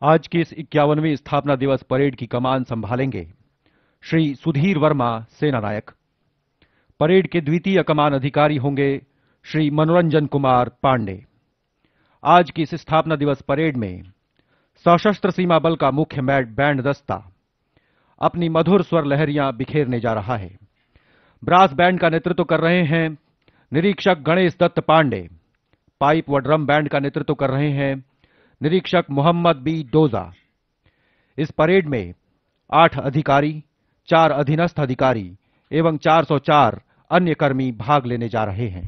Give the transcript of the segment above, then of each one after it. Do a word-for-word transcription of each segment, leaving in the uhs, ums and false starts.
आज की इस इक्यावनवीं स्थापना दिवस परेड की कमान संभालेंगे श्री सुधीर वर्मा, सेना नायक। परेड के द्वितीय कमान अधिकारी होंगे श्री मनोरंजन कुमार पांडे। आज की इस स्थापना दिवस परेड में सशस्त्र सीमा बल का मुख्य बैंड दस्ता अपनी मधुर स्वर लहरियां बिखेरने जा रहा है। ब्रास बैंड का नेतृत्व कर रहे हैं निरीक्षक गणेश दत्त पांडे। पाइप व ड्रम बैंड का नेतृत्व कर रहे हैं निरीक्षक मोहम्मद बी डोजा। इस परेड में आठ अधिकारी, चार अधीनस्थ अधिकारी एवं चार सौ चार अन्य कर्मी भाग लेने जा रहे हैं।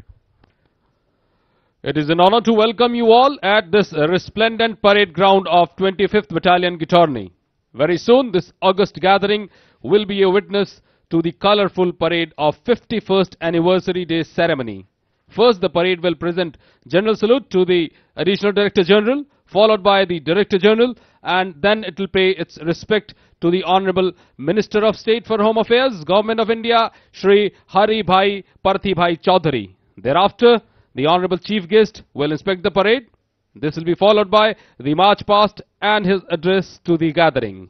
It is an honor to welcome you all at this resplendent parade ground of twenty-fifth Battalion Gitorni. Very soon, this august gathering will be a witness to the colorful parade of fifty-first Anniversary Day ceremony. First, the parade will present General Salute to the Additional Director General, followed by the Director General, and then it will pay its respect to the Honorable Minister of State for Home Affairs, Government of India, Shri Hari Bhai Parthi Bhai Chaudhary. Thereafter, the Honorable Chief Guest will inspect the parade. This will be followed by the march past and his address to the gathering.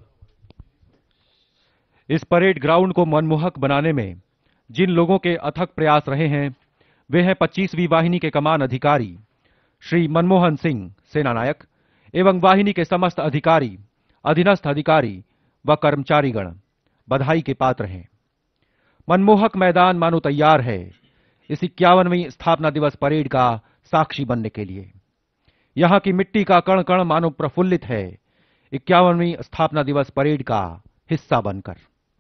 इस parade ground को मनमोहक बनाने में जिन लोगों के अथक प्रयास रहे हैं वे हैं पच्चीसवीं वाहिनी के कमान अधिकारी श्री मनमोहन सिंह, सेना नायक, एवं वाहिनी के समस्त अधिकारी, अधीनस्थ अधिकारी व कर्मचारीगण बधाई के पात्र हैं। मनमोहक मैदान मानो तैयार है इस इक्यावनवीं स्थापना दिवस परेड का साक्षी बनने के लिए। यहां की मिट्टी का कण कण मानो प्रफुल्लित है इक्यावनवीं स्थापना दिवस परेड का हिस्सा बनकर।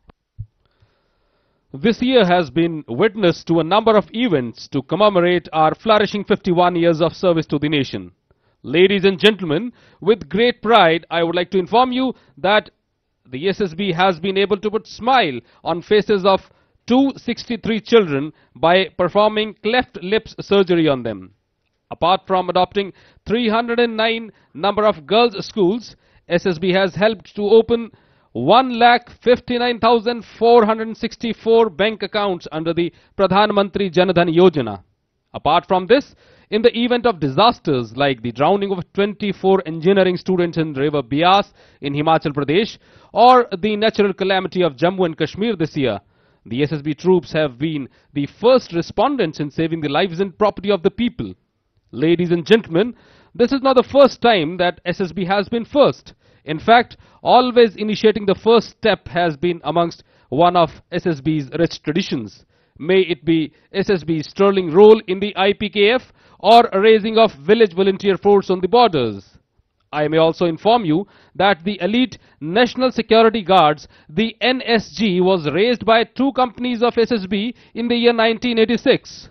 This year has been witness to a number of events to commemorate our flourishing fifty-one years of service to the nation. Ladies and gentlemen, with great pride, I would like to inform you that the S S B has been able to put smile on faces of two hundred sixty-three children by performing cleft lips surgery on them. Apart from adopting three hundred nine number of girls' schools, S S B has helped to open one lakh fifty-nine thousand four hundred sixty-four bank accounts under the Pradhan Mantri Jan Dhan Yojana. Apart from this, in the event of disasters like the drowning of twenty-four engineering students in river Bias in Himachal Pradesh or the natural calamity of Jammu and Kashmir this year, the S S B troops have been the first respondents in saving the lives and property of the people. Ladies and gentlemen, this is not the first time that S S B has been first. In fact, always initiating the first step has been amongst one of S S B's rich traditions. May it be S S B's sterling role in the I P K F or raising of village volunteer force on the borders. I may also inform you that the elite National Security Guards, the N S G, was raised by two companies of S S B in the year nineteen eighty-six.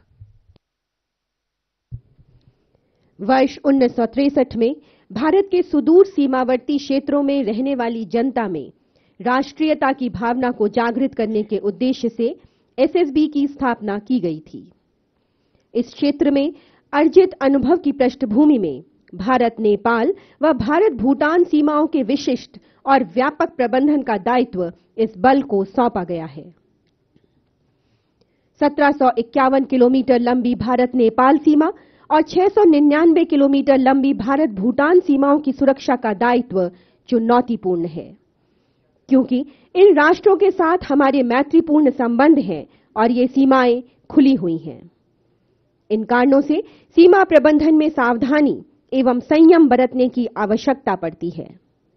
वर्ष उन्नीस सौ तिरसठ में भारत के सुदूर सीमावर्ती क्षेत्रों में रहने वाली जनता में राष्ट्रीयता की भावना को जागृत करने के उद्देश्य से एस एस बी की स्थापना की गई थी। इस क्षेत्र में अर्जित अनुभव की पृष्ठभूमि में भारत नेपाल व भारत भूटान सीमाओं के विशिष्ट और व्यापक प्रबंधन का दायित्व इस बल को सौंपा गया है। सत्रह सौ इक्यावन किलोमीटर लंबी भारत नेपाल सीमा और छह सौ निन्यानवे किलोमीटर लंबी भारत भूटान सीमाओं की सुरक्षा का दायित्व चुनौतीपूर्ण है, क्योंकि इन राष्ट्रों के साथ हमारे मैत्रीपूर्ण संबंध हैं और ये सीमाएं खुली हुई हैं। इन कारणों से सीमा प्रबंधन में सावधानी एवं संयम बरतने की आवश्यकता पड़ती है।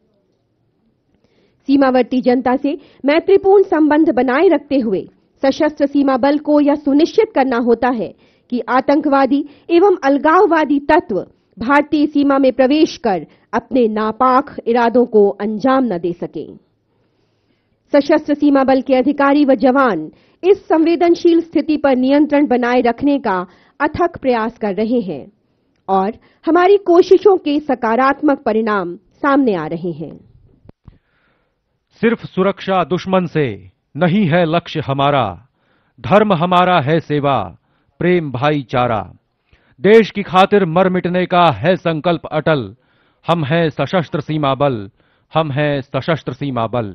सीमावर्ती जनता से मैत्रीपूर्ण संबंध बनाए रखते हुए सशस्त्र सीमा बल को यह सुनिश्चित करना होता है कि आतंकवादी एवं अलगाववादी तत्व भारतीय सीमा में प्रवेश कर अपने नापाक इरादों को अंजाम न दे सकें। सशस्त्र सीमा बल के अधिकारी व जवान इस संवेदनशील स्थिति पर नियंत्रण बनाए रखने का अथक प्रयास कर रहे हैं और हमारी कोशिशों के सकारात्मक परिणाम सामने आ रहे हैं। सिर्फ सुरक्षा दुश्मन से नहीं है लक्ष्य हमारा, धर्म हमारा है सेवा, प्रेम भाईचारा। देश की खातिर मर मिटने का है संकल्प अटल। हम हैं सशस्त्र सीमा बल, हम हैं सशस्त्र सीमा बल।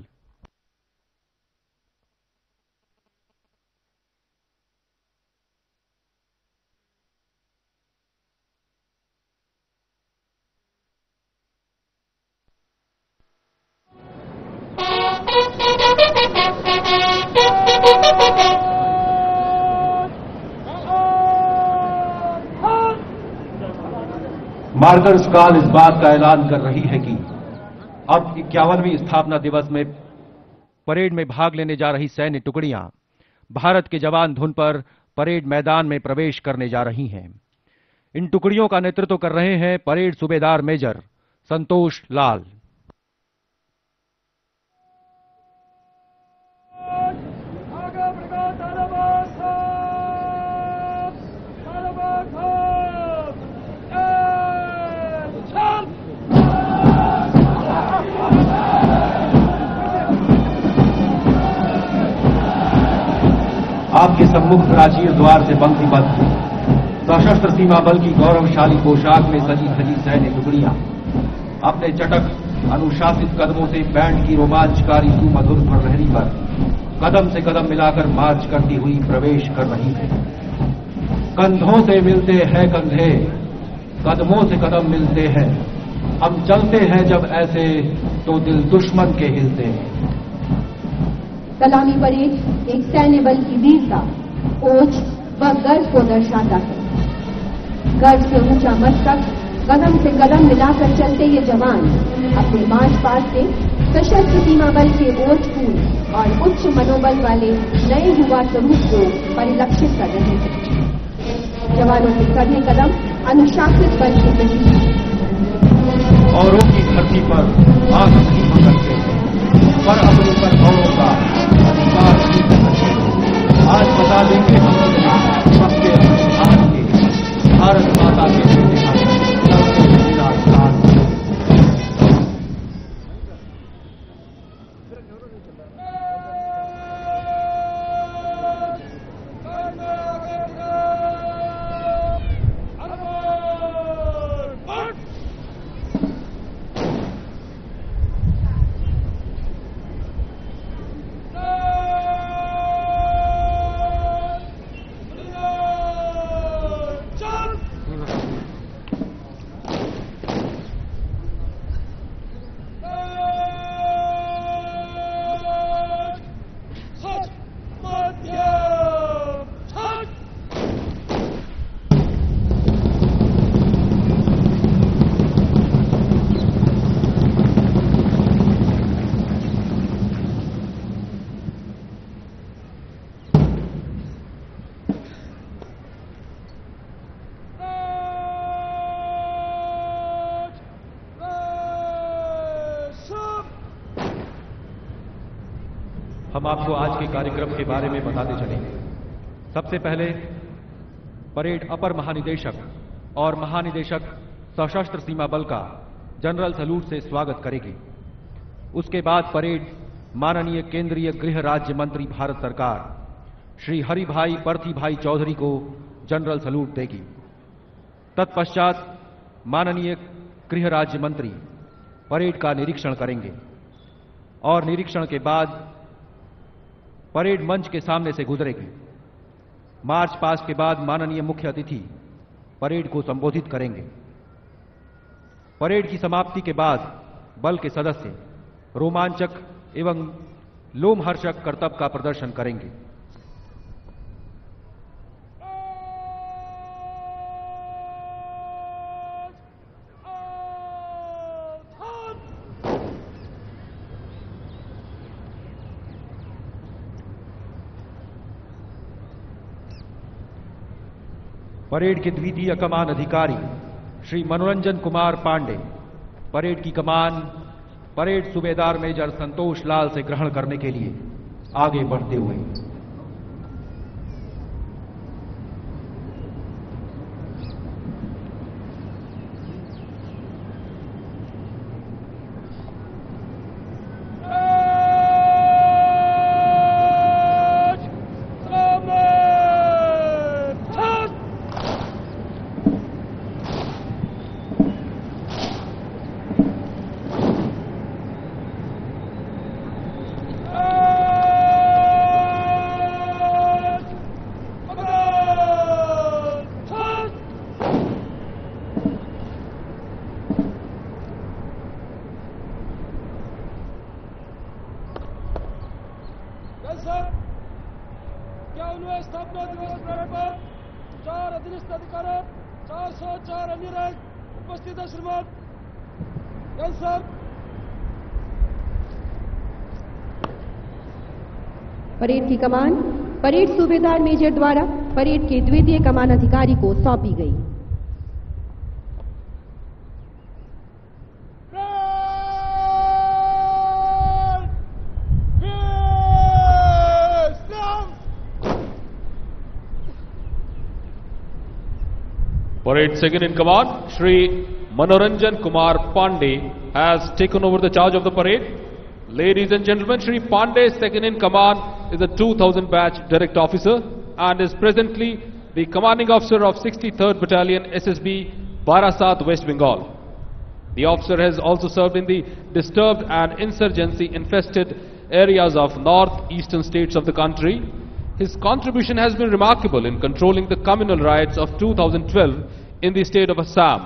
मार्कर्स काल इस बात का ऐलान कर रही है कि अब इक्यावनवीं स्थापना दिवस में परेड में भाग लेने जा रही सैन्य टुकड़ियां भारत के जवान धुन पर परेड मैदान में प्रवेश करने जा रही हैं। इन टुकड़ियों का नेतृत्व कर रहे हैं परेड सूबेदार मेजर संतोष लाल। आपके सम्मुख प्राचीर द्वार से पंक्तिबद्ध सशस्त्र सीमा बल की गौरवशाली पोशाक में सजी धजी सैन्य टुकड़ियां अपने चटक अनुशासित कदमों से बैंड की रोमांचकारी सुमधुर प्रलहरी पर कदम से कदम मिलाकर मार्च करती हुई प्रवेश कर रही है। कंधों से मिलते हैं कंधे, कदमों से कदम मिलते हैं, हम चलते हैं जब ऐसे तो दिल दुश्मन के हिलते हैं। सलामी परेड एक सैन्य बल की वीरता, ओज व गर्व को दर्शाता है। गर्व से ऊंचा मस्तक, कदम से कदम मिलाकर चलते ये जवान अपने मार्च पास से सशस्त्र सीमा बल के ओजपूर्ण और उच्च मनोबल वाले नए युवा स्वरूप को परिलक्षित कर रहे हैं। जवानों के कदे कदम अनुशासित बल के प्रतीक औरों की धरती पर आंख नहीं पकड़ते पर अपने पर औरों का अधिकार नहीं कर सकते। आज बता देंगे हम सबके अधिकार के भारत माता के हम आपको आज के कार्यक्रम के बारे में बताते चलेंगे। सबसे पहले परेड अपर महानिदेशक और महानिदेशक सशस्त्र सीमा बल का जनरल सैल्यूट से स्वागत करेगी। उसके बाद परेड माननीय केंद्रीय गृह राज्य मंत्री भारत सरकार श्री हरिभाई पर्थी भाई चौधरी को जनरल सैल्यूट देगी। तत्पश्चात माननीय गृह राज्य मंत्री परेड का निरीक्षण करेंगे और निरीक्षण के बाद परेड मंच के सामने से गुजरेगी। मार्च पास्ट के बाद माननीय मुख्य अतिथि परेड को संबोधित करेंगे। परेड की समाप्ति के बाद बल के सदस्य रोमांचक एवं लोमहर्षक करतब का प्रदर्शन करेंगे। परेड के द्वितीय कमान अधिकारी श्री मनोरंजन कुमार पांडे परेड की कमान परेड सूबेदार मेजर संतोष लाल से ग्रहण करने के लिए आगे बढ़ते हुए स्थापना दिवस परेड पर चार अधीनस्थ अधिकारी चार सौ चार अन्य रैंक उपस्थित है श्रीमान गन साहब। परेड की कमान परेड सूबेदार मेजर द्वारा परेड के द्वितीय कमान अधिकारी को सौंपी गई। Parade second in command, Shri Manoranjan Kumar Pandey has taken over the charge of the parade. Ladies and gentlemen, Shri Pandey, second in command, is a two thousand batch direct officer and is presently the commanding officer of sixty-third Battalion S S B Barasat, West Bengal. The officer has also served in the disturbed and insurgency infested areas of north-eastern states of the country. His contribution has been remarkable in controlling the communal riots of two thousand twelve in the state of Assam.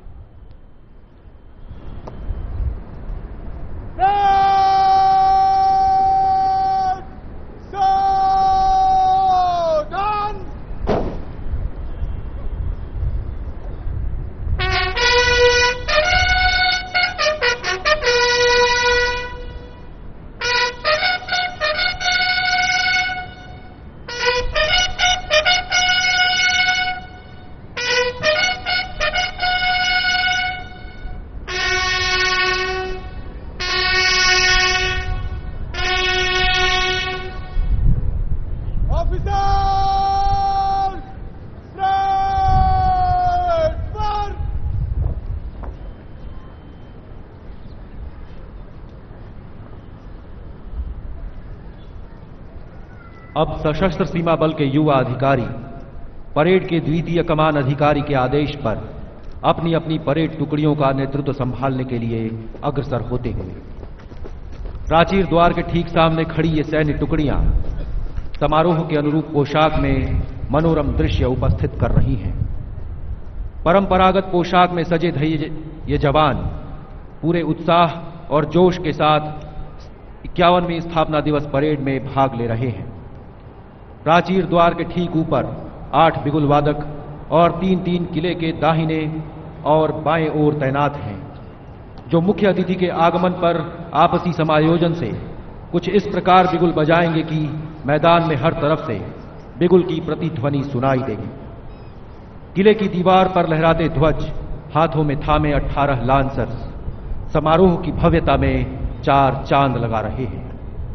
अब सशस्त्र सीमा बल के युवा अधिकारी parade के द्वितीय कमान अधिकारी के आदेश पर अपनी अपनी परेड टुकड़ियों का नेतृत्व संभालने के लिए अग्रसर होते हुए प्राचीर द्वार के ठीक सामने खड़ी ये सैन्य टुकड़ियां समारोह के अनुरूप पोशाक में मनोरम दृश्य उपस्थित कर रही हैं। परंपरागत पोशाक में सजे धजे ये जवान पूरे उत्साह और जोश के साथ इक्यावनवीं स्थापना दिवस परेड में भाग ले रहे हैं। प्राचीर द्वार के ठीक ऊपर आठ बिगुल वादक और तीन तीन किले के दाहिने और बाएं ओर तैनात हैं, जो मुख्य अतिथि के आगमन पर आपसी समायोजन से कुछ इस प्रकार बिगुल बजाएंगे कि मैदान में हर तरफ से बिगुल की प्रतिध्वनि सुनाई देगी। किले की दीवार पर लहराते ध्वज, हाथों में थामे अठारह लांसर्स समारोह की भव्यता में चार चांद लगा रहे हैं।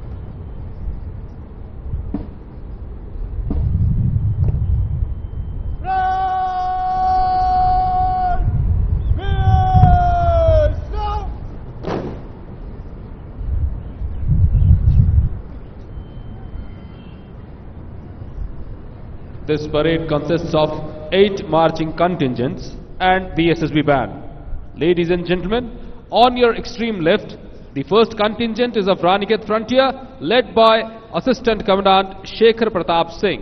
This parade consists of eight marching contingents and the S S B band. Ladies and gentlemen, on your extreme left, the first contingent is of Raniket Frontier, led by Assistant Commandant Shekhar Pratap Singh.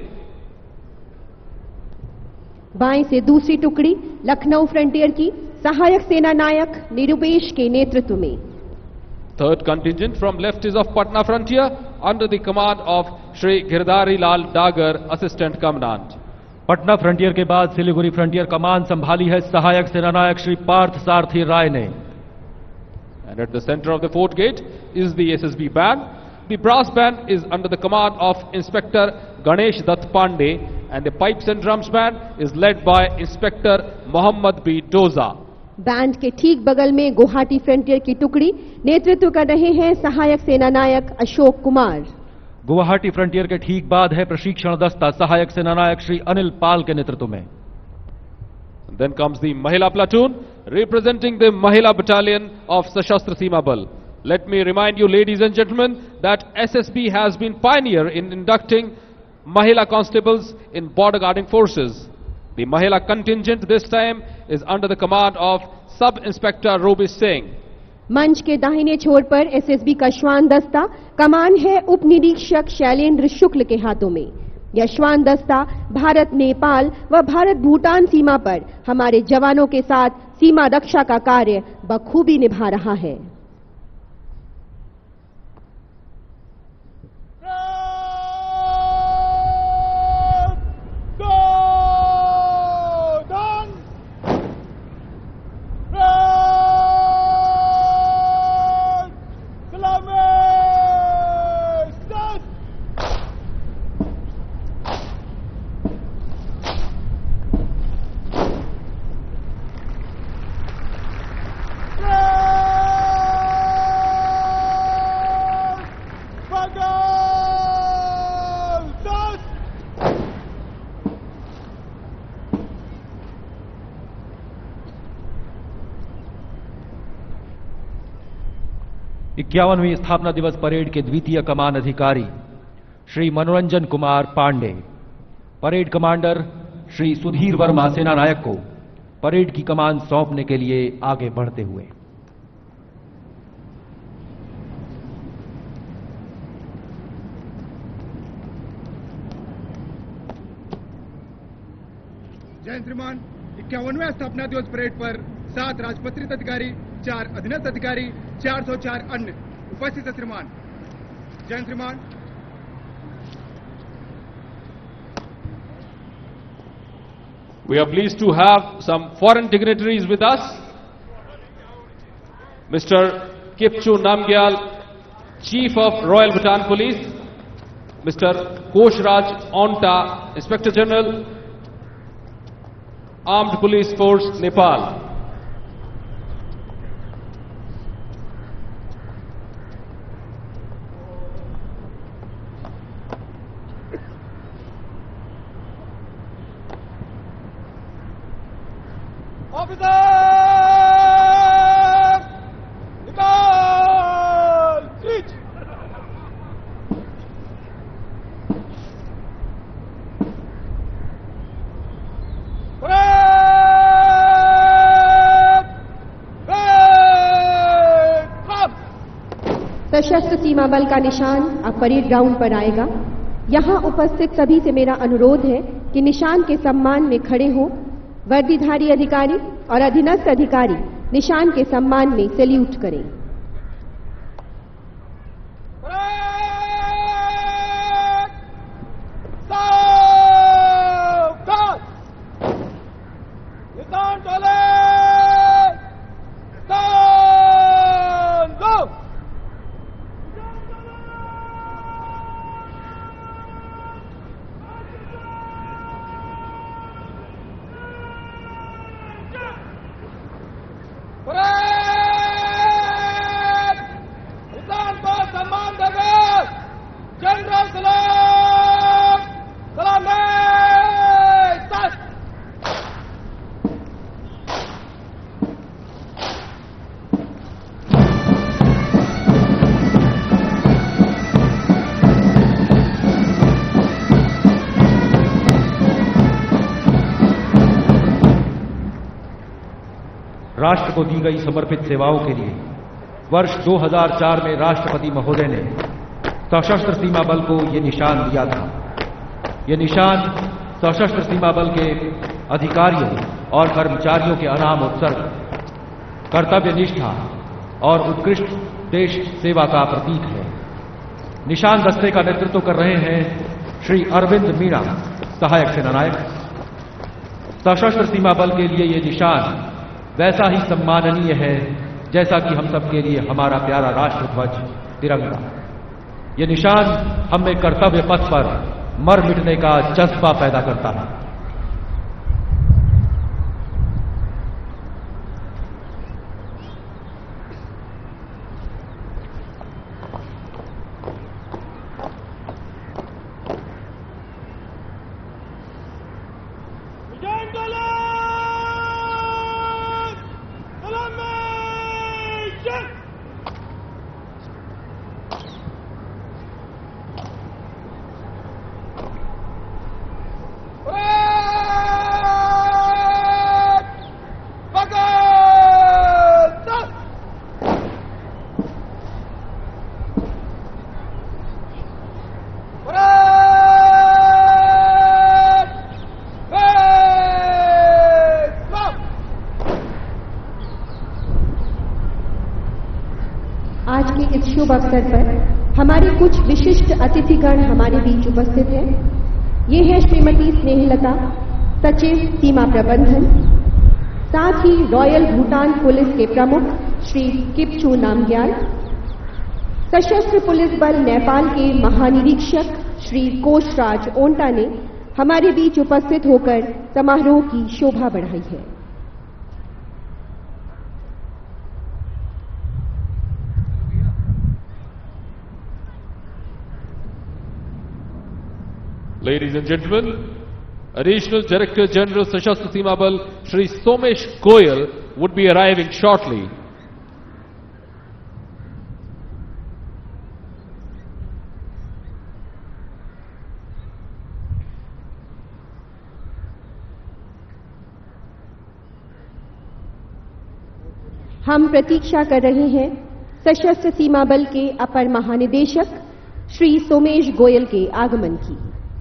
बाएं से दूसरी टुकड़ी Lucknow frontier की सहायक सेना नायक निरुपेश के नेतृत्व में। Third contingent from left is of Patna Frontier under the command of Shri Girdhari Lal Dagar, Assistant Commandant. Patna frontier के बाद सिलीगुड़ी फ्रंटियर कमान संभाली है सहायक सेनानायक श्री पार्थ सारथी राय ने। And at the center of the fort gate is the S S B band. The brass band is under the command of Inspector Ganesh Dutt Pandey and the pipes and drums band is led by Inspector Mohammad B. Doza. Band के ठीक बगल में Guwahati frontier की टुकड़ी नेतृत्व कर रहे हैं सहायक सेना नायक अशोक कुमार। गुवाहाटी फ्रंटियर के ठीक बाद है प्रशिक्षण दस्ता सहायक सेनानायक श्री अनिल पाल के नेतृत्व में। Then comes the Mahila platoon representing the Mahila battalion of Sashastra Seema Bal. Let me remind you, ladies and gentlemen, that S S B has been pioneer in inducting Mahila constables in border guarding forces. The Mahila contingent this time is under the command of Sub Inspector Robi Singh. मंच के दाहिने छोर पर SSB का श्वान दस्ता कमान है उप निरीक्षक शैलेंद्र शुक्ल के हाथों में। यह श्वान दस्ता भारत नेपाल व भारत भूटान सीमा पर हमारे जवानों के साथ सीमा रक्षा का कार्य बखूबी निभा रहा है। इक्यावनवीं स्थापना दिवस परेड के द्वितीय कमान अधिकारी श्री मनोरंजन कुमार पांडे, परेड कमांडर श्री सुधीर वर्मा सेनानायक को परेड की कमान सौंपने के लिए आगे बढ़ते हुए। जय श्रीमान, इक्यावनवें स्थापना दिवस परेड पर सात राजपत्रित अधिकारी, चार अधीनस्थ अधिकारी, चार सौ चार अन्य उपस्थित है श्रीमान। जय श्रीमान। We are pleased to have some foreign dignitaries with us. Mister Kipchu Namgyal, Chief of Royal Bhutan Police, Mister Koshraj Onta, Inspector General, Armed Police Force, Nepal. Officer! Nepal! Reach! सशस्त्र सीमा बल का निशान अब परेड ग्राउंड पर आएगा। यहां उपस्थित सभी से मेरा अनुरोध है कि निशान के सम्मान में खड़े हो। वर्दीधारी अधिकारी और अधीनस्थ अधिकारी निशान के सम्मान में सैल्यूट करें। राष्ट्र को दी गई समर्पित सेवाओं के लिए वर्ष दो हज़ार चार में राष्ट्रपति महोदय ने सशस्त्र सीमा बल को ये निशान दिया था। ये निशान सशस्त्र सीमा बल के अधिकारियों और कर्मचारियों के अनाम उत्सर्ग, कर्तव्य निष्ठा और उत्कृष्ट देश सेवा का प्रतीक है। निशान दस्ते का नेतृत्व कर रहे हैं श्री अरविंद मीणा, सहायक सेनानायक। सशस्त्र सीमा बल के लिए ये निशान वैसा ही सम्माननीय है जैसा कि हम सबके लिए हमारा प्यारा राष्ट्र ध्वज तिरंगा। ये निशान हमें कर्तव्य पथ पर मर मिटने का जज्बा पैदा करता है। आज के इस शुभ अवसर पर हमारे कुछ विशिष्ट अतिथिगण हमारे बीच उपस्थित हैं। ये है श्रीमती स्नेहलता, सचिव सीमा प्रबंधन, साथ ही रॉयल भूटान पुलिस के प्रमुख श्री किपचू नामग्याल, सशस्त्र पुलिस बल नेपाल के महानिरीक्षक श्री कोशराज ओंटा ने हमारे बीच उपस्थित होकर समारोह की शोभा बढ़ाई है। Ladies and gentlemen, Additional Director General Sashastra Seema Bal Shri Somesh Goyal would be arriving shortly. हम प्रतीक्षा कर रहे हैं सशस्त्र सीमा बल के अपर महानिदेशक श्री सोमेश गोयल के आगमन की।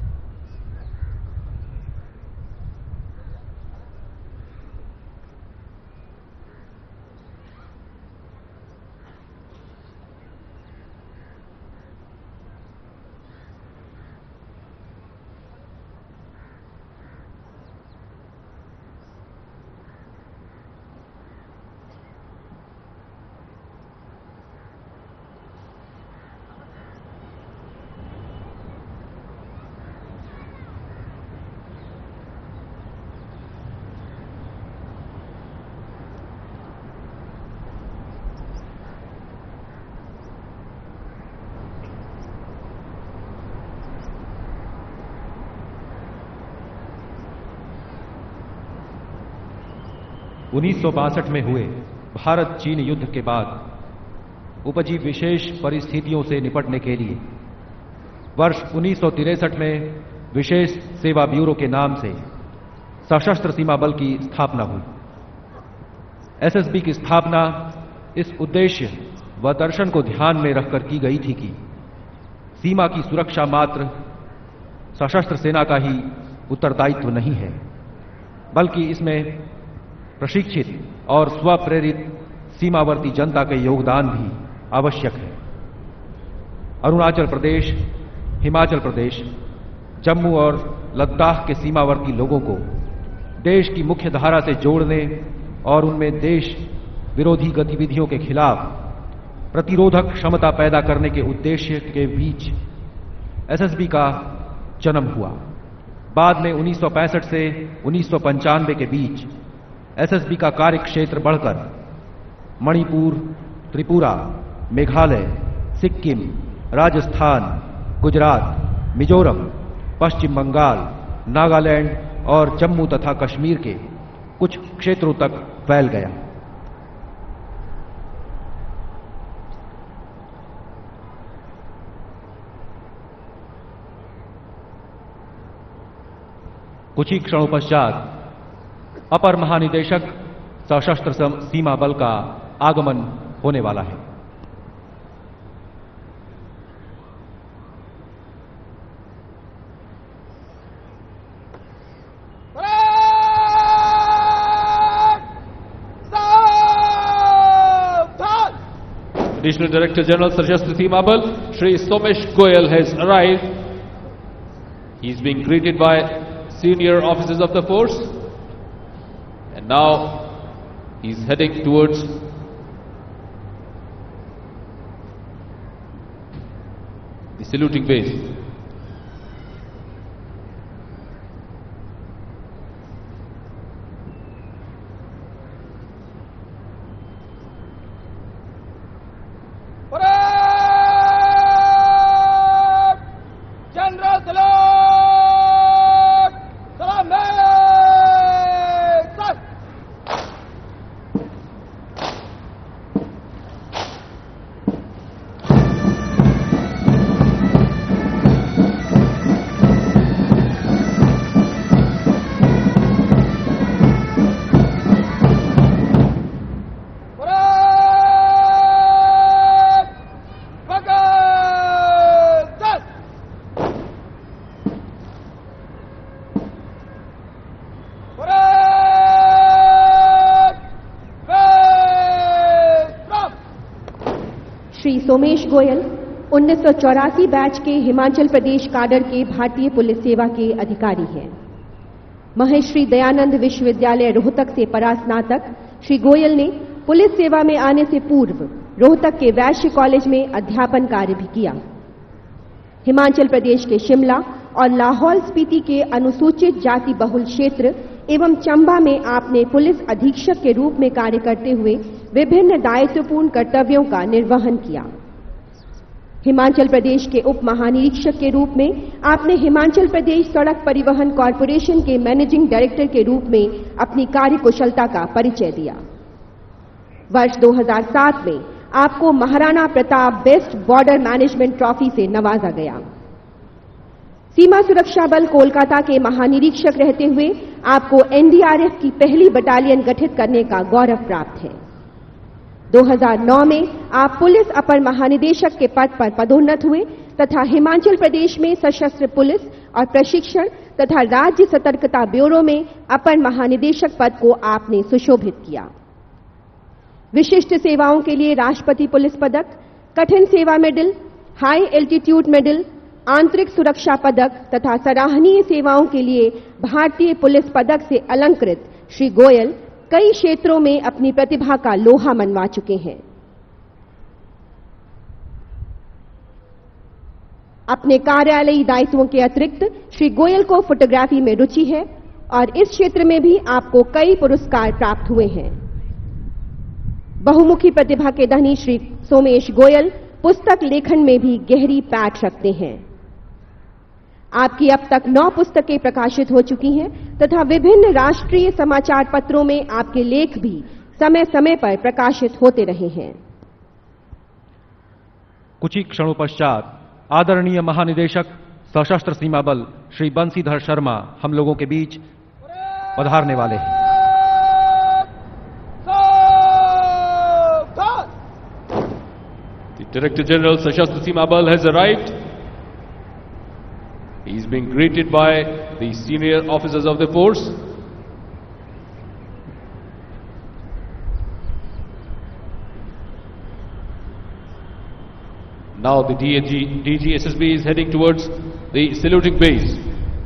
उन्नीस सौ बासठ में हुए भारत चीन युद्ध के बाद उपजी विशेष परिस्थितियों से निपटने के लिए वर्ष उन्नीस सौ तिरसठ में विशेष सेवा ब्यूरो के नाम से सशस्त्र सीमा बल की स्थापना हुई। एसएसबी की स्थापना इस उद्देश्य व दर्शन को ध्यान में रखकर की गई थी कि सीमा की सुरक्षा मात्र सशस्त्र सेना का ही उत्तरदायित्व नहीं है, बल्कि इसमें प्रशिक्षित और स्वप्रेरित सीमावर्ती जनता के योगदान भी आवश्यक है। अरुणाचल प्रदेश, हिमाचल प्रदेश, जम्मू और लद्दाख के सीमावर्ती लोगों को देश की मुख्य धारा से जोड़ने और उनमें देश विरोधी गतिविधियों के खिलाफ प्रतिरोधक क्षमता पैदा करने के उद्देश्य के बीच एसएसबी का जन्म हुआ। बाद में उन्नीस सौ पैंसठ से उन्नीस सौ पंचानवे के बीच एसएसबी का कार्य क्षेत्र बढ़कर मणिपुर, त्रिपुरा, मेघालय, सिक्किम, राजस्थान, गुजरात, मिजोरम, पश्चिम बंगाल, नागालैंड और जम्मू तथा कश्मीर के कुछ क्षेत्रों तक फैल गया। कुछ ही क्षणों पश्चात अपर महानिदेशक सशस्त्र सीमा बल का आगमन होने वाला है। Additional Director General Sashastra Seema Bal, Shri Somesh Goyal has arrived. He is being greeted by senior officers of the force. And now he is heading towards the saluting base. Shri Somesh Goyal उन्नीस सौ चौरासी बैच के Himachal Pradesh cadre के भारतीय police सेवा के अधिकारी हैं। महेश्वरी दयानंद विश्वविद्यालय रोहतक से परास्नातक श्री गोयल ने पुलिस सेवा में आने से पूर्व रोहतक के वैश्य कॉलेज में अध्यापन कार्य भी किया। हिमाचल प्रदेश के शिमला और लाहौल स्पीति के अनुसूचित जाति बहुल क्षेत्र एवं चंबा में आपने पुलिस अधीक्षक के रूप में कार्य करते हुए विभिन्न दायित्वपूर्ण कर्तव्यों का निर्वहन किया। हिमाचल प्रदेश के उप महानिरीक्षक के रूप में आपने हिमाचल प्रदेश सड़क परिवहन कॉरपोरेशन के मैनेजिंग डायरेक्टर के रूप में अपनी कार्यकुशलता का परिचय दिया। वर्ष दो हज़ार सात में आपको Maharana Pratap best border management trophy से नवाजा गया। सीमा सुरक्षा बल कोलकाता के महानिरीक्षक रहते हुए आपको एनडीआरएफ की पहली बटालियन गठित करने का गौरव प्राप्त है। दो हज़ार नौ में आप पुलिस अपर महानिदेशक के पद पर पदोन्नत हुए तथा हिमाचल प्रदेश में सशस्त्र पुलिस और प्रशिक्षण तथा राज्य सतर्कता ब्यूरो में अपर महानिदेशक पद को आपने सुशोभित किया। विशिष्ट सेवाओं के लिए राष्ट्रपति पुलिस पदक, कठिन सेवा मेडल, हाई एल्टीट्यूड मेडल, आंतरिक सुरक्षा पदक तथा सराहनीय सेवाओं के लिए भारतीय पुलिस पदक से अलंकृत श्री गोयल कई क्षेत्रों में अपनी प्रतिभा का लोहा मनवा चुके हैं। अपने कार्यालयी दायित्वों के अतिरिक्त श्री गोयल को फोटोग्राफी में रुचि है और इस क्षेत्र में भी आपको कई पुरस्कार प्राप्त हुए हैं। बहुमुखी प्रतिभा के धनी श्री सोमेश गोयल पुस्तक लेखन में भी गहरी पैठ रखते हैं। आपकी अब तक नौ पुस्तकें प्रकाशित हो चुकी हैं तथा विभिन्न राष्ट्रीय समाचार पत्रों में आपके लेख भी समय समय पर प्रकाशित होते रहे हैं। कुछ ही क्षणों पश्चात आदरणीय महानिदेशक सशस्त्र सीमा बल श्री बंसीधर शर्मा हम लोगों के बीच पधारने वाले हैं। The Director General Sashastra Seema Bal has arrived. He is being greeted by the senior officers of the force. Now the D G S S B is heading towards the saluting base.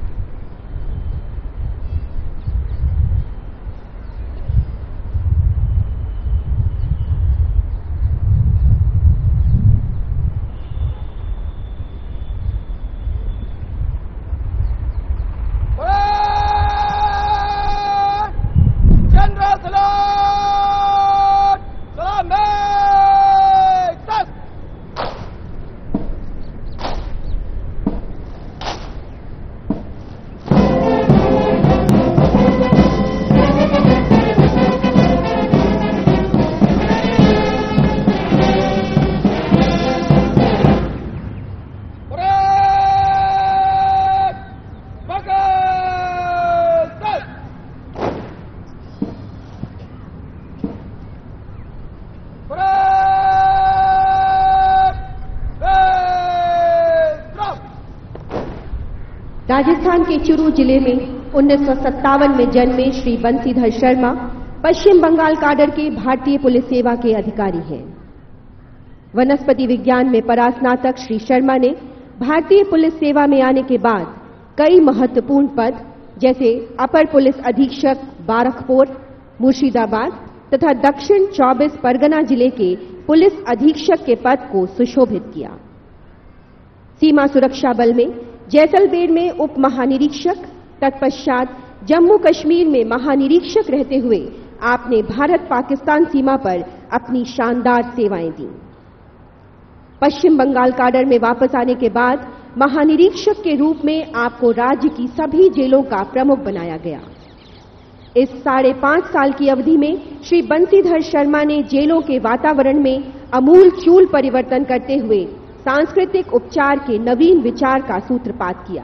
Rajasthan के चुरू जिले में उन्नीस सौ सत्तावन में जन्मे Shri Bansidhar Sharma Paschim Bengal cadre के भारतीय पुलिस सेवा के अधिकारी हैं। वनस्पति विज्ञान में परास्नातक श्री शर्मा ने भारतीय पुलिस सेवा में आने के बाद कई महत्वपूर्ण पद जैसे अपर पुलिस अधीक्षक बारखपुर, मुर्शिदाबाद तथा दक्षिण चौबीस परगना जिले के पुलिस अधीक्षक के पद को सुशोभित किया। सीमा सुरक्षा बल में जैसलमेर में उप महानिरीक्षक, तत्पश्चात जम्मू कश्मीर में महानिरीक्षक रहते हुए आपने भारत पाकिस्तान सीमा पर अपनी शानदार सेवाएं दी। पश्चिम बंगाल काडर में वापस आने के बाद महानिरीक्षक के रूप में आपको राज्य की सभी जेलों का प्रमुख बनाया गया। इस साढ़े पांच साल की अवधि में श्री बंसीधर शर्मा ने जेलों के वातावरण में अमूल चूल परिवर्तन करते हुए सांस्कृतिक उपचार के नवीन विचार का सूत्रपात किया।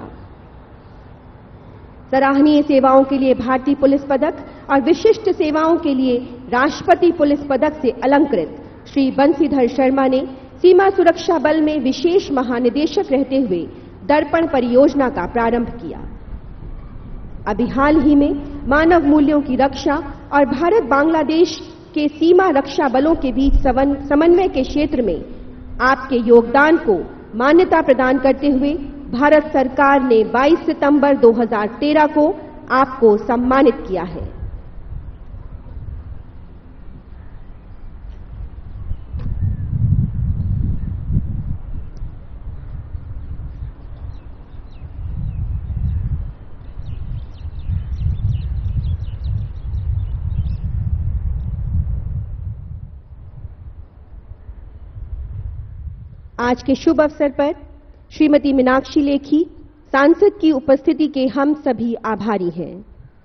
सराहनीय सेवाओं के लिए भारतीय पुलिस पदक और विशिष्ट सेवाओं के लिए राष्ट्रपति पुलिस पदक से अलंकृत श्री बंसीधर शर्मा ने सीमा सुरक्षा बल में विशेष महानिदेशक रहते हुए दर्पण परियोजना का प्रारंभ किया। अभी हाल ही में मानव मूल्यों की रक्षा और भारत बांग्लादेश के सीमा रक्षा बलों के बीच समन्वय के क्षेत्र में आपके योगदान को मान्यता प्रदान करते हुए भारत सरकार ने बाईस सितंबर दो हज़ार तेरह को आपको सम्मानित किया है। आज के शुभ अवसर पर श्रीमती मीनाक्षी लेखी सांसद की उपस्थिति के हम सभी आभारी हैं।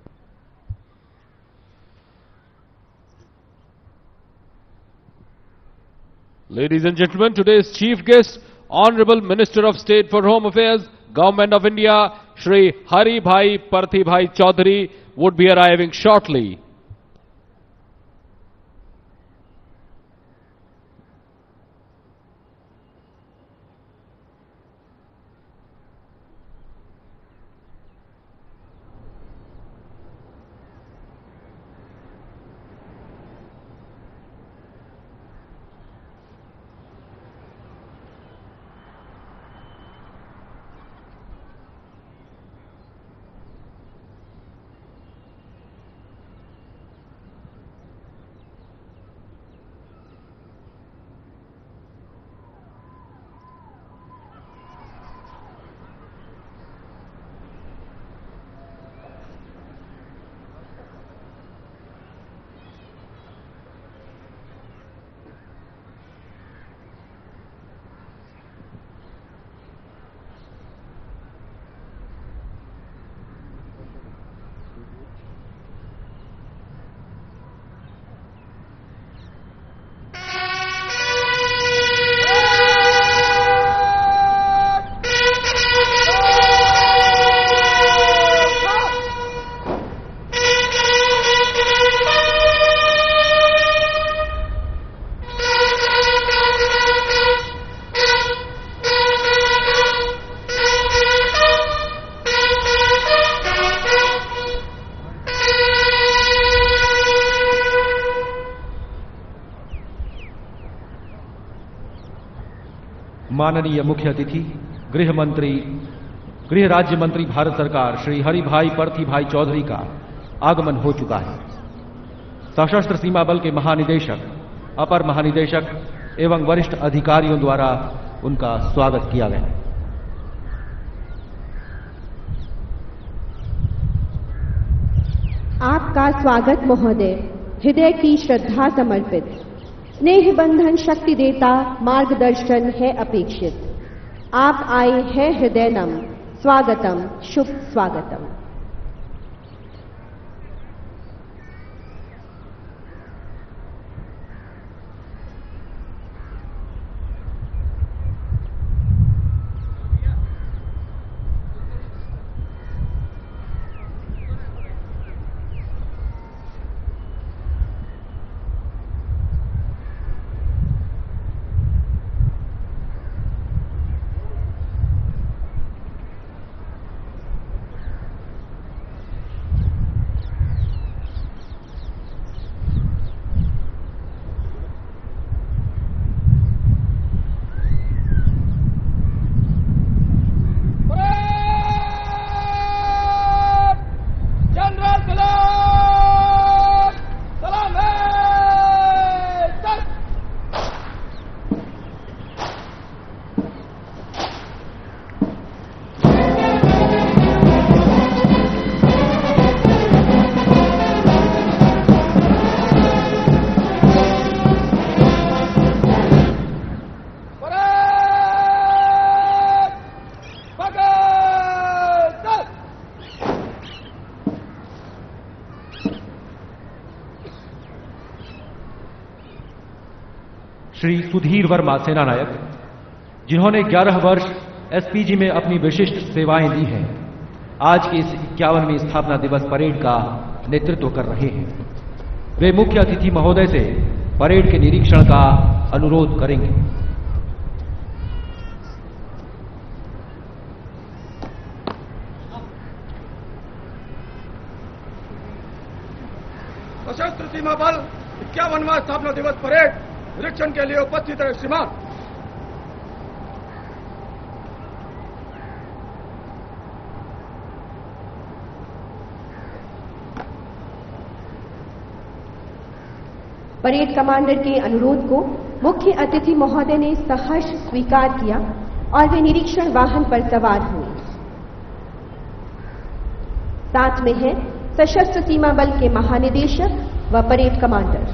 Ladies and gentlemen, today's chief guest, Honorable Minister of State for Home Affairs, Government of India, Shri Hari Bhai Parthi Bhai Chaudhary would be arriving shortly. माननीय मुख्य अतिथि गृह मंत्री गृह राज्य मंत्री भारत सरकार श्री हरि भाई पर्थी भाई चौधरी का आगमन हो चुका है। सशस्त्र सीमा बल के महानिदेशक, अपर महानिदेशक एवं वरिष्ठ अधिकारियों द्वारा उनका स्वागत किया गया। आपका स्वागत महोदय, हृदय की श्रद्धा समर्पित। स्नेह बंधन शक्ति देता मार्गदर्शन है अपेक्षित। आप आए हैं हृदय नम, स्वागतम, शुभ स्वागतम। श्री सुधीर वर्मा सेनानायक, जिन्होंने ग्यारह वर्ष एसपीजी में अपनी विशिष्ट सेवाएं दी हैं, आज की इस इक्यावनवीं स्थापना दिवस परेड का नेतृत्व कर रहे हैं। वे मुख्य अतिथि महोदय से परेड के निरीक्षण का अनुरोध करेंगे। सशस्त्र सीमा बल इक्यावनवां स्थापना दिवस परेड निरीक्षण के लिए उपस्थित है श्रीमान। परेड कमांडर के अनुरोध को मुख्य अतिथि महोदय ने सहर्ष स्वीकार किया और वे निरीक्षण वाहन पर सवार हुए। साथ में है सशस्त्र सीमा बल के महानिदेशक व परेड कमांडर।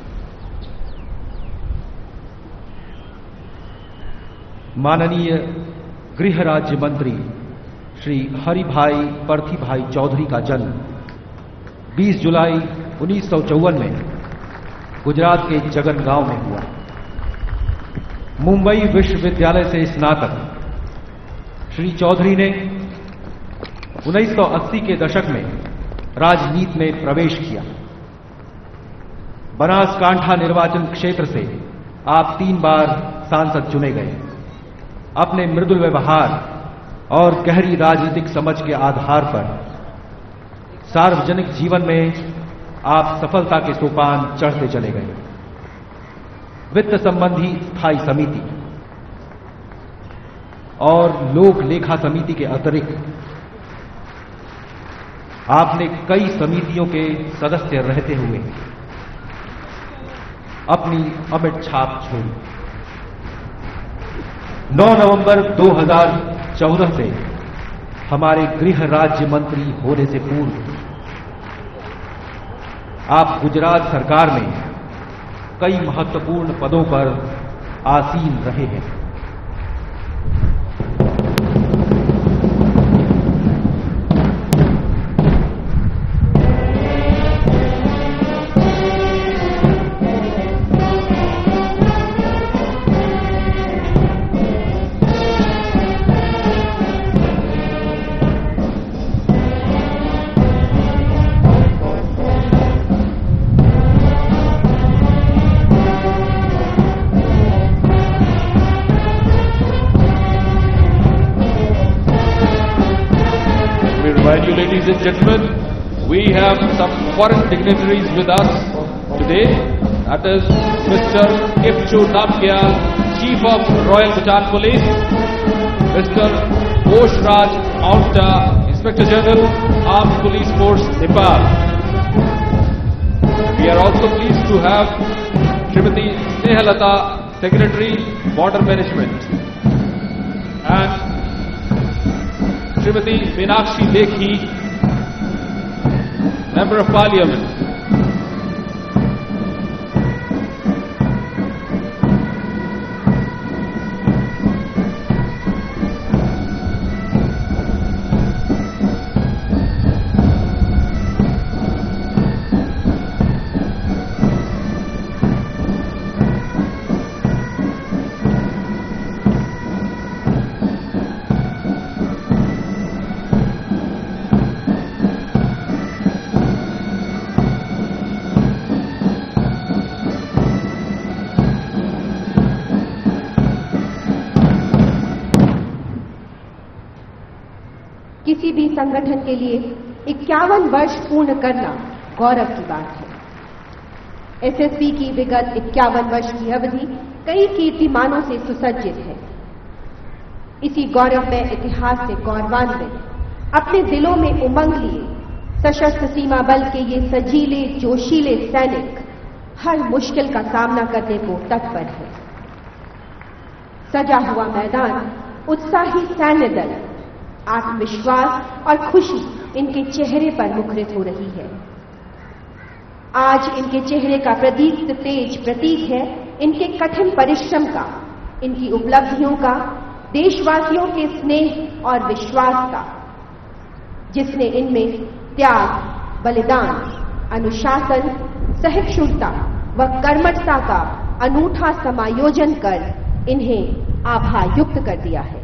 माननीय गृह राज्य मंत्री श्री हरि भाई पर्थी भाई चौधरी का जन्म बीस जुलाई उन्नीस सौ चौवन में गुजरात के जगन गांव में हुआ। मुंबई विश्वविद्यालय से स्नातक श्री चौधरी ने उन्नीस सौ अस्सी के दशक में राजनीति में प्रवेश किया। बनासकांठा निर्वाचन क्षेत्र से आप तीन बार सांसद चुने गए। अपने मृदुल व्यवहार और गहरी राजनीतिक समझ के आधार पर सार्वजनिक जीवन में आप सफलता के सोपान चढ़ते चले गए। वित्त संबंधी स्थायी समिति और लोक लेखा समिति के अतिरिक्त आपने कई समितियों के सदस्य रहते हुए अपनी अमिट छाप छोड़ी। नौ नवंबर दो हज़ार चौदह से हमारे गृह राज्य मंत्री होने से पूर्व आप गुजरात सरकार में कई महत्वपूर्ण पदों पर आसीन रहे हैं। Remind you, ladies and gentlemen, we have some foreign dignitaries with us today. That is Mister Kipchu Namgyal, Chief of Royal Bhutan Police, Mister Ghosh Raj Aunta, Inspector General, Armed Police Force, Nepal. We are also pleased to have Srimati Snehalata, Secretary, Border Management, and Srimati Meenakshi Lekhi, Member of Parliament. किसी भी संगठन के लिए इक्यावन वर्ष पूर्ण करना गौरव की बात है। एसएसबी की विगत इक्यावन वर्ष की अवधि कई कीर्तिमानों से सुसज्जित है। इसी गौरवमय इतिहास से गौरवान्वित, अपने दिलों में उमंग लिए सशस्त्र सीमा बल के ये सजीले जोशीले सैनिक हर मुश्किल का सामना करने को तत्पर है। सजा हुआ मैदान, उत्साही सैन्य दल, आत्मविश्वास और खुशी इनके चेहरे पर मुखरित हो रही है। आज इनके चेहरे का प्रदीप्त तेज प्रतीक है इनके कठिन परिश्रम का, इनकी उपलब्धियों का, देशवासियों के स्नेह और विश्वास का, जिसने इनमें त्याग, बलिदान, अनुशासन, सहिष्णुता व कर्मठता का अनूठा समायोजन कर इन्हें आभायुक्त कर दिया है।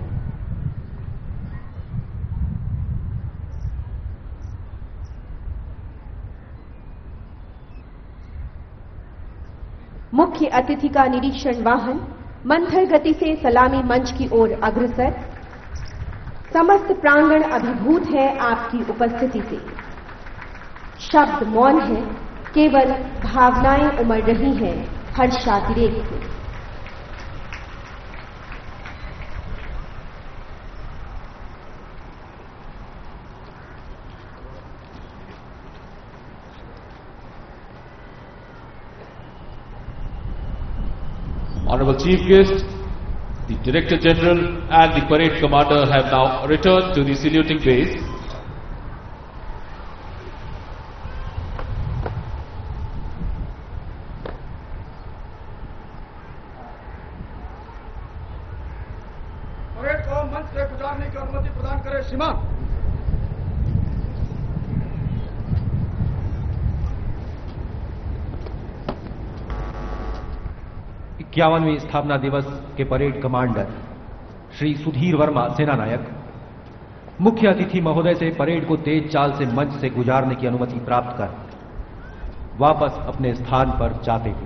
मुख्य अतिथि का निरीक्षण वाहन मंथर गति से सलामी मंच की ओर अग्रसर। समस्त प्रांगण अभिभूत है आपकी उपस्थिति से। शब्द मौन है, केवल भावनाएं उमड़ रही हैं हर्षातिरेक से। Honorable Chief Guest, the Director General and the Parade Commander have now returned to the saluting base. Parade को मंच से गुजारने की अनुमति प्रदान करें श्रीमान। इक्यावनवीं स्थापना दिवस के परेड कमांडर श्री सुधीर वर्मा सेनानायक मुख्य अतिथि महोदय से परेड को तेज चाल से मंच से गुजारने की अनुमति प्राप्त कर वापस अपने स्थान पर जाते हुए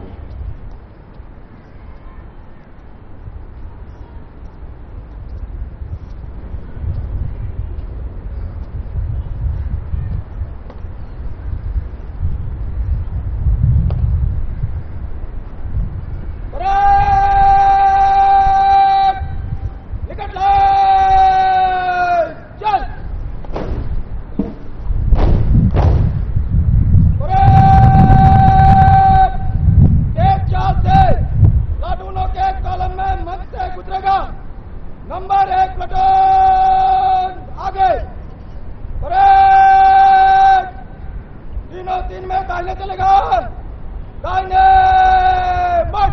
नंबर एक प्लेटून आगे। परेड तीनों तीन में दाहिने चलेगा, दाहिने मत।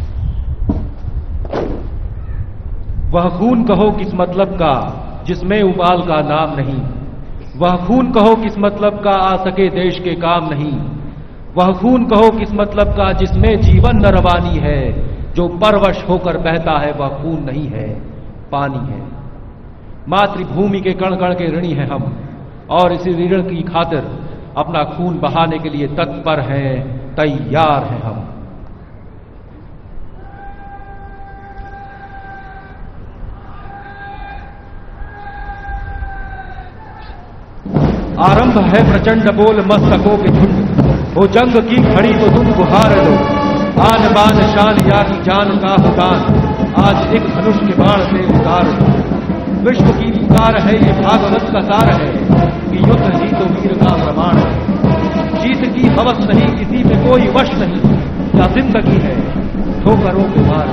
वह खून कहो किस मतलब का जिसमें उबाल का नाम नहीं, वह खून कहो किस मतलब का आ सके देश के काम नहीं, वह खून कहो किस मतलब का जिसमें जीवन न रवानी है, जो परवश होकर बहता है वह खून नहीं है पानी है। मातृभूमि के कण कण के ऋणी हैं हम और इसी ऋण की खातिर अपना खून बहाने के लिए तत्पर हैं, तैयार हैं हम। आरंभ है प्रचंड बोल मस्तकों के झुंड, हो जंग की घड़ी तो तुम गुहार लो, आन बान शान या की जान का हुदान, आज एक धनुष के बाण से उतार दो। विश्व की पुकार है, ये भागवत का सार है कि युद्ध ही तो वीर का प्रमाण है। जीत की हवस नहीं, किसी में कोई वश नहीं, क्या जिंदगी है ठोकरों के मार।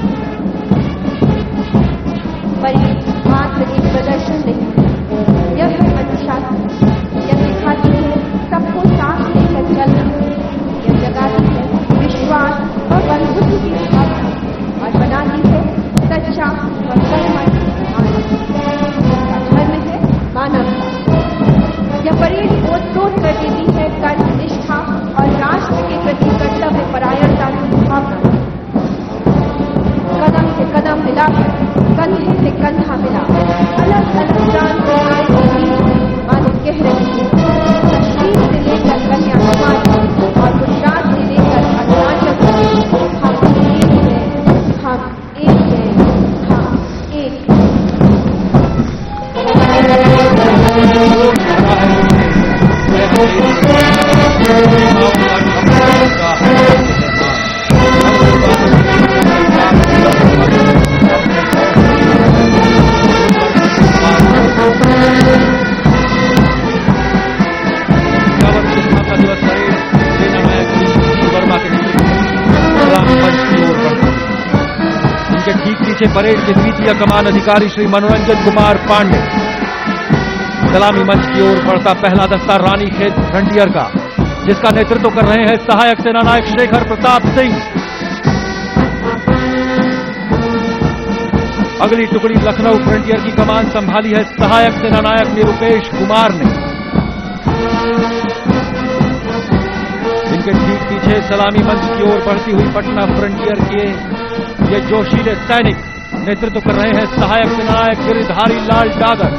पर ये मात्र एक प्रदर्शन नहीं, यह है अनुशासन। यह दिखाती है सबको साथ लेकर चलना, यह जगाती है विश्वास और बंधुत्व की भावना और बनाती है सच्चा और कर्मठ मानव। धर्म है मानवता। यह परेड ओत-प्रोत कर देती है कर्म निष्ठा और राष्ट्र के प्रति कर्तव्य परायणता की भावना। कदम से कदम मिलाकर, कंधे से कंधा मिला, अलग अलग जान से आए मानो कह रही है कश्मीर से लेकर कन्याकुमारी और गुजरात से लेकर अरुणाचल प्रदेश, हम एक हैं, हम एक हैं, हम एक हैं। इनके ठीक पीछे परेड के द्वितीय कमान अधिकारी श्री मनोरंजन कुमार पांडे। सलामी मंच की ओर बढ़ता पहला दस्ता रानीखेत फ्रंटियर का, जिसका नेतृत्व कर रहे हैं सहायक सेनानायक शेखर प्रताप सिंह। अगली टुकड़ी लखनऊ फ्रंटियर की कमान संभाली है सहायक सेनानायक निरुपेश कुमार ने। इनके ठीक पीछे सलामी मंच की ओर बढ़ती हुई पटना फ्रंटियर के ये जोशीले सैनिक नेतृत्व कर रहे हैं सहायक सेनानायक गिरिधारी लाल डागर।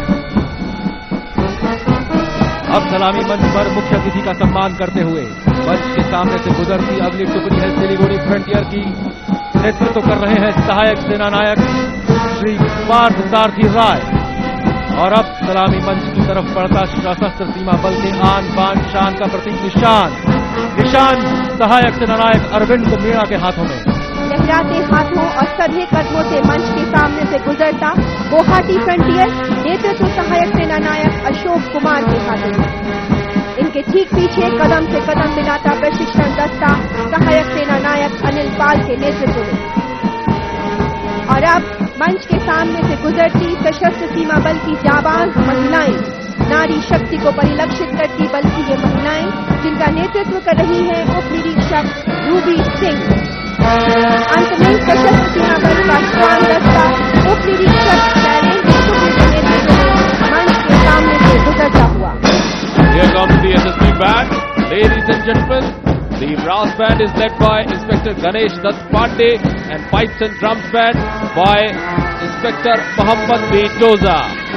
अब सलामी मंच पर मुख्य अतिथि का सम्मान करते हुए मंच के सामने से गुजरती अगली टुकड़ी है सिलीगुड़ी फ्रंटियर की, नेतृत्व कर रहे हैं सहायक सेनानायक श्री पार्थ सारथी राय। और अब सलामी मंच की तरफ बढ़ता सशस्त्र सीमा बल के आन बान शान का प्रतीक निशान निशान सहायक सेनानायक अरविंद मीणा के हाथों में। लहराते हाथों और सधे कदमों से मंच के सामने से गुजरता गुवाहाटी फ्रंटियर, नेतृत्व सहायक सेनानायक अशोक कुमार के हाथों में। इनके ठीक पीछे कदम से कदम मिलाता प्रशिक्षण दस्ता सहायक सेनानायक अनिल पाल के नेतृत्व में। और अब मंच के सामने से गुजरती सशस्त्र सीमा बल की जाबाज महिलाएं, नारी शक्ति को परिलक्षित करती बल की ये महिलाएं, जिनका नेतृत्व कर रही है उप निरीक्षक रूबी सिंह। अंत में सशस्त्र सीमा बल का स्वान दस्ता उप निरीक्षक शैलेंद्र शुक्ल के नेतृत्व में मंच के सामने से गुजरता हुआ। Here comes the S S B band. Ladies and gentlemen, the brass band is led by Inspector Ganesh Dutt Pandey and pipes and drums band by Inspector Mohammad B. Doza.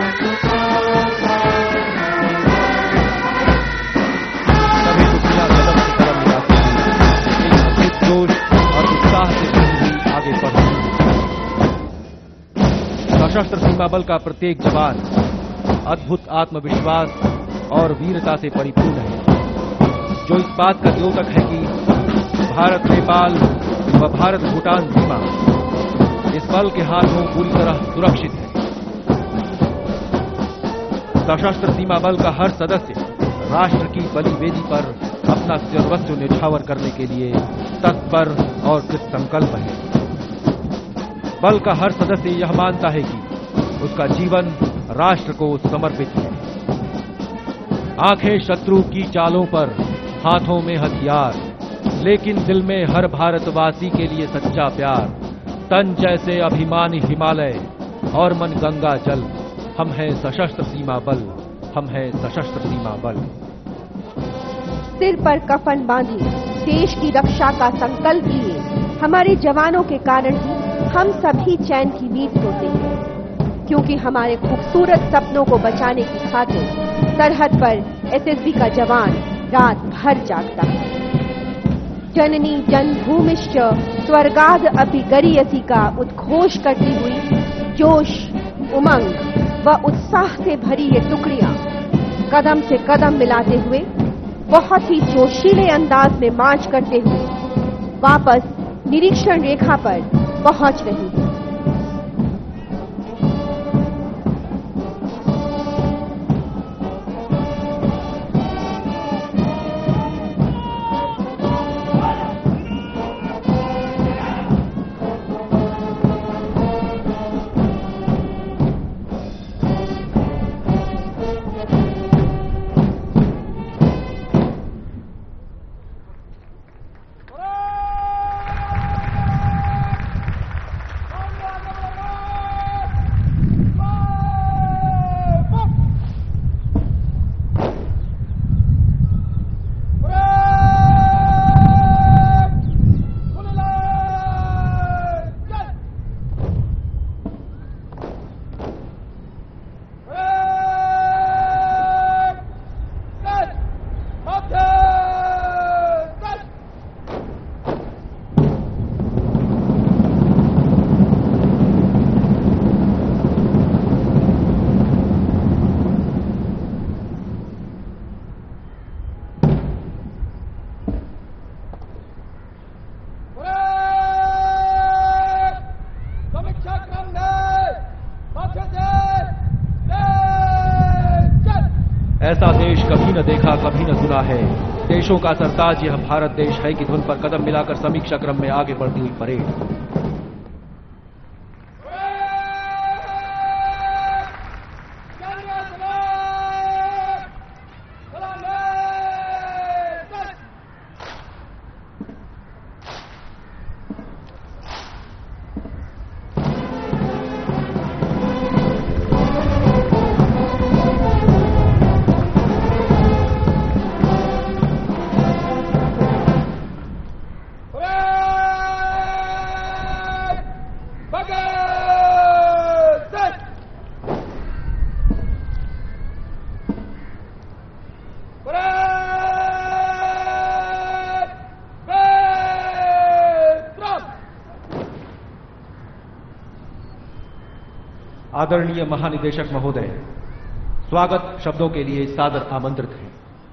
सभी टुकड़ियां कदम से कदम मिलाती हुई एक अद्भुत जोश और उत्साह से भरी हुई आगे बढ़ रही है। सशस्त्र सीमा बल का प्रत्येक जवान अद्भुत आत्मविश्वास और वीरता से परिपूर्ण है, जो इस बात का द्योतक है कि भारत नेपाल व भारत भूटान सीमा इस बल के हाथों पूरी तरह सुरक्षित है। सशस्त्र सीमा बल का हर सदस्य राष्ट्र की बलि वेदी पर अपना सर्वस्व न्यौछावर करने के लिए तत्पर और कृत संकल्प है। बल का हर सदस्य यह मानता है कि उसका जीवन राष्ट्र को समर्पित है। आंखें शत्रु की चालों पर, हाथों में हथियार, लेकिन दिल में हर भारतवासी के लिए सच्चा प्यार। तन जैसे अभिमानी हिमालय और मन गंगा जल, हम हैं सशस्त्र सीमा बल, हम हैं सशस्त्र सीमा बल। सिर पर कफन बांधे, देश की रक्षा का संकल्प लिए हमारे जवानों के कारण ही हम सभी चैन की नींद सोते हैं, क्योंकि हमारे खूबसूरत सपनों को बचाने की खातिर सरहद पर एस एस बी का जवान रात भर जागता है। जननी जन्मभूमिश्च स्वर्गाद अपि गरीयसी का उद्घोष करती हुई जोश, उमंग व उत्साह से भरी ये टुकड़ियां कदम से कदम मिलाते हुए बहुत ही जोशीले अंदाज में मार्च करते हुए वापस निरीक्षण रेखा पर पहुंच रही है। न देखा कभी न सुना है, देशों का सरताज यह भारत देश है की धुन पर कदम मिलाकर समीक्षा क्रम में आगे बढ़ती हुई परेड। आदरणीय महानिदेशक महोदय, स्वागत शब्दों के लिए सादर आमंत्रित हैं।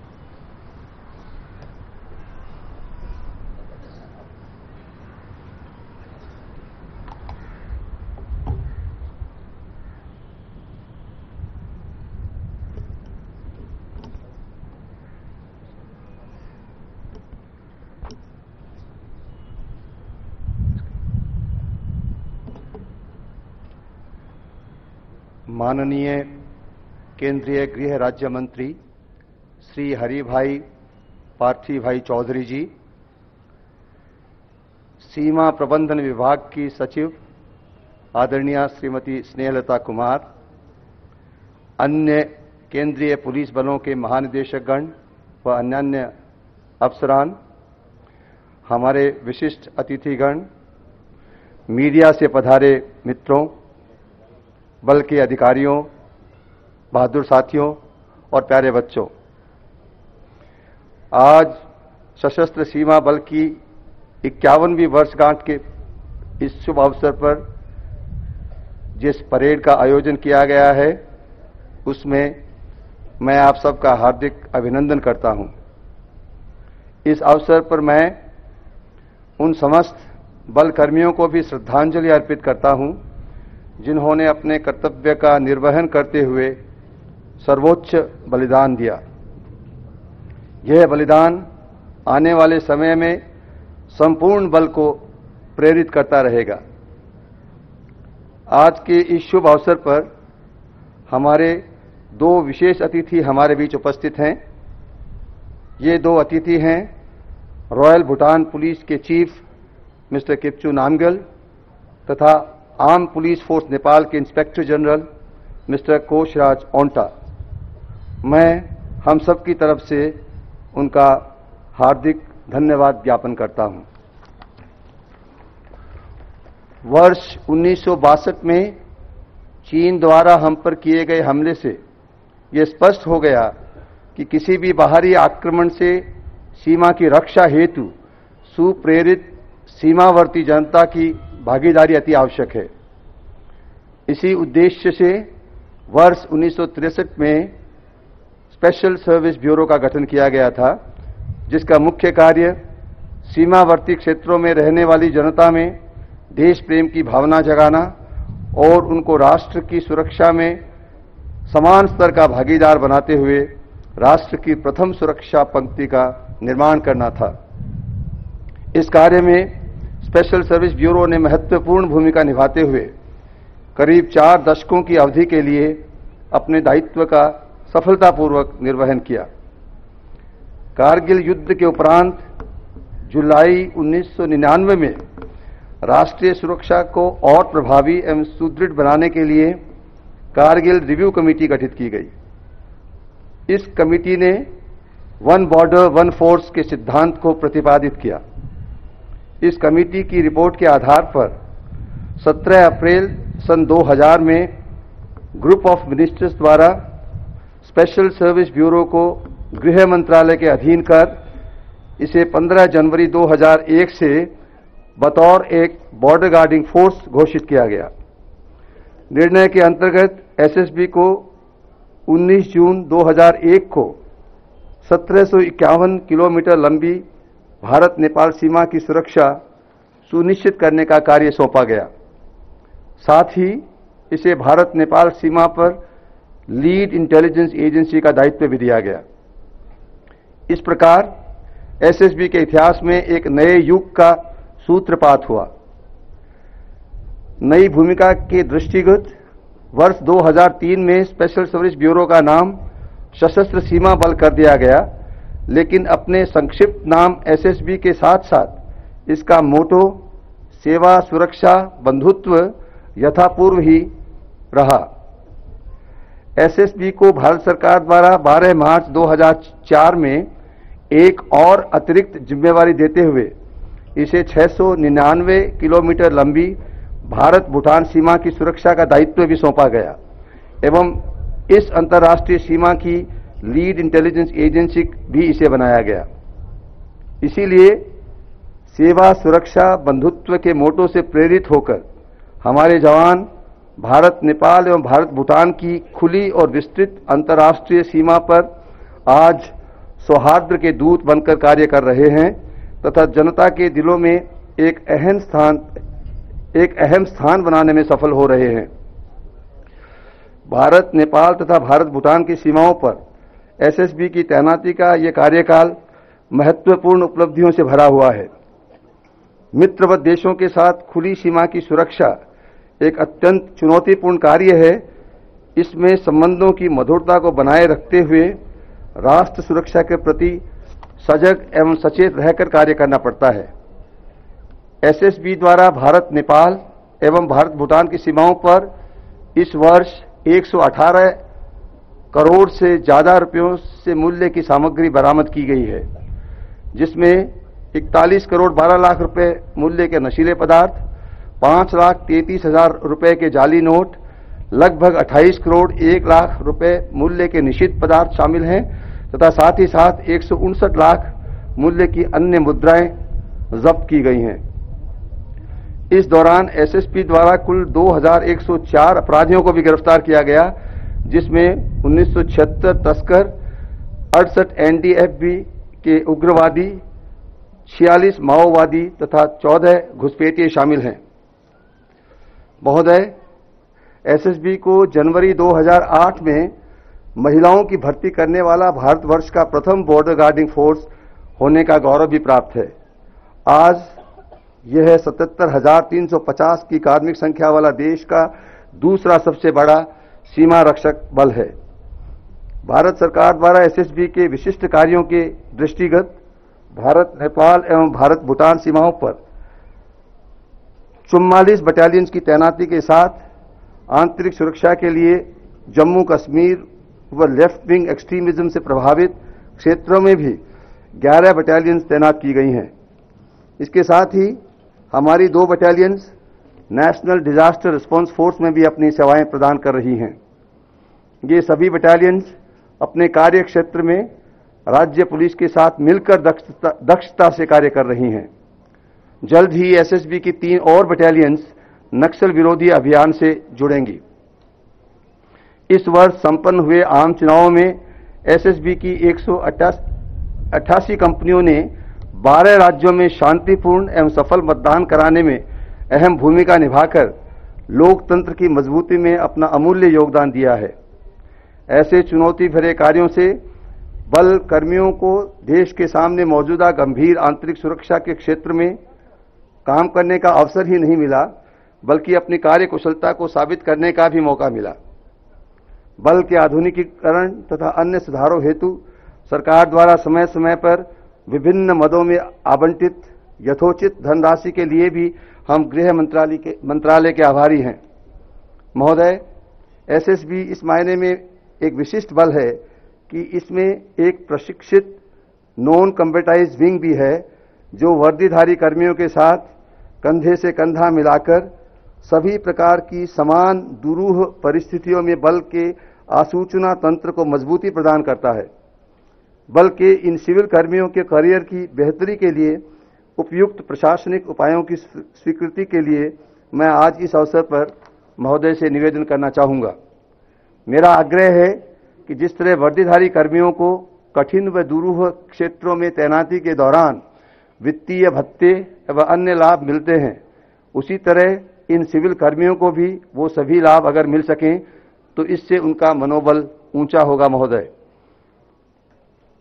माननीय केंद्रीय गृह राज्य मंत्री श्री हरि भाई पार्थी भाई चौधरी जी, सीमा प्रबंधन विभाग की सचिव आदरणीय श्रीमती स्नेहलता कुमार, अन्य केंद्रीय पुलिस बलों के महानिदेशकगण व अन्य अफसरान, हमारे विशिष्ट अतिथिगण, मीडिया से पधारे मित्रों, बल के अधिकारियों, बहादुर साथियों और प्यारे बच्चों, आज सशस्त्र सीमा बल की इक्यावनवीं वर्षगांठ के इस शुभ अवसर पर जिस परेड का आयोजन किया गया है, उसमें मैं आप सबका हार्दिक अभिनंदन करता हूं। इस अवसर पर मैं उन समस्त बल कर्मियों को भी श्रद्धांजलि अर्पित करता हूं जिन्होंने अपने कर्तव्य का निर्वहन करते हुए सर्वोच्च बलिदान दिया। यह बलिदान आने वाले समय में संपूर्ण बल को प्रेरित करता रहेगा। आज के इस शुभ अवसर पर हमारे दो विशेष अतिथि हमारे बीच उपस्थित हैं। ये दो अतिथि हैं रॉयल भूटान पुलिस के चीफ मिस्टर किप्चू नामग्याल तथा आर्म पुलिस फोर्स नेपाल के inspector general mister Koshraj Onta. मैं हम सब की तरफ से उनका हार्दिक धन्यवाद ज्ञापन करता हूं। वर्ष उन्नीस सौ बासठ में चीन द्वारा हम पर किए गए हमले से यह स्पष्ट हो गया कि किसी भी बाहरी आक्रमण से सीमा की रक्षा हेतु सुप्रेरित सीमावर्ती जनता की भागीदारी अति आवश्यक है। इसी उद्देश्य से वर्ष उन्नीस सौ तिरसठ में स्पेशल सर्विस ब्यूरो का गठन किया गया था, जिसका मुख्य कार्य सीमावर्ती क्षेत्रों में रहने वाली जनता में देश प्रेम की भावना जगाना और उनको राष्ट्र की सुरक्षा में समान स्तर का भागीदार बनाते हुए राष्ट्र की प्रथम सुरक्षा पंक्ति का निर्माण करना था। इस कार्य में स्पेशल सर्विस ब्यूरो ने महत्वपूर्ण भूमिका निभाते हुए करीब चार दशकों की अवधि के लिए अपने दायित्व का सफलतापूर्वक निर्वहन किया। कारगिल युद्ध के उपरांत जुलाई उन्नीस सौ निन्यानवे में राष्ट्रीय सुरक्षा को और प्रभावी एवं सुदृढ़ बनाने के लिए कारगिल रिव्यू कमेटी गठित की गई। इस कमेटी ने वन बॉर्डर वन फोर्स के सिद्धांत को प्रतिपादित किया। इस कमेटी की रिपोर्ट के आधार पर सत्रह अप्रैल सन दो हज़ार में ग्रुप ऑफ मिनिस्टर्स द्वारा स्पेशल सर्विस ब्यूरो को गृह मंत्रालय के अधीन कर इसे पंद्रह जनवरी दो हज़ार एक से बतौर एक बॉर्डर गार्डिंग फोर्स घोषित किया गया। निर्णय के अंतर्गत एसएसबी को उन्नीस जून दो हज़ार एक को सत्रह सौ इक्यावन किलोमीटर लंबी भारत नेपाल सीमा की सुरक्षा सुनिश्चित करने का कार्य सौंपा गया। साथ ही इसे भारत नेपाल सीमा पर लीड इंटेलिजेंस एजेंसी का दायित्व भी दिया गया। इस प्रकार एसएसबी के इतिहास में एक नए युग का सूत्रपात हुआ। नई भूमिका के दृष्टिगत वर्ष दो हज़ार तीन में स्पेशल सर्विस ब्यूरो का नाम सशस्त्र सीमा बल कर दिया गया, लेकिन अपने संक्षिप्त नाम एसएसबी के साथ साथ इसका मोटो सेवा, सुरक्षा, बंधुत्व यथापूर्व ही रहा। एसएसबी को भारत सरकार द्वारा बारह मार्च दो हज़ार चार में एक और अतिरिक्त जिम्मेवारी देते हुए इसे छह सौ निन्यानवे किलोमीटर लंबी भारत भूटान सीमा की सुरक्षा का दायित्व भी सौंपा गया एवं इस अंतर्राष्ट्रीय सीमा की लीड इंटेलिजेंस एजेंसी भी इसे बनाया गया। इसीलिए सेवा, सुरक्षा, बंधुत्व के मोटो से प्रेरित होकर हमारे जवान भारत नेपाल एवं भारत भूटान की खुली और विस्तृत अंतर्राष्ट्रीय सीमा पर आज सौहार्द के दूत बनकर कार्य कर रहे हैं तथा जनता के दिलों में एक अहम स्थान एक अहम स्थान बनाने में सफल हो रहे हैं। भारत नेपाल तथा भारत भूटान की सीमाओं पर एसएसबी की तैनाती का ये कार्यकाल महत्वपूर्ण उपलब्धियों से भरा हुआ है। मित्रवत देशों के साथ खुली सीमा की सुरक्षा एक अत्यंत चुनौतीपूर्ण कार्य है। इसमें संबंधों की मधुरता को बनाए रखते हुए राष्ट्र सुरक्षा के प्रति सजग एवं सचेत रहकर कार्य करना पड़ता है। एसएसबी द्वारा भारत नेपाल एवं भारत भूटान की सीमाओं पर इस वर्ष एक सौ अठारह करोड़ से ज्यादा रुपयों से मूल्य की सामग्री बरामद की गई है, जिसमें इकतालीस करोड़ बारह लाख रुपए मूल्य के नशीले पदार्थ, पांच लाख तैंतीस हजार रुपए के जाली नोट, लगभग अट्ठाईस करोड़ एक लाख रुपए मूल्य के निषिद्ध पदार्थ शामिल हैं तथा साथ ही साथ एक सौ उनसठ लाख मूल्य की अन्य मुद्राएं जब्त की गई हैं। इस दौरान एसएसपी द्वारा कुल दो हज़ार एक सौ चार अपराधियों को भी गिरफ्तार किया गया, जिसमें उन्नीस सौ छिहत्तर तस्कर, अड़सठ एनडीएफबी के उग्रवादी, छियालीस माओवादी तथा चौदह घुसपैठिए शामिल हैं। महोदय, एसएसबी को जनवरी दो हज़ार आठ में महिलाओं की भर्ती करने वाला भारतवर्ष का प्रथम बॉर्डर गार्डिंग फोर्स होने का गौरव भी प्राप्त है। आज यह सतहत्तर हजार तीन सौ पचास की कार्मिक संख्या वाला देश का दूसरा सबसे बड़ा सीमा रक्षक बल है। भारत सरकार द्वारा एसएसबी के विशिष्ट कार्यों के दृष्टिगत भारत नेपाल एवं भारत भूटान सीमाओं पर चौवालीस बटालियंस की तैनाती के साथ आंतरिक सुरक्षा के लिए जम्मू कश्मीर व लेफ्ट विंग एक्सट्रीमिज्म से प्रभावित क्षेत्रों में भी ग्यारह बटालियंस तैनात की गई हैं। इसके साथ ही हमारी दो battalions national disaster response force में भी अपनी सेवाएं प्रदान कर रही हैं। ये सभी बटालियंस अपने कार्य क्षेत्र में राज्य पुलिस के साथ मिलकर दक्षता, दक्षता से कार्य कर रही हैं। जल्द ही एसएसबी की तीन और बटालियंस नक्सल विरोधी अभियान से जुड़ेंगी। इस वर्ष संपन्न हुए आम चुनावों में एसएसबी की एक सौ अट्ठासी कंपनियों ने बारह राज्यों में शांतिपूर्ण एवं सफल मतदान कराने में अहम भूमिका निभाकर लोकतंत्र की मजबूती में अपना अमूल्य योगदान दिया है। ऐसे चुनौती भरे कार्यों से बल कर्मियों को देश के सामने मौजूदा गंभीर आंतरिक सुरक्षा के क्षेत्र में काम करने का अवसर ही नहीं मिला, बल्कि अपनी कार्य कुशलता को साबित करने का भी मौका मिला। बल के आधुनिकीकरण तथा अन्य सुधारों हेतु सरकार द्वारा समय समय पर विभिन्न मदों में आवंटित यथोचित धनराशि के लिए भी हम गृह मंत्रालय के मंत्रालय के आभारी हैं। महोदय, एसएसबी इस मायने में एक विशिष्ट बल है कि इसमें एक प्रशिक्षित नॉन कम्बेटाइज विंग भी है, जो वर्दीधारी कर्मियों के साथ कंधे से कंधा मिलाकर सभी प्रकार की समान दुरूह परिस्थितियों में बल के आसूचना तंत्र को मजबूती प्रदान करता है। बल के इन सिविल कर्मियों के करियर की बेहतरी के लिए उपयुक्त प्रशासनिक उपायों की स्वीकृति के लिए मैं आज इस अवसर पर महोदय से निवेदन करना चाहूँगा। मेरा आग्रह है कि जिस तरह वर्दीधारी कर्मियों को कठिन व दुरूह क्षेत्रों में तैनाती के दौरान वित्तीय भत्ते व अन्य लाभ मिलते हैं, उसी तरह इन सिविल कर्मियों को भी वो सभी लाभ अगर मिल सकें तो इससे उनका मनोबल ऊंचा होगा। महोदय,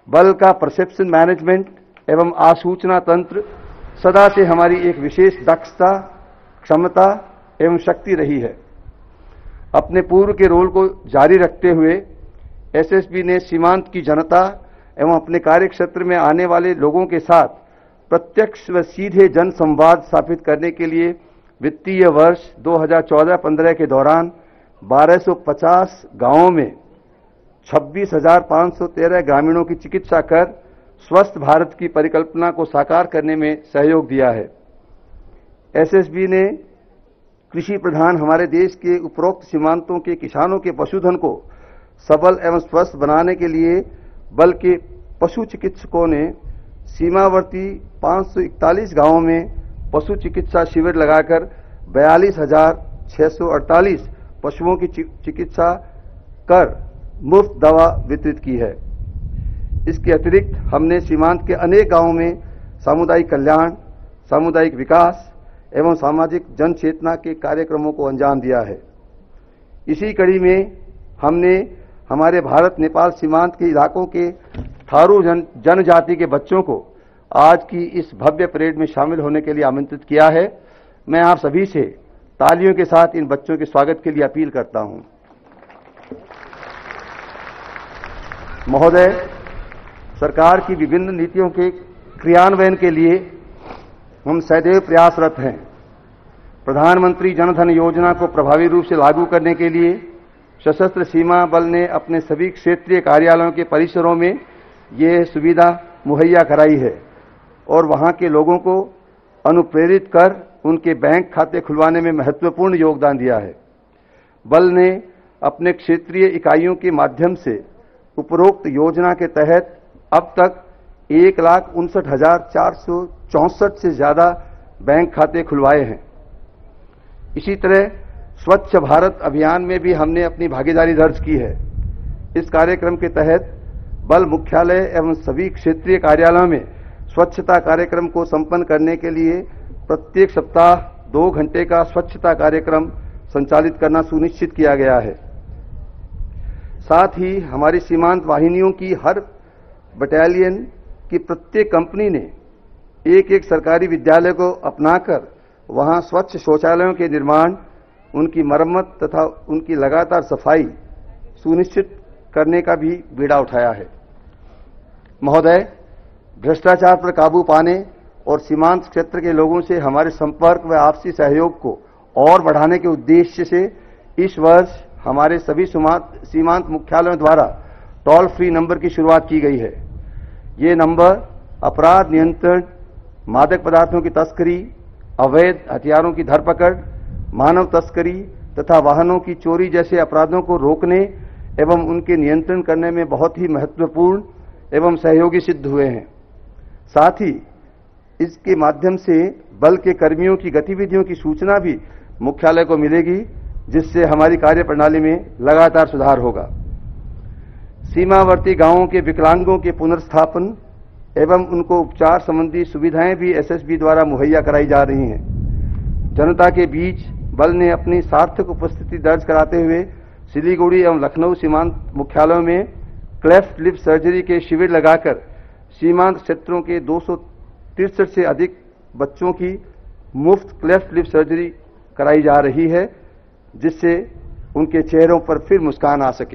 बल का परसेप्शन मैनेजमेंट एवं आसूचना तंत्र सदा से हमारी एक विशेष दक्षता, क्षमता एवं शक्ति रही है। अपने पूर्व के रोल को जारी रखते हुए एसएसबी ने सीमांत की जनता एवं अपने कार्य क्षेत्र में आने वाले लोगों के साथ प्रत्यक्ष व सीधे जन संवाद स्थापित करने के लिए वित्तीय वर्ष दो हज़ार चौदह पंद्रह के दौरान बारह सौ पचास गांवों में छब्बीस हज़ार पाँच सौ तेरह ग्रामीणों की चिकित्सा कर स्वस्थ भारत की परिकल्पना को साकार करने में सहयोग दिया है। एसएसबी ने कृषि प्रधान हमारे देश के उपरोक्त सीमांतों के किसानों के पशुधन को सबल एवं स्वस्थ बनाने के लिए बल के पशु चिकित्सकों ने सीमावर्ती पाँच सौ इकतालीस गांवों में पशु चिकित्सा शिविर लगाकर बयालीस हजार छह सौ अड़तालीस पशुओं की चिकित्सा कर मुफ्त दवा वितरित की है। इसके अतिरिक्त हमने सीमांत के अनेक गांवों में सामुदायिक कल्याण, सामुदायिक विकास एवं सामाजिक जन चेतना के कार्यक्रमों को अंजाम दिया है। इसी कड़ी में हमने हमारे भारत नेपाल सीमांत के इलाकों के थारू जन जनजाति के बच्चों को आज की इस भव्य परेड में शामिल होने के लिए आमंत्रित किया है। मैं आप सभी से तालियों के साथ इन बच्चों के स्वागत के लिए अपील करता हूं। महोदय, सरकार की विभिन्न नीतियों के क्रियान्वयन के लिए हम सदैव प्रयासरत हैं। प्रधानमंत्री जनधन योजना को प्रभावी रूप से लागू करने के लिए सशस्त्र सीमा बल ने अपने सभी क्षेत्रीय कार्यालयों के परिसरों में ये सुविधा मुहैया कराई है और वहां के लोगों को अनुप्रेरित कर उनके बैंक खाते खुलवाने में महत्वपूर्ण योगदान दिया है। बल ने अपने क्षेत्रीय इकाइयों के माध्यम से उपरोक्त योजना के तहत अब तक एक लाख उनसठ हजार चार सौ चौंसठ से ज्यादा बैंक खाते खुलवाए हैं। इसी तरह स्वच्छ भारत अभियान में भी हमने अपनी भागीदारी दर्ज की है। इस कार्यक्रम के तहत बल मुख्यालय एवं सभी क्षेत्रीय कार्यालयों में स्वच्छता कार्यक्रम को संपन्न करने के लिए प्रत्येक सप्ताह दो घंटे का स्वच्छता कार्यक्रम संचालित करना सुनिश्चित किया गया है। साथ ही हमारी सीमांत वाहिनियों की हर बटालियन की प्रत्येक कंपनी ने एक एक सरकारी विद्यालय को अपनाकर वहां स्वच्छ शौचालयों के निर्माण, उनकी मरम्मत तथा उनकी लगातार सफाई सुनिश्चित करने का भी बीड़ा उठाया है। महोदय, भ्रष्टाचार पर काबू पाने और सीमांत क्षेत्र के लोगों से हमारे संपर्क व आपसी सहयोग को और बढ़ाने के उद्देश्य से इस वर्ष हमारे सभी सीमांत मुख्यालयों द्वारा टोल फ्री नंबर की शुरुआत की गई है। ये नंबर अपराध नियंत्रण, मादक पदार्थों की तस्करी, अवैध हथियारों की धरपकड़, मानव तस्करी तथा वाहनों की चोरी जैसे अपराधों को रोकने एवं उनके नियंत्रण करने में बहुत ही महत्वपूर्ण एवं सहयोगी सिद्ध हुए हैं। साथ ही इसके माध्यम से बल के कर्मियों की गतिविधियों की सूचना भी मुख्यालय को मिलेगी, जिससे हमारी कार्यप्रणाली में लगातार सुधार होगा। सीमावर्ती गांवों के विकलांगों के पुनर्स्थापन एवं उनको उपचार संबंधी सुविधाएं भी एसएसबी द्वारा मुहैया कराई जा रही हैं। जनता के बीच बल ने अपनी सार्थक उपस्थिति दर्ज कराते हुए सिलीगुड़ी एवं लखनऊ सीमांत मुख्यालयों में क्लेफ्ट लिप सर्जरी के शिविर लगाकर सीमांत क्षेत्रों के दो सौ तिरसठ से अधिक बच्चों की मुफ्त क्लेफ्ट लिप सर्जरी कराई जा रही है, जिससे उनके चेहरों पर फिर मुस्कान आ सके।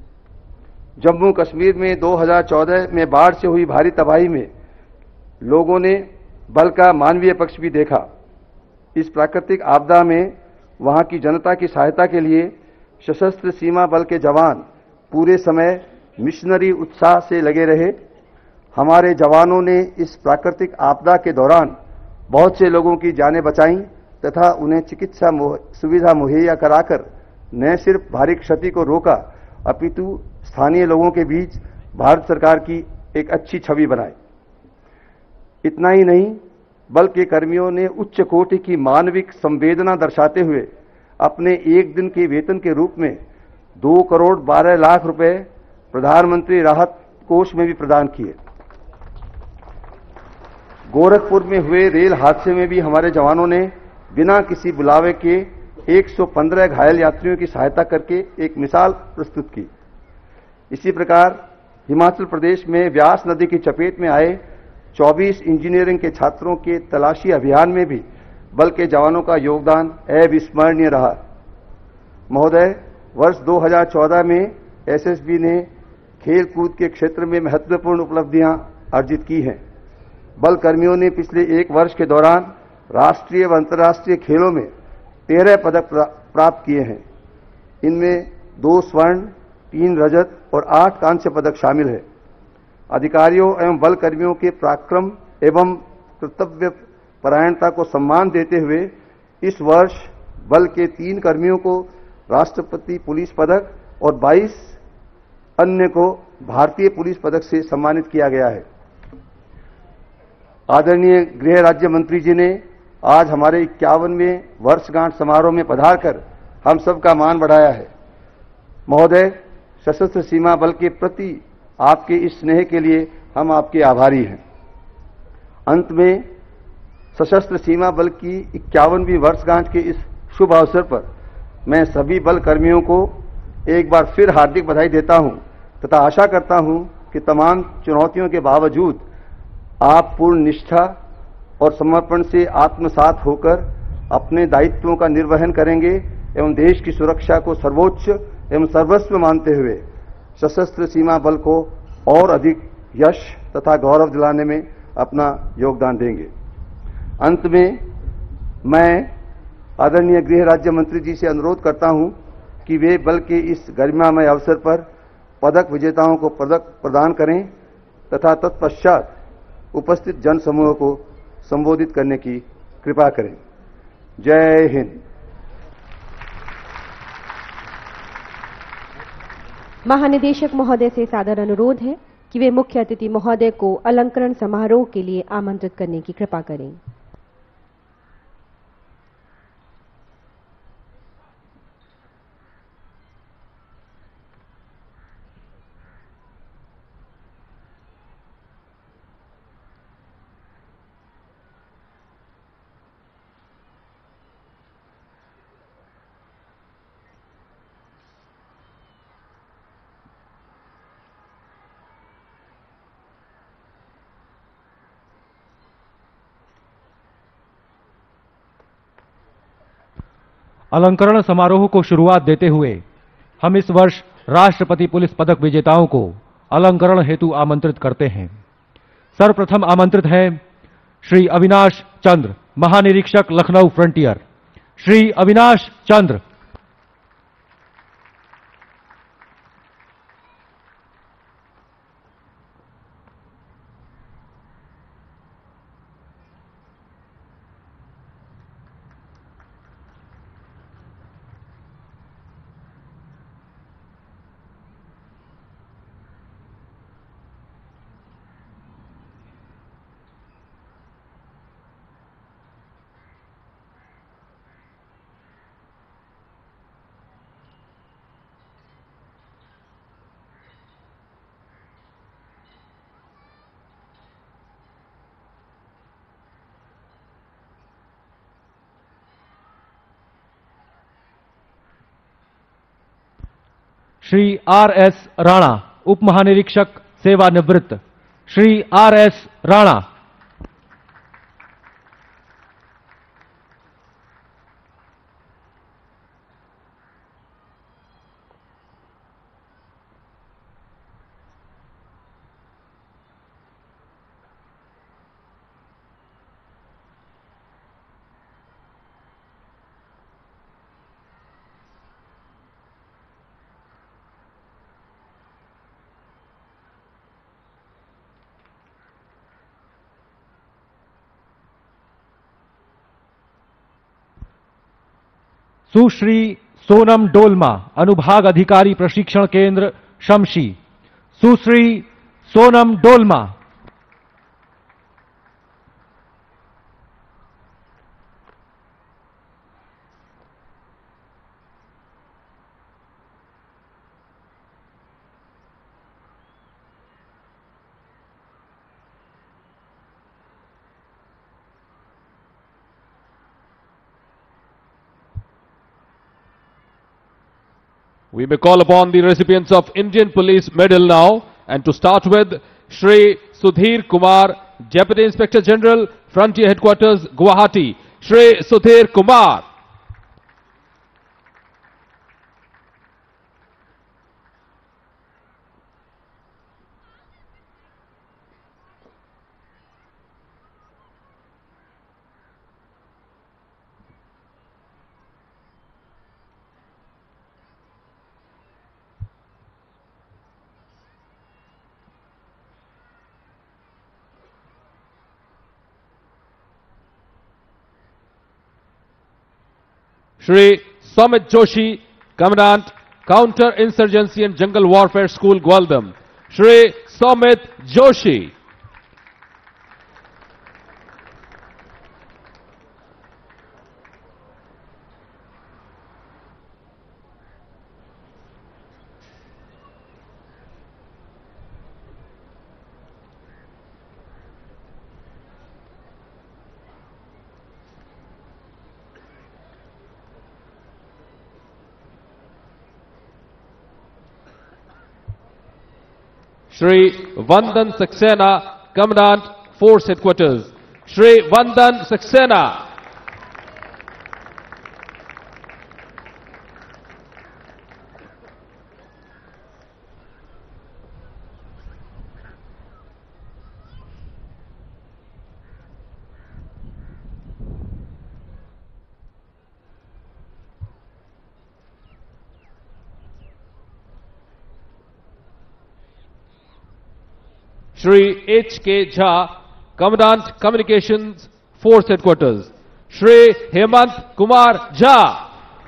जम्मू कश्मीर में दो हज़ार चौदह में बाढ़ से हुई भारी तबाही में लोगों ने बल का मानवीय पक्ष भी देखा। इस प्राकृतिक आपदा में वहां की जनता की सहायता के लिए सशस्त्र सीमा बल के जवान पूरे समय मिशनरी उत्साह से लगे रहे। हमारे जवानों ने इस प्राकृतिक आपदा के दौरान बहुत से लोगों की जानें बचाईं तथा उन्हें चिकित्सा सुविधा मुहैया कराकर न सिर्फ भारी क्षति को रोका, अपितु स्थानीय लोगों के बीच भारत सरकार की एक अच्छी छवि बनाई। इतना ही नहीं, बल के कर्मियों ने उच्च कोटि की मानविक संवेदना दर्शाते हुए अपने एक दिन के वेतन के रूप में दो करोड़ बारह लाख रुपए प्रधानमंत्री राहत कोष में भी प्रदान किए। गोरखपुर में हुए रेल हादसे में भी हमारे जवानों ने बिना किसी बुलावे के एक सौ पंद्रह घायल यात्रियों की सहायता करके एक मिसाल प्रस्तुत की। इसी प्रकार हिमाचल प्रदेश में व्यास नदी की चपेट में आए चौबीस इंजीनियरिंग के छात्रों के तलाशी अभियान में भी बल के जवानों का योगदान अविस्मरणीय रहा। महोदय, वर्ष दो हज़ार चौदह में एसएसबी ने खेल कूद के क्षेत्र में महत्वपूर्ण उपलब्धियां अर्जित की हैं। बल कर्मियों ने पिछले एक वर्ष के दौरान राष्ट्रीय व अंतर्राष्ट्रीय खेलों में तेरह पदक प्राप्त किए हैं। इनमें दो स्वर्ण, तीन रजत और आठ कांस्य पदक शामिल है। अधिकारियों एवं बल कर्मियों के पराक्रम एवं कर्तव्य परायणता को सम्मान देते हुए इस वर्ष बल के तीन कर्मियों को राष्ट्रपति पुलिस पदक और बाईस अन्य को भारतीय पुलिस पदक से सम्मानित किया गया है। आदरणीय गृह राज्य मंत्री जी ने आज हमारे इक्यावनवें वर्षगांठ समारोह में पधारकर हम सबका मान बढ़ाया है। महोदय, सशस्त्र सीमा बल के प्रति आपके इस स्नेह के लिए हम आपके आभारी हैं। अंत में सशस्त्र सीमा बल की इक्यावनवीं वर्षगांठ के इस शुभ अवसर पर मैं सभी बल कर्मियों को एक बार फिर हार्दिक बधाई देता हूं तथा आशा करता हूं कि तमाम चुनौतियों के बावजूद आप पूर्ण निष्ठा और समर्पण से आत्मसात होकर अपने दायित्वों का निर्वहन करेंगे एवं देश की सुरक्षा को सर्वोच्च एवं सर्वस्व मानते हुए सशस्त्र सीमा बल को और अधिक यश तथा गौरव दिलाने में अपना योगदान देंगे। अंत में मैं आदरणीय गृह राज्य मंत्री जी से अनुरोध करता हूं कि वे बल के इस गरिमामय अवसर पर पदक विजेताओं को पदक प्रदान करें तथा तत्पश्चात उपस्थित जन समूह को संबोधित करने की कृपा करें। जय हिंद। महानिदेशक महोदय से सादर अनुरोध है कि वे मुख्य अतिथि महोदय को अलंकरण समारोह के लिए आमंत्रित करने की कृपा करें। अलंकरण समारोह को शुरुआत देते हुए हम इस वर्ष राष्ट्रपति पुलिस पदक विजेताओं को अलंकरण हेतु आमंत्रित करते हैं। सर्वप्रथम आमंत्रित हैं श्री अविनाश चंद्र, महानिरीक्षक Lucknow frontier. Shri Avinash Chandra. Shri R S Rana, उप महानिरीक्षक सेवानिवृत्त। Shri R S Rana. सुश्री सोनम डोलमा, अनुभाग अधिकारी प्रशिक्षण केंद्र शमशी। सुश्री Sonam Dolma. We may call upon the recipients of Indian Police Medal now, And to start with, Shri Sudhir Kumar, Deputy Inspector General, Frontier Headquarters, Guwahati. Shri Sudhir Kumar. Shri Samit Joshi, Commandant, Counter Insurgency and Jungle Warfare School, Gwaldam. Shri Samit Joshi. Shri Vandan Saxena, Commandant, Force Headquarters. Shri Vandan Saxena. Shri H K Jha, Commandant, Communications, Force Headquarters. Shri Hemant Kumar Jha.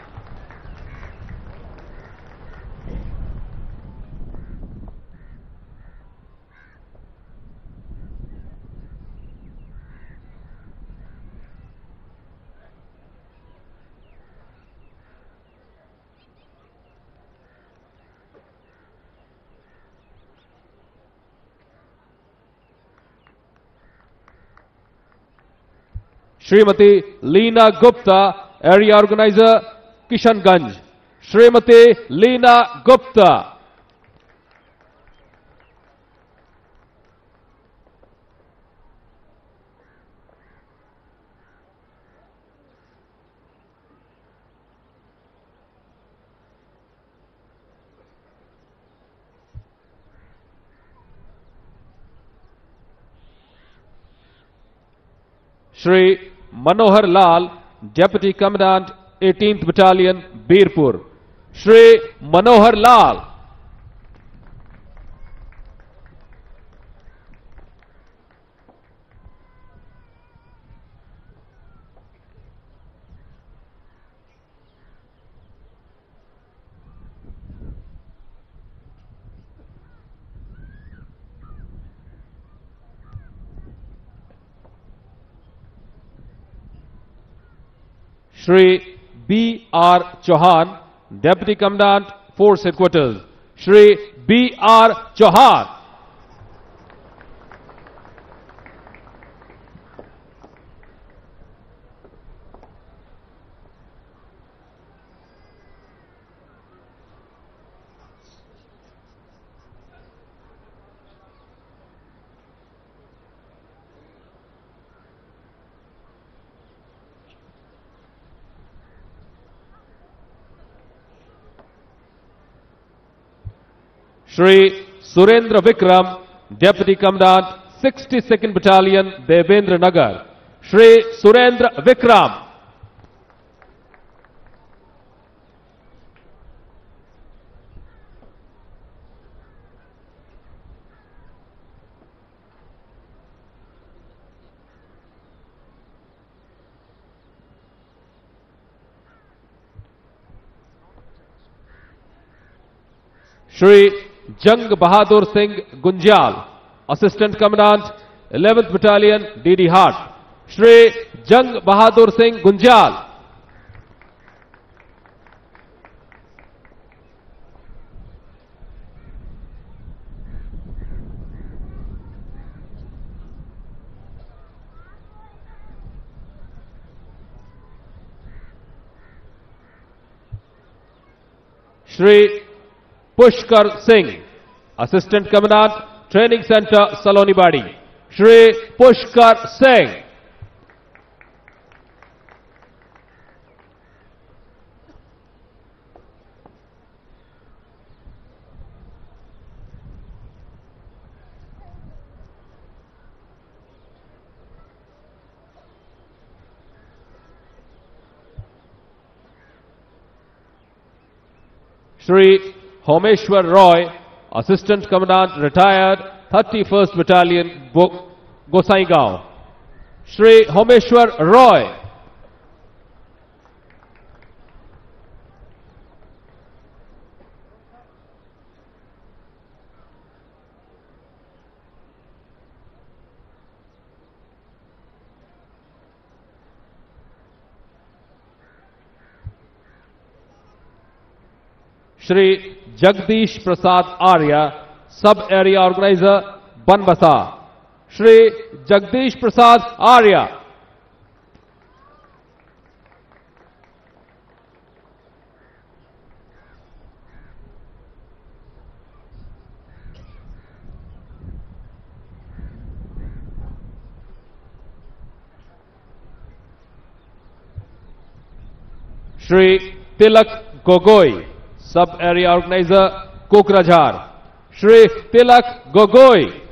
Srimati Leena Gupta, Area Organizer, Kishanganj. Srimati Leena Gupta. Shri Manohar Lal, Deputy Commandant, eighteenth Battalion, Birpur. Shri Manohar Lal. Shri B R Chauhan, Deputy Commandant, Force Headquarters. Shri B R Chauhan. Shri Surendra Vikram, Deputy Commandant, sixty-second Battalion, Devendra Nagar. Shri Surendra Vikram. Shri Jang Bahadur Singh Gunjal, Assistant Commandant, eleventh Battalion, D D Hart. Shri Jang Bahadur Singh Gunjal. Shri Pushkar Singh, Assistant Commandant, Training Center, Saloni Badi, Shri Pushkar Singh. Shri Homeshwar Roy, Assistant Commandant, Retired, thirty-first Battalion, Gosaigao. Shri Homeshwar Roy. Shri Jagdish Prasad Arya, Sub-Area Organizer, Banbasa. Shri Jagdish Prasad Arya. Shri Tilak Gogoi, Sub-Area Organizer, Kokrajhar. Shri Tilak Gogoi.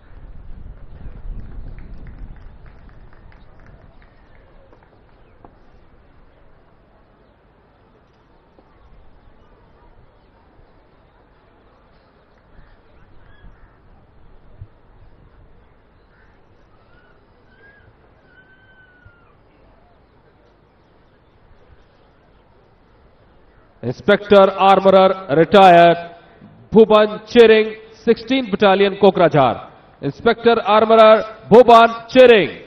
Inspector Armorer, Retired, Bhuban Chering, sixteenth Battalion, Kokrajhar. Inspector Armorer, Bhuban Chering.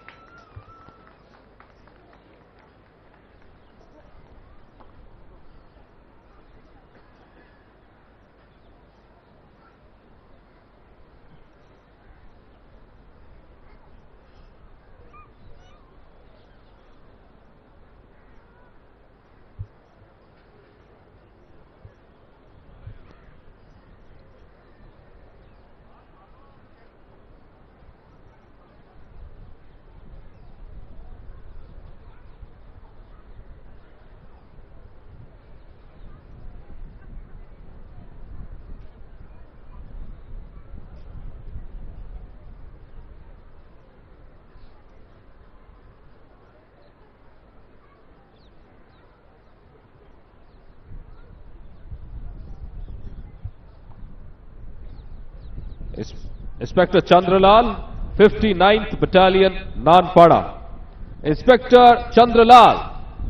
Inspector Chandralal, fifty-ninth Battalion, Nanpada. Inspector Chandralal.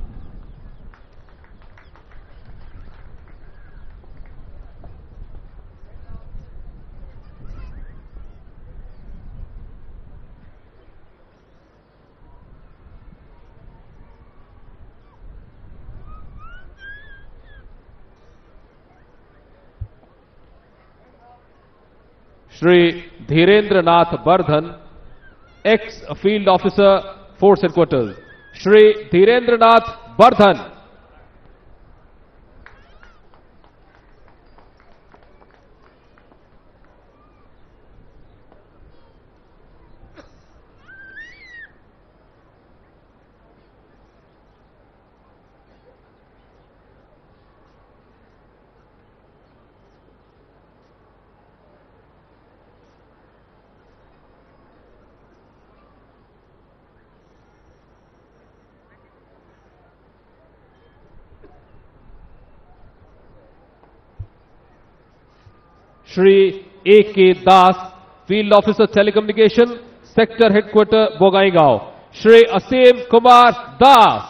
Shri Dhirendra Nath Bardhan, ex-Field Officer, Force Headquarters. Shri Dhirendra Nath Bardhan. Shri A K Das, Field Officer Telecommunication, Sector Headquarter, Bogaigaon. Shri Asim Kumar Das.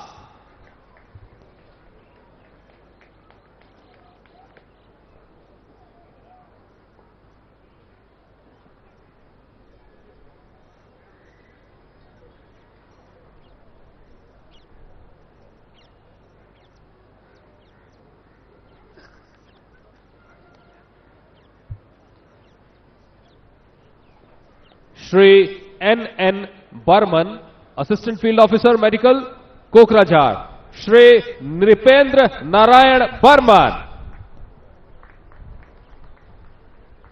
Shri N N Burman, Assistant Field Officer Medical, Kokrajhar. Shri Nripendra Narayan Burman.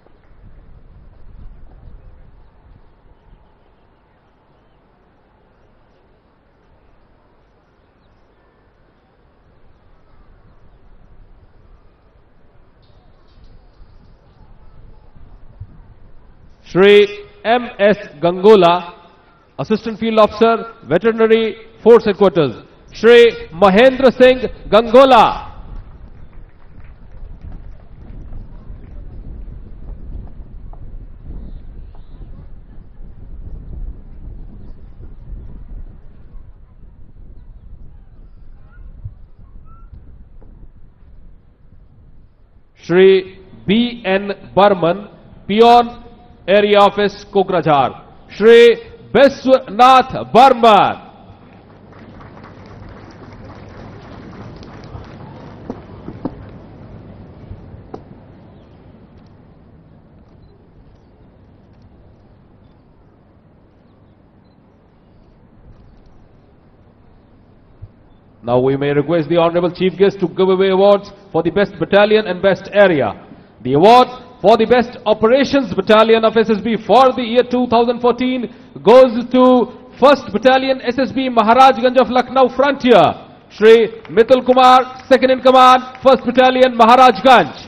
Shri M S Gangola, Assistant Field Officer, Veterinary Force Headquarters. Shri Mahendra Singh Gangola. Shri B N Burman, Peon, Area Office, Kokrajhar. Shri Biswanath Burman. Now we may request the Honorable Chief Guest to give away awards for the Best Battalion and Best Area. The award for the Best Operations Battalion of S S B for the year two thousand fourteen goes to first Battalion S S B Maharajganj of Lucknow Frontier. Shri Mithil Kumar, Second in Command, first Battalion Maharajganj.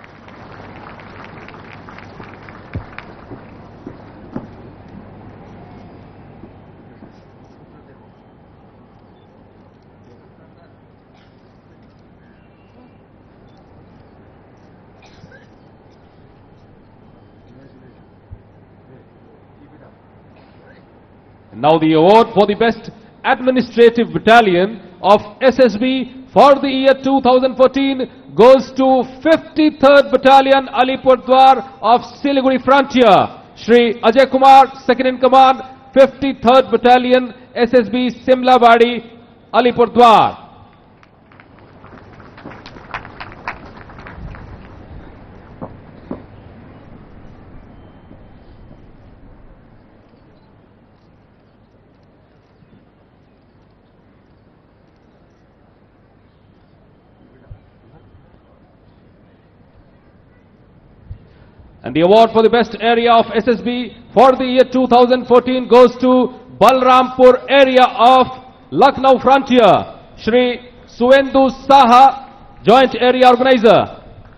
Now the award for the Best Administrative Battalion of S S B for the year two thousand fourteen goes to fifty-third Battalion Alipurdwar of Siliguri Frontier. Shri Ajay Kumar, Second in Command, fifty-third Battalion S S B Simlawadi, Alipurdwar. And the award for the best area of S S B for the year two thousand fourteen goes to Balrampur area of Lucknow Frontier. Shri Suendu Saha, Joint Area Organizer.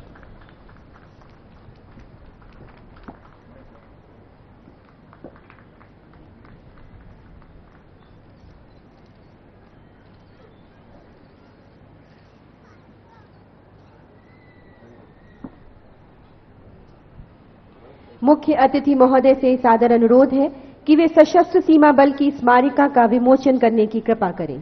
मुख्य अतिथि महोदय से सादर अनुरोध है कि वे सशस्त्र सीमा बल की स्मारिका का विमोचन करने की कृपा करें।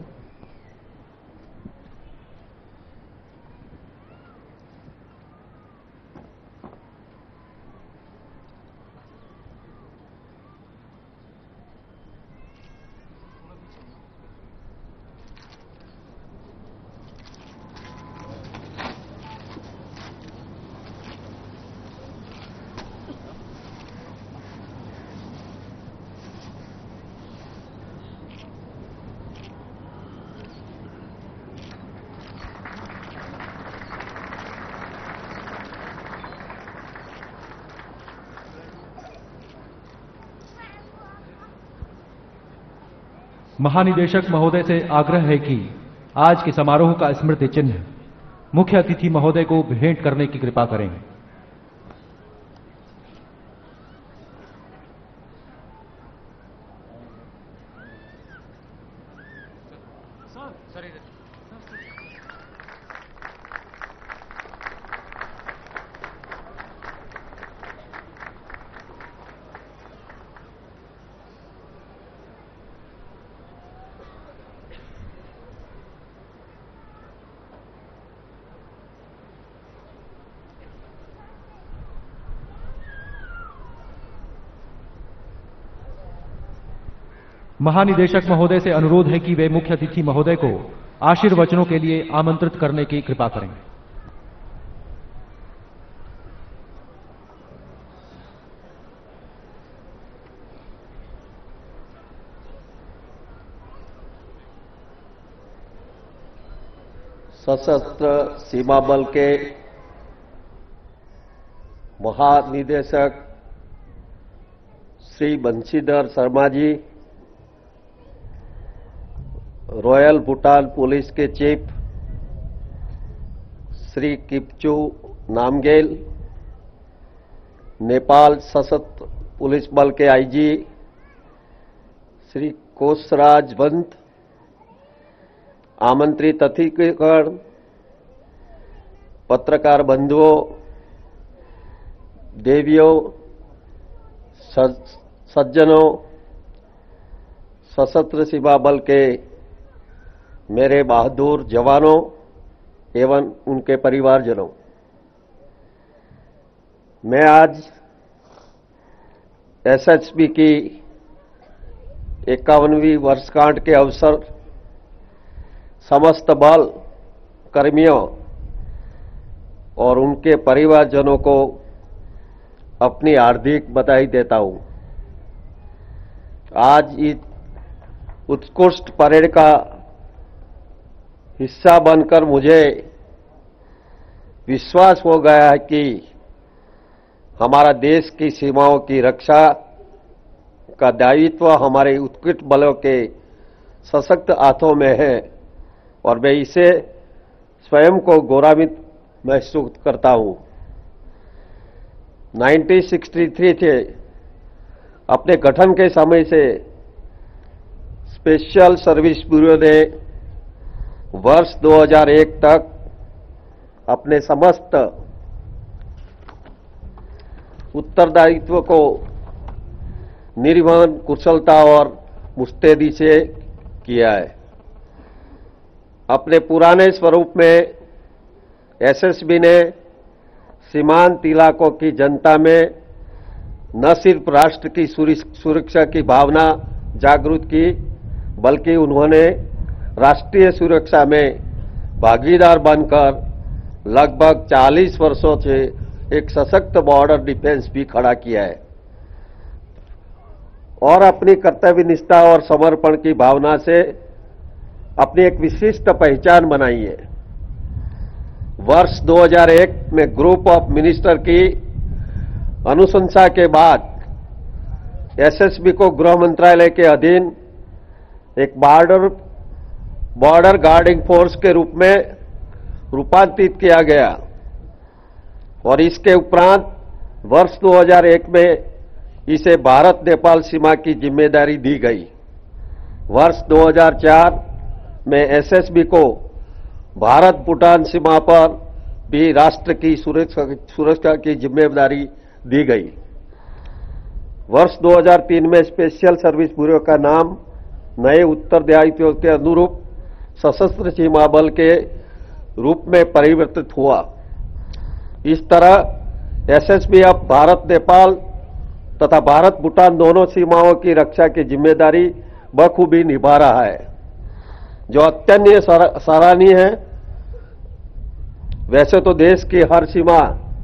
महानिदेशक महोदय से आग्रह है कि आज के समारोह का स्मृति चिन्ह मुख्य अतिथि महोदय को भेंट करने की कृपा करें। महानिदेशक महोदय से अनुरोध है कि वे मुख्य अतिथि महोदय को आशीर्वचनों के लिए आमंत्रित करने की कृपा करें। सशस्त्र सीमा बल के महानिदेशक श्री बंशीधर शर्मा जी, रॉयल भूटान पुलिस के चीफ श्री किपचू नामगेल, नेपाल सशस्त्र पुलिस बल के आईजी श्री कोसराज पंत, आमंत्रित अतिथिगण, पत्रकार बंधुओं, देवियों, सज्जनों, सशस्त्र सीमा बल के मेरे बहादुर जवानों एवं उनके परिवारजनों, मैं आज एसएसबी की इक्यावनवीं वर्षगांठ के अवसर समस्त बल कर्मियों और उनके परिवारजनों को अपनी हार्दिक बधाई देता हूं। आज इस उत्कृष्ट परेड का हिस्सा बनकर मुझे विश्वास हो गया है कि हमारा देश की सीमाओं की रक्षा का दायित्व हमारे उत्कृष्ट बलों के सशक्त हाथों में है और मैं इसे स्वयं को गौरवान्वित महसूस करता हूं। उन्नीस सौ तिरसठ से अपने गठन के समय से स्पेशल सर्विस ब्यूरो ने वर्ष दो हज़ार एक तक अपने समस्त उत्तरदायित्व को निर्वहन कुशलता और मुस्तैदी से किया है। अपने पुराने स्वरूप में एसएसबी ने सीमांत इलाकों की जनता में न सिर्फ राष्ट्र की सुरक्षा की भावना जागृत की, बल्कि उन्होंने राष्ट्रीय सुरक्षा में भागीदार बनकर लगभग चालीस वर्षों से एक सशक्त बॉर्डर डिफेंस भी खड़ा किया है और अपनी कर्तव्य निष्ठा और समर्पण की भावना से अपनी एक विशिष्ट पहचान बनाई है। वर्ष दो हज़ार एक में ग्रुप ऑफ मिनिस्टर की अनुशंसा के बाद एसएसबी को गृह मंत्रालय के अधीन एक बॉर्डर बॉर्डर गार्डिंग फोर्स के रूप में रूपांतरित किया गया और इसके उपरांत वर्ष दो हज़ार एक में इसे भारत नेपाल सीमा की जिम्मेदारी दी गई। वर्ष दो हज़ार चार में एसएसबी को भारत भूटान सीमा पर भी राष्ट्र की सुरक्षा सुरक्षा की जिम्मेदारी दी गई। वर्ष दो हज़ार तीन में स्पेशल सर्विस ब्यूरो का नाम नए उत्तरदायित्व के अनुरूप सशस्त्र सीमा बल के रूप में परिवर्तित हुआ। इस तरह एसएसबी अब भारत नेपाल तथा भारत भूटान दोनों सीमाओं की रक्षा की जिम्मेदारी बखूबी निभा रहा है, जो अत्यंत सराहनीय है। वैसे तो देश की हर सीमा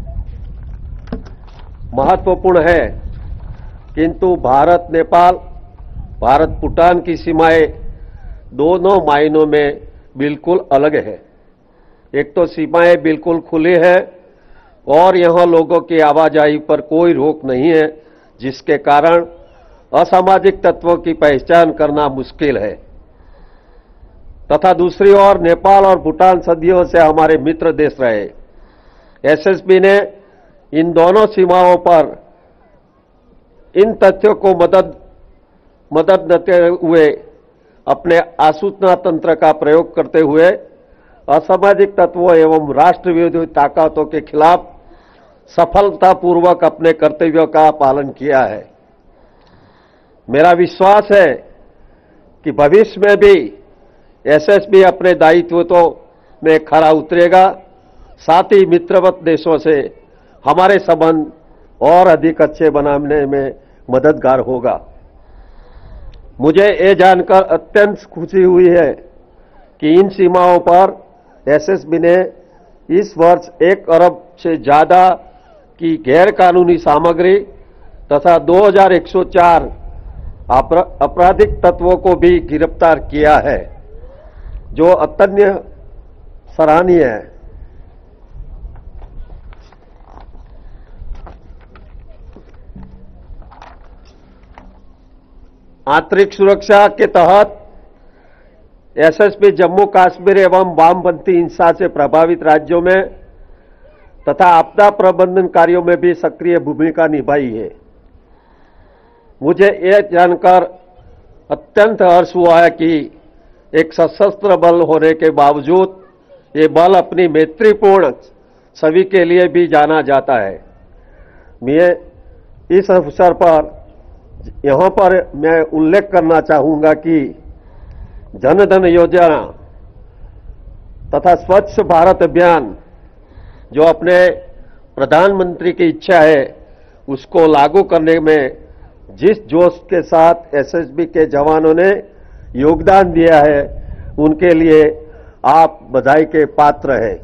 महत्वपूर्ण है, किंतु भारत नेपाल, भारत भूटान की सीमाएं दोनों मायनों में बिल्कुल अलग है। एक तो सीमाएं बिल्कुल खुली है और यहां लोगों की आवाजाही पर कोई रोक नहीं है, जिसके कारण असामाजिक तत्वों की पहचान करना मुश्किल है। तथा दूसरी ओर नेपाल और भूटान सदियों से हमारे मित्र देश रहे। एसएसबी ने इन दोनों सीमाओं पर इन तथ्यों को मदद मदद देते हुए अपने आसूचना तंत्र का प्रयोग करते हुए असामाजिक तत्वों एवं राष्ट्र विरोधी ताकतों के खिलाफ सफलतापूर्वक अपने कर्तव्यों का पालन किया है। मेरा विश्वास है कि भविष्य में भी एसएसबी अपने दायित्व तो में खरा उतरेगा, साथ ही मित्रवत देशों से हमारे संबंध और अधिक अच्छे बनाने में मददगार होगा। मुझे ये जानकर अत्यंत खुशी हुई है कि इन सीमाओं पर एसएसबी ने इस वर्ष एक अरब से ज्यादा की गैर कानूनी सामग्री तथा दो हज़ार एक सौ चार आपराधिक तत्वों को भी गिरफ्तार किया है, जो अत्यंत सराहनीय है। आंतरिक सुरक्षा के तहत एसएसबी जम्मू कश्मीर एवं वामपंथी हिंसा से प्रभावित राज्यों में तथा आपदा प्रबंधन कार्यों में भी सक्रिय भूमिका निभाई है। मुझे यह जानकर अत्यंत हर्ष हुआ है कि एक सशस्त्र बल होने के बावजूद ये बल अपनी मैत्रीपूर्ण छवि के लिए भी जाना जाता है। मैं इस अवसर पर यहाँ पर मैं उल्लेख करना चाहूंगा कि जन धन योजना तथा स्वच्छ भारत अभियान जो अपने प्रधानमंत्री की इच्छा है उसको लागू करने में जिस जोश के साथ एसएसबी के जवानों ने योगदान दिया है उनके लिए आप बधाई के पात्र हैं।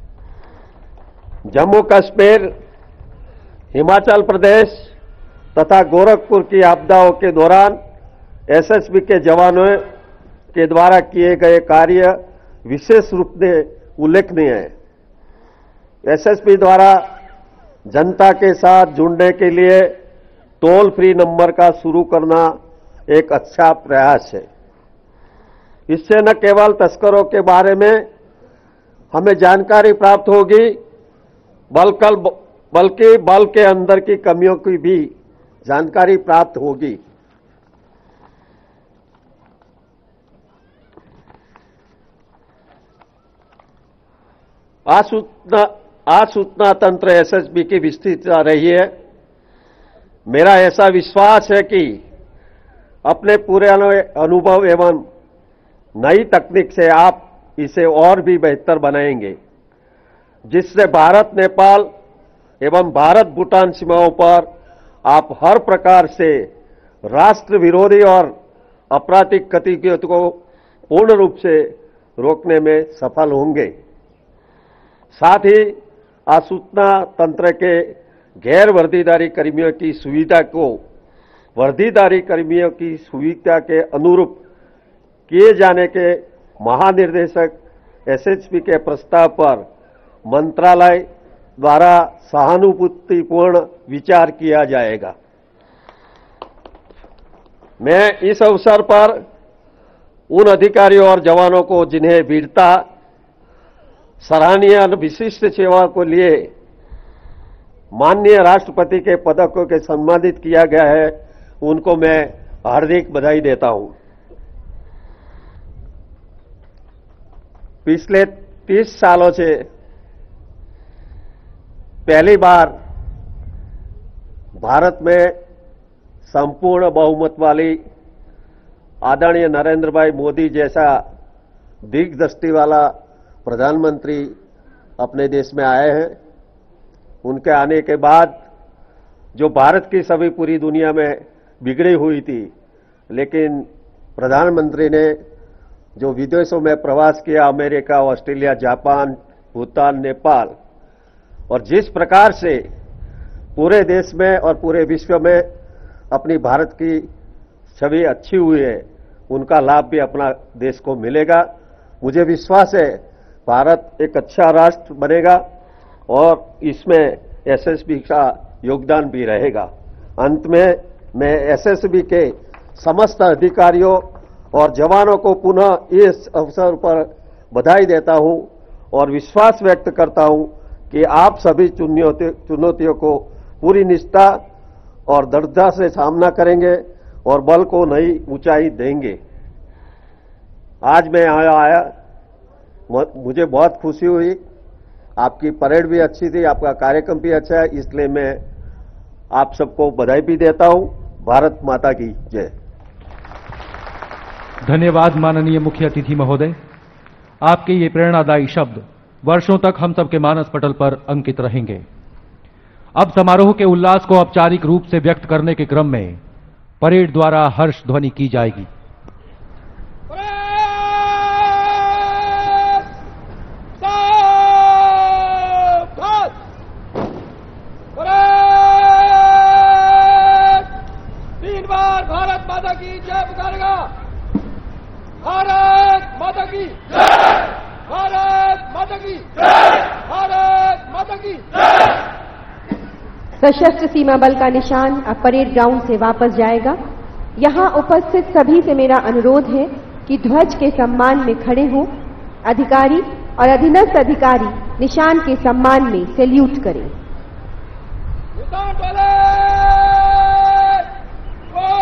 जम्मू कश्मीर, हिमाचल प्रदेश तथा गोरखपुर की आपदाओं के दौरान एसएसबी के जवानों के द्वारा किए गए कार्य विशेष रूप से उल्लेखनीय है। एसएसबी द्वारा जनता के साथ जुड़ने के लिए टोल फ्री नंबर का शुरू करना एक अच्छा प्रयास है। इससे न केवल तस्करों के बारे में हमें जानकारी प्राप्त होगी बल्कि बल्कि बल के अंदर की कमियों की भी जानकारी प्राप्त होगी। आसूचना आसूचना तंत्र एसएसबी की विस्तृत जा रही है। मेरा ऐसा विश्वास है कि अपने पूरे अनुभव एवं नई तकनीक से आप इसे और भी बेहतर बनाएंगे, जिससे भारत नेपाल एवं भारत भूटान सीमाओं पर आप हर प्रकार से राष्ट्र विरोधी और आपराधिक गतिविधियों को पूर्ण रूप से रोकने में सफल होंगे। साथ ही आसूचना तंत्र के गैर वर्दीधारी कर्मियों की सुविधा को वर्दीधारी कर्मियों की सुविधा के अनुरूप किए जाने के महानिर्देशक एसएसपी के प्रस्ताव पर मंत्रालय द्वारा सहानुभूतिपूर्ण विचार किया जाएगा। मैं इस अवसर पर उन अधिकारियों और जवानों को जिन्हें वीरता, सराहनीय विशिष्ट सेवा को लिए माननीय राष्ट्रपति के पदकों के सम्मानित किया गया है, उनको मैं हार्दिक बधाई देता हूं। पिछले तीस सालों से पहली बार भारत में संपूर्ण बहुमत वाली आदरणीय नरेंद्र भाई मोदी जैसा दिग्दृष्टि वाला प्रधानमंत्री अपने देश में आए हैं। उनके आने के बाद जो भारत की छवि पूरी दुनिया में बिगड़ी हुई थी, लेकिन प्रधानमंत्री ने जो विदेशों में प्रवास किया, America, Australia, Japan, Bhutan, Nepal, और जिस प्रकार से पूरे देश में और पूरे विश्व में अपनी भारत की छवि अच्छी हुई है, उनका लाभ भी अपना देश को मिलेगा। मुझे विश्वास है भारत एक अच्छा राष्ट्र बनेगा और इसमें एसएसबी का योगदान भी रहेगा। अंत में मैं एसएसबी के समस्त अधिकारियों और जवानों को पुनः इस अवसर पर बधाई देता हूं और विश्वास व्यक्त करता हूं कि आप सभी चुनौतियों को पूरी निष्ठा और दृढ़ता से सामना करेंगे और बल को नई ऊंचाई देंगे। आज मैं यहाँ आया, मुझे बहुत खुशी हुई। आपकी परेड भी अच्छी थी, आपका कार्यक्रम भी अच्छा है, इसलिए मैं आप सबको बधाई भी देता हूं। भारत माता की जय। धन्यवाद माननीय मुख्य अतिथि महोदय। आपके ये प्रेरणादायी शब्द वर्षों तक हम सबके मानस पटल पर अंकित रहेंगे। अब समारोह के उल्लास को औपचारिक रूप से व्यक्त करने के क्रम में परेड द्वारा हर्ष ध्वनि की जाएगी। तीन बार भारत माता की जय पुकारेगा। भारत माता की जय, भारत माता की जय, भारत माता की जय। सशस्त्र सीमा बल का निशान अब परेड ग्राउंड से वापस जाएगा। यहां उपस्थित सभी से मेरा अनुरोध है कि ध्वज के सम्मान में खड़े हों। अधिकारी और अधीनस्थ अधिकारी निशान के सम्मान में सैल्यूट करें। निशान वाले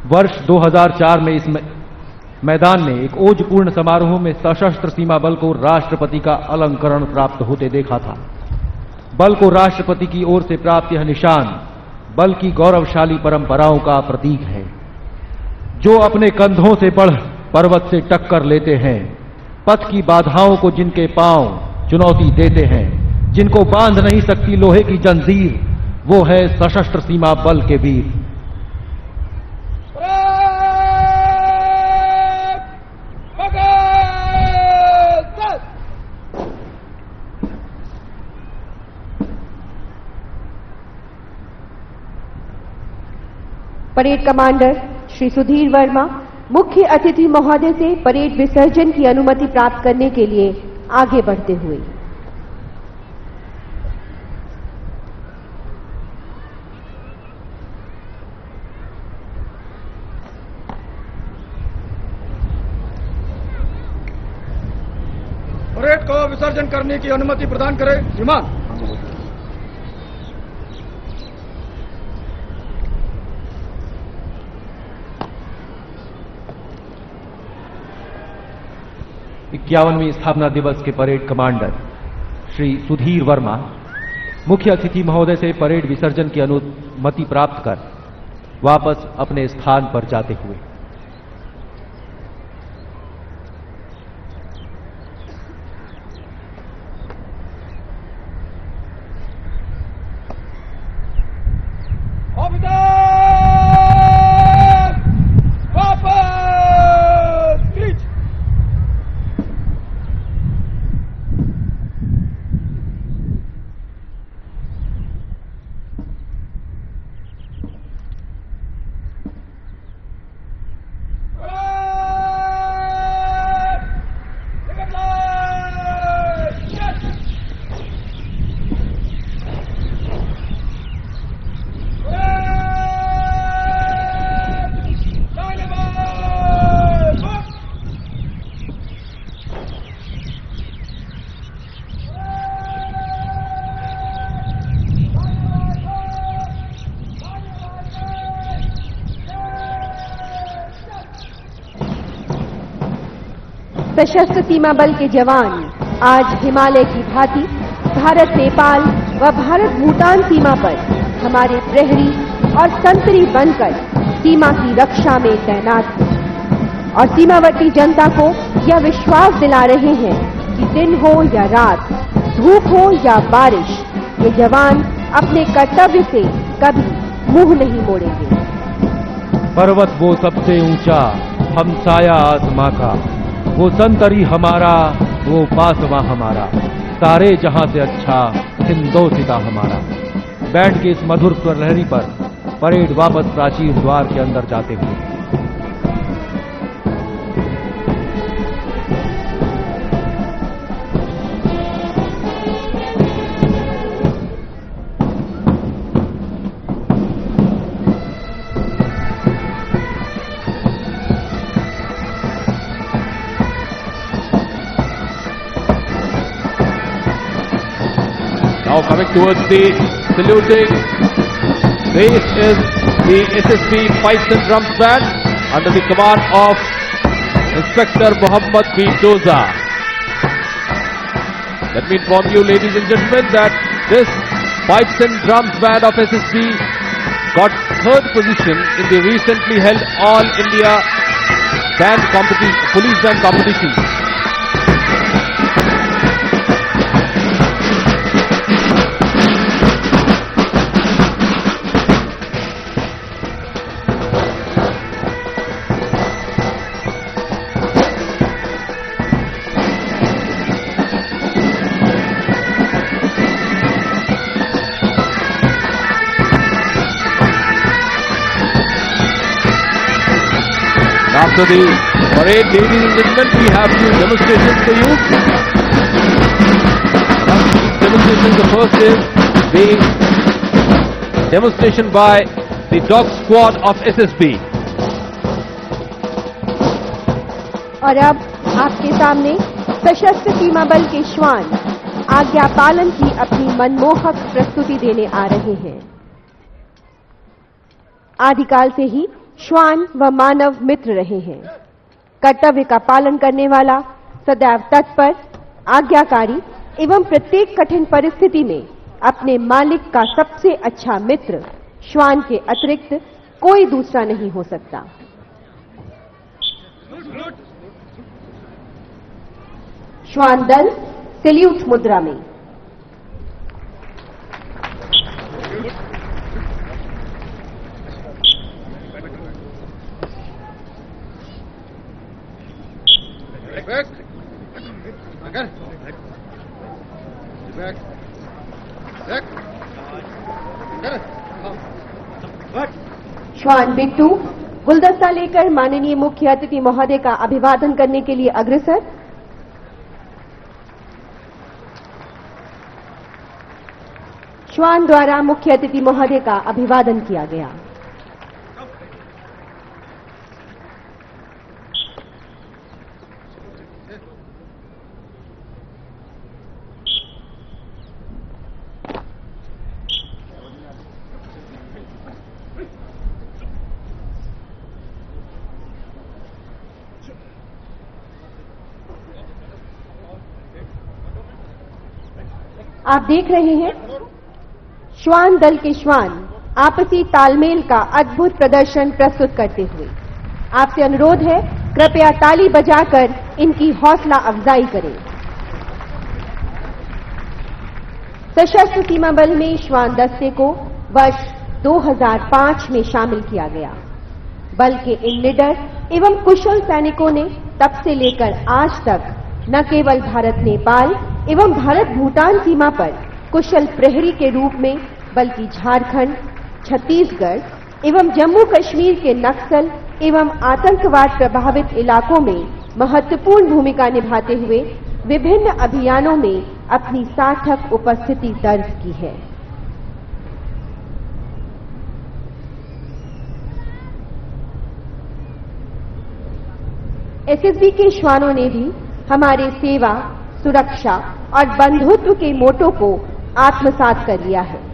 वर्ष दो हज़ार चार में इस मैदान ने एक ओजपूर्ण समारोह में सशस्त्र सीमा बल को राष्ट्रपति का अलंकरण प्राप्त होते देखा था। बल को राष्ट्रपति की ओर से प्राप्त यह निशान बल की गौरवशाली परंपराओं का प्रतीक है, जो अपने कंधों से बढ़ पर्वत से टक्कर लेते हैं, पथ की बाधाओं को जिनके पांव चुनौती देते हैं, जिनको बांध नहीं सकती लोहे की जंजीर, वो है सशस्त्र सीमा बल के वीर। परेड कमांडर श्री सुधीर वर्मा मुख्य अतिथि महोदय से परेड विसर्जन की अनुमति प्राप्त करने के लिए आगे बढ़ते हुए। परेड को विसर्जन करने की अनुमति प्रदान करें विमान। इक्यावनवीं स्थापना दिवस के परेड कमांडर श्री सुधीर वर्मा मुख्य अतिथि महोदय से परेड विसर्जन की अनुमति प्राप्त कर वापस अपने स्थान पर जाते हुए। सशस्त्र सीमा बल के जवान आज हिमालय की भांति भारत नेपाल व भारत भूटान सीमा पर हमारे प्रहरी और संतरी बनकर सीमा की रक्षा में तैनात हैं और सीमावर्ती जनता को यह विश्वास दिला रहे हैं कि दिन हो या रात, धूप हो या बारिश, ये जवान अपने कर्तव्य से कभी मुंह नहीं मोड़ेंगे। पर्वत वो सबसे ऊंचा, हमसाया आसमां का, वो संतरी हमारा, वो पासवा हमारा, सारे जहां से अच्छा हिंदोसिता हमारा। बैंड के इस मधुर स्वर लहरी पर परेड वापस प्राचीन द्वार के अंदर जाते हुए। Now coming towards the saluting, this is the S S B Pipes and Drums Band under the command of Inspector Muhammad B. Doza. Let me inform you, ladies and gentlemen, that this Pipes and Drums Band of S S B got third position in the recently held All India Band Competition, Police Band Competition. After the parade, ladies and gentlemen, we have few demonstrations for you. Among these demonstrations, the first is the demonstration by the dog squad of S S B. और अब आपके सामने सशस्त्र सीमा बल के श्वान आज्ञा पालन की अपनी मनमोहक प्रस्तुति देने आ रहे हैं। आदिकाल से ही श्वान व मानव मित्र रहे हैं। कर्तव्य का पालन करने वाला, सदैव तत्पर, आज्ञाकारी एवं प्रत्येक कठिन परिस्थिति में अपने मालिक का सबसे अच्छा मित्र श्वान के अतिरिक्त कोई दूसरा नहीं हो सकता। श्वान दल सैल्यूट मुद्रा में। Back. Back. Back. Back. Back. श्वान बिट्टू गुलदस्ता लेकर माननीय मुख्य अतिथि महोदय का अभिवादन करने के लिए अग्रसर। श्वान द्वारा मुख्य अतिथि महोदय का अभिवादन किया गया। आप देख रहे हैं श्वान दल के श्वान आपसी तालमेल का अद्भुत प्रदर्शन प्रस्तुत करते हुए। आपसे अनुरोध है, कृपया ताली बजाकर इनकी हौसला अफजाई करें। सशस्त्र सीमा बल में श्वान दस्ते को वर्ष दो हज़ार पाँच में शामिल किया गया। बल के इन निडर एवं कुशल सैनिकों ने तब से लेकर आज तक न केवल भारत नेपाल एवं भारत भूटान सीमा पर कुशल प्रहरी के रूप में, बल्कि झारखंड, छत्तीसगढ़ एवं जम्मू कश्मीर के नक्सल एवं आतंकवाद प्रभावित इलाकों में महत्वपूर्ण भूमिका निभाते हुए विभिन्न अभियानों में अपनी सार्थक उपस्थिति दर्ज की है। एसएसबी के श्वानों ने भी हमारे सेवा, सुरक्षा और बंधुत्व के मोटो को आत्मसात कर लिया है।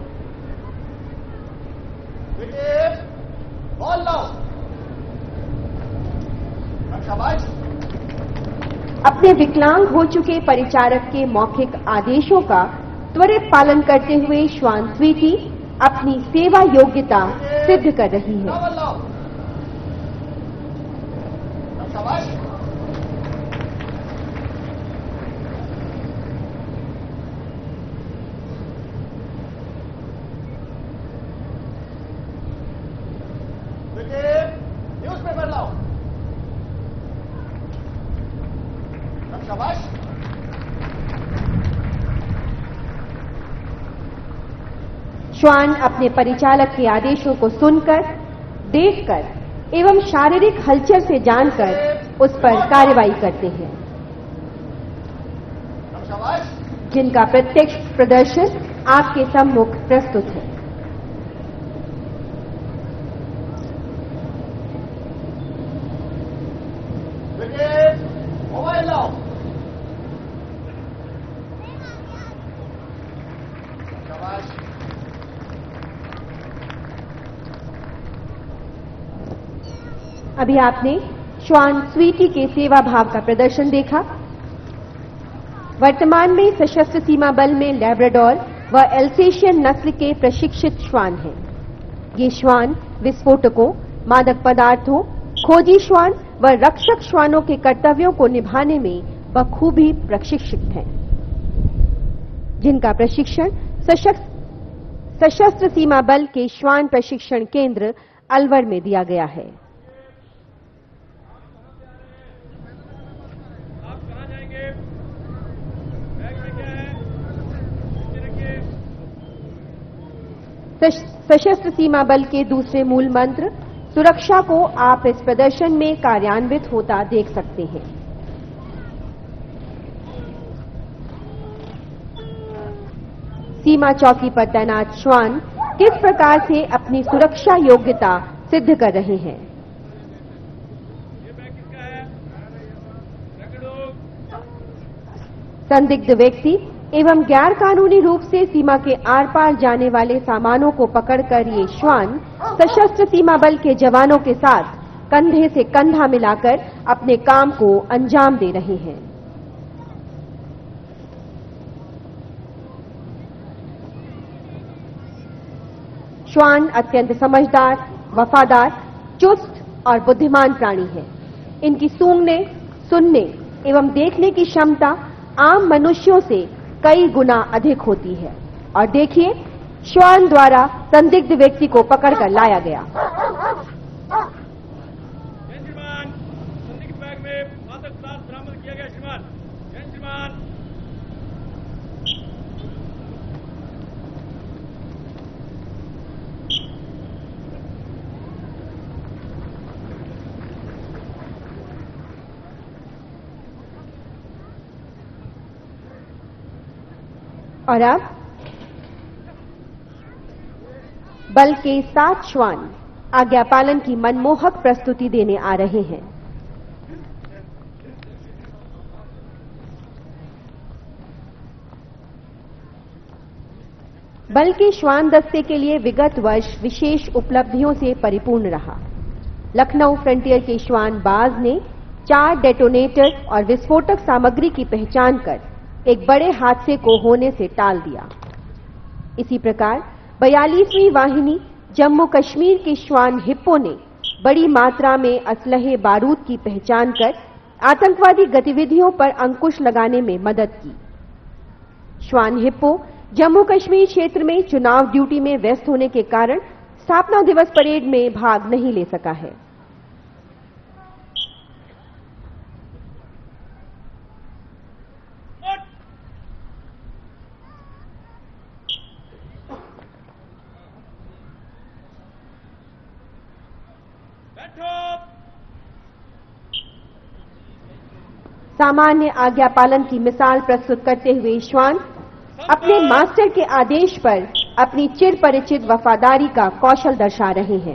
अपने विकलांग हो चुके परिचारक के मौखिक आदेशों का त्वरित पालन करते हुए श्वान स्वीटी अपनी सेवा योग्यता सिद्ध कर रही है। श्वान अपने परिचालक के आदेशों को सुनकर, देखकर एवं शारीरिक हलचल से जानकर उस पर कार्रवाई करते हैं, जिनका प्रत्यक्ष प्रदर्शन आपके सम्मुख प्रस्तुत है। अभी आपने श्वान स्वीटी के सेवा भाव का प्रदर्शन देखा। वर्तमान में सशस्त्र सीमा बल में लैब्राडोर व एल्सेशियन नस्ल के प्रशिक्षित श्वान हैं। ये श्वान विस्फोटकों, मादक पदार्थों, खोजी श्वान व रक्षक श्वानों के कर्तव्यों को निभाने में बखूबी प्रशिक्षित हैं, जिनका प्रशिक्षण सशस्त्र सीमा बल के श्वान प्रशिक्षण केंद्र अलवर में दिया गया है। सशस्त्र सीमा बल के दूसरे मूल मंत्र सुरक्षा को आप इस प्रदर्शन में कार्यान्वित होता देख सकते हैं। सीमा चौकी पर तैनात श्वान किस प्रकार से अपनी सुरक्षा योग्यता सिद्ध कर रहे हैं। संदिग्ध व्यक्ति एवं गैर कानूनी रूप से सीमा के आर पार जाने वाले सामानों को पकड़कर ये श्वान सशस्त्र सीमा बल के जवानों के साथ कंधे से कंधा मिलाकर अपने काम को अंजाम दे रहे हैं। श्वान अत्यंत समझदार, वफादार, चुस्त और बुद्धिमान प्राणी है। इनकी सूंघने, सुनने एवं देखने की क्षमता आम मनुष्यों से कई गुना अधिक होती है। और देखिए, श्वान द्वारा संदिग्ध व्यक्ति को पकड़कर लाया गया। श्रीमान, संदिग्ध बैग में मादक पदार्थ बरामद किया गया। श्रीमान, श्रीमान। और अब बल के सात श्वान आज्ञा पालन की मनमोहक प्रस्तुति देने आ रहे हैं। बल के श्वान दस्ते के लिए विगत वर्ष विशेष उपलब्धियों से परिपूर्ण रहा। लखनऊ फ्रंटियर के श्वान बाज ने चार डेटोनेटर और विस्फोटक सामग्री की पहचान कर एक बड़े हादसे को होने से टाल दिया। इसी प्रकार बयालीसवीं वाहिनी जम्मू कश्मीर के श्वान हिप्पो ने बड़ी मात्रा में असलहे बारूद की पहचान कर आतंकवादी गतिविधियों पर अंकुश लगाने में मदद की। श्वान हिप्पो जम्मू कश्मीर क्षेत्र में चुनाव ड्यूटी में व्यस्त होने के कारण स्थापना दिवस परेड में भाग नहीं ले सका है। सामान्य आज्ञा पालन की मिसाल प्रस्तुत करते हुए श्वान अपने मास्टर के आदेश पर अपनी चिर परिचित वफादारी का कौशल दर्शा रहे हैं।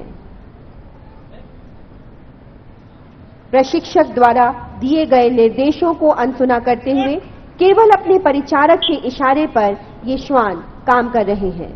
प्रशिक्षक द्वारा दिए गए निर्देशों को अनसुना करते हुए केवल अपने परिचारक के इशारे पर ये श्वान काम कर रहे हैं।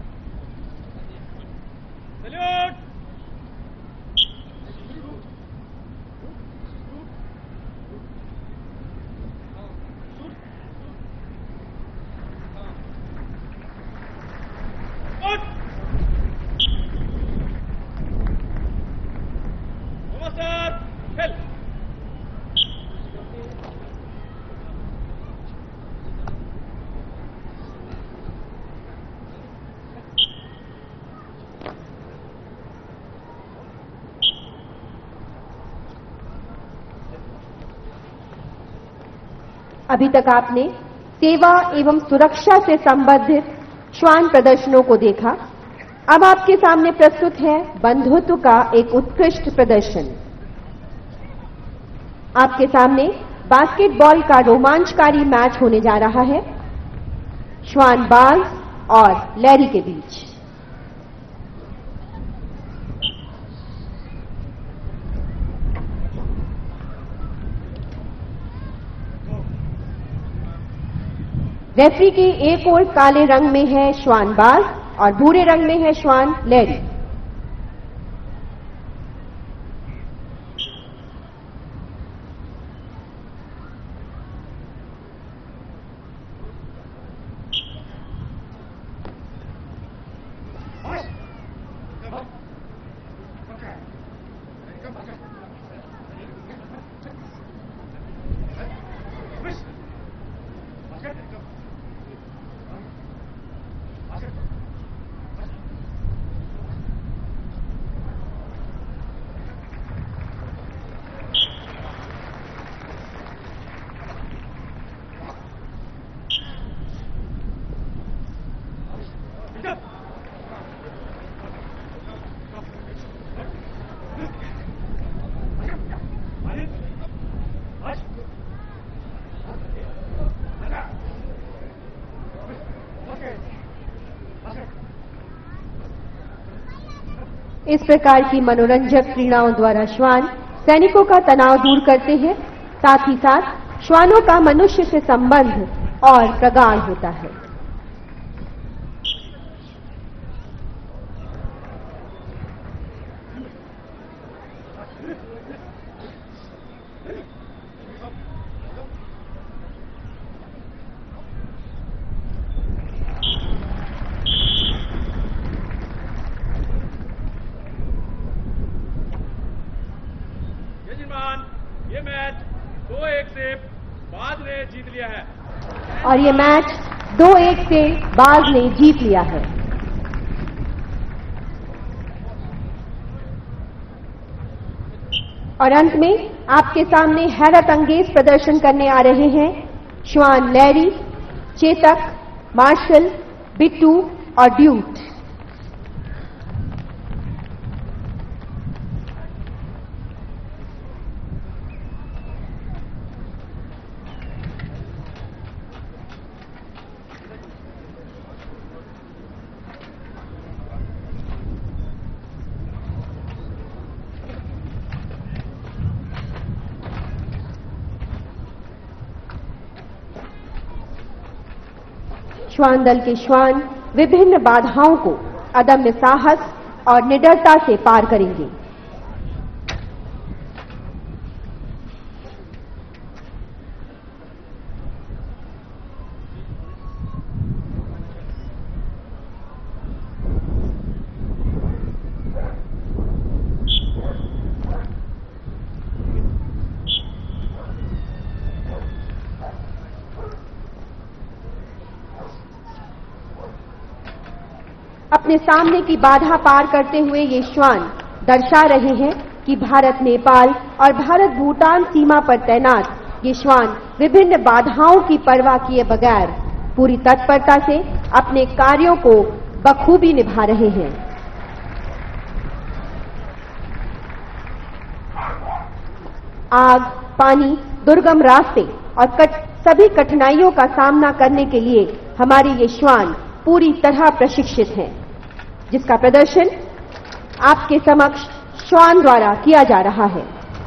अभी तक आपने सेवा एवं सुरक्षा से संबंधित श्वान प्रदर्शनों को देखा। अब आपके सामने प्रस्तुत है बंधुत्व का एक उत्कृष्ट प्रदर्शन। आपके सामने बास्केटबॉल का रोमांचकारी मैच होने जा रहा है श्वान बाज और लैरी के बीच। रेफरी के एक ओर काले रंग में है श्वान बाज और भूरे रंग में है श्वान लैरी। इस प्रकार की मनोरंजक क्रीड़ाओं द्वारा श्वान सैनिकों का तनाव दूर करते हैं, साथ ही साथ श्वानों का मनुष्य से संबंध और प्रगाढ़ होता है। ये मैच दो एक से बाज ने जीत लिया है और ये मैच दो एक से बाज ने जीत लिया है। और अंत में आपके सामने हैरत अंगेज प्रदर्शन करने आ रहे हैं श्वान लैरी, चेतक, मार्शल, बिट्टू और ड्यूट। श्वान दल के श्वान विभिन्न बाधाओं को अदम्य साहस और निडरता से पार करेंगे। अपने सामने की बाधा पार करते हुए ये श्वान दर्शा रहे हैं कि भारत नेपाल और भारत भूटान सीमा पर तैनात ये श्वान विभिन्न बाधाओं की परवाह किए बगैर पूरी तत्परता से अपने कार्यों को बखूबी निभा रहे हैं। आग, पानी, दुर्गम रास्ते और कट, सभी कठिनाइयों का सामना करने के लिए हमारे ये श्वान पूरी तरह प्रशिक्षित हैं, जिसका प्रदर्शन आपके समक्ष श्वान द्वारा किया जा रहा है।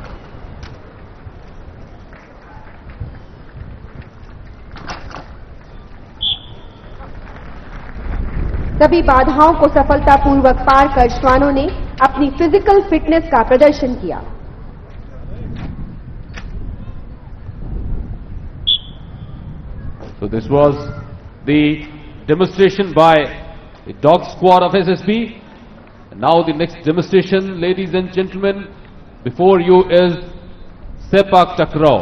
सभी बाधाओं को सफलतापूर्वक पार कर श्वानों ने अपनी फिजिकल फिटनेस का प्रदर्शन किया। So this was the demonstration by the dog squad of S S B. And now the next demonstration, ladies and gentlemen, before you is Sepak Takraw.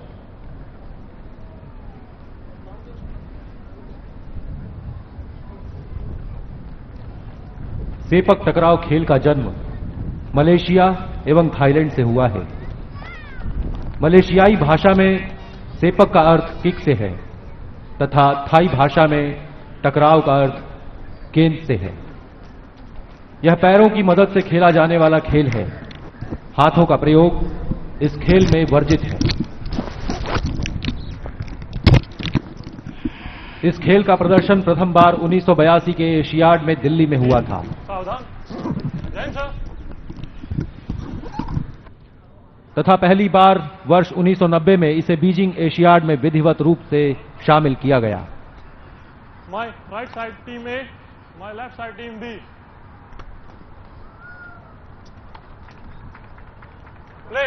Sepak Takraw खेल का जन्म मलेशिया एवं Thailand से हुआ है। मलेशियाई भाषा में सेपक का अर्थ किक से है तथा थाई भाषा में टकराव का अर्थ गेंद से है। यह पैरों की मदद से खेला जाने वाला खेल है। हाथों का प्रयोग इस खेल में वर्जित है। इस खेल का प्रदर्शन प्रथम बार उन्नीस सौ बयासी के एशियाड में दिल्ली में हुआ था। तथा पहली बार वर्ष उन्नीस सौ नब्बे में इसे बीजिंग एशियाड में विधिवत रूप से शामिल किया गया। My right side team A, my left side team B. Play.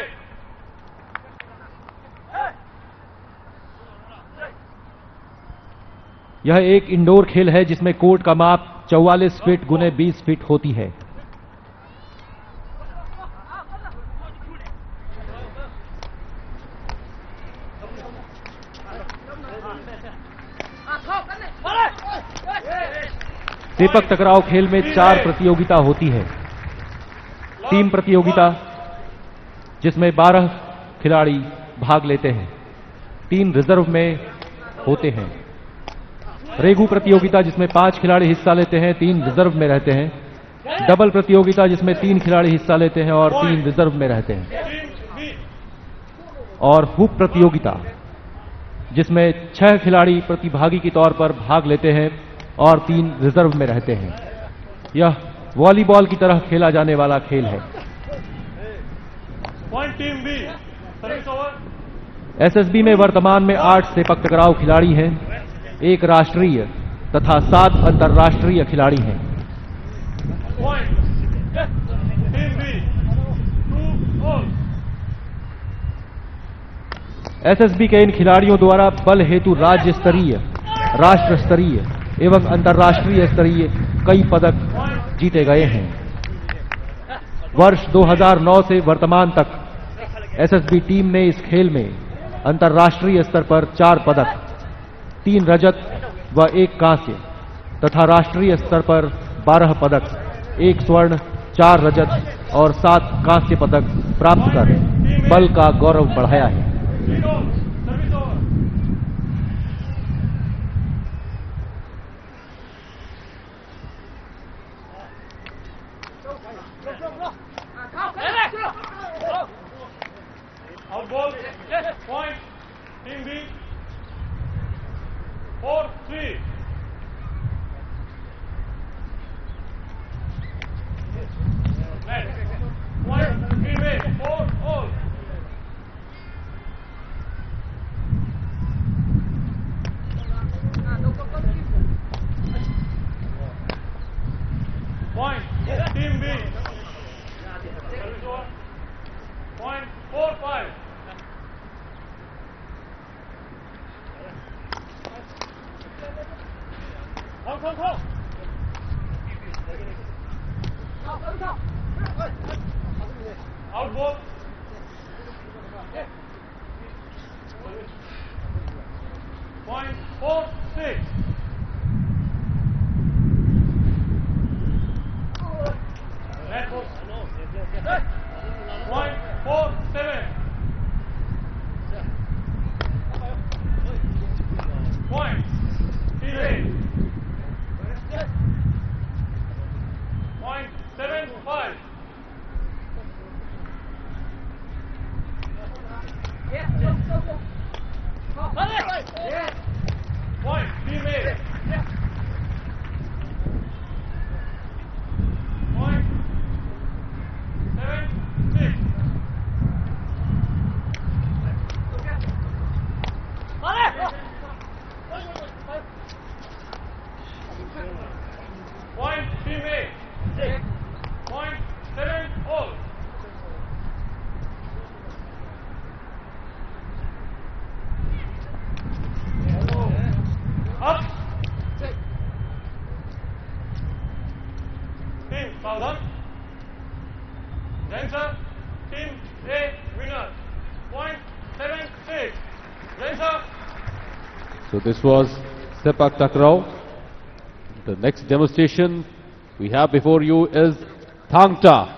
यह एक इंडोर खेल है जिसमें कोर्ट का माप चौवालीस फीट गुने बीस फीट होती है। सेपक टकराव खेल में चार प्रतियोगिता होती है। टीम प्रतियोगिता जिसमें बारह खिलाड़ी भाग लेते हैं, तीन रिजर्व में होते हैं। रेगू प्रतियोगिता जिसमें पांच खिलाड़ी हिस्सा लेते हैं, तीन रिजर्व में रहते हैं। डबल प्रतियोगिता जिसमें तीन खिलाड़ी हिस्सा लेते हैं और तीन रिजर्व में रहते हैं। और हुप प्रतियोगिता जिसमें छह खिलाड़ी प्रतिभागी के तौर पर भाग लेते हैं और तीन रिजर्व में रहते हैं। यह वॉलीबॉल की तरह खेला जाने वाला खेल है। Point team B. Service over. SSB में वर्तमान में आठ सेपक टकराव खिलाड़ी हैं। एक राष्ट्रीय तथा सात अंतर्राष्ट्रीय खिलाड़ी हैं। Point. Team B. Two all. SSB के इन खिलाड़ियों द्वारा बल हेतु राज्य स्तरीय, राष्ट्र स्तरीय एवं अंतर्राष्ट्रीय स्तरीय कई पदक जीते गए हैं। वर्ष दो हज़ार नौ से वर्तमान तक एसएसबी टीम ने इस खेल में अंतर्राष्ट्रीय स्तर पर चार पदक, तीन रजत व एक कांस्य तथा राष्ट्रीय स्तर पर बारह पदक, एक स्वर्ण, चार रजत और सात कांस्य पदक प्राप्त कर बल का गौरव बढ़ाया है। Lead on. Service over. Out ball. Point. Team B. Four three. Net. Point. Team A. Four all. Point. Team B. Service over. Point. Four five. Come, come, come. Out ball. Point. Four six. Net ball. Point. Four seven. Point. Team A. Point. Seven five. Point. Team A. Point. Seven six. Point. Team A. Point. Seven all. Up. Team Southern. Dancer. Team A winner. Point seven six. Dancer. So this was Sepak Takraw. The next demonstration we have before you is Thang Ta.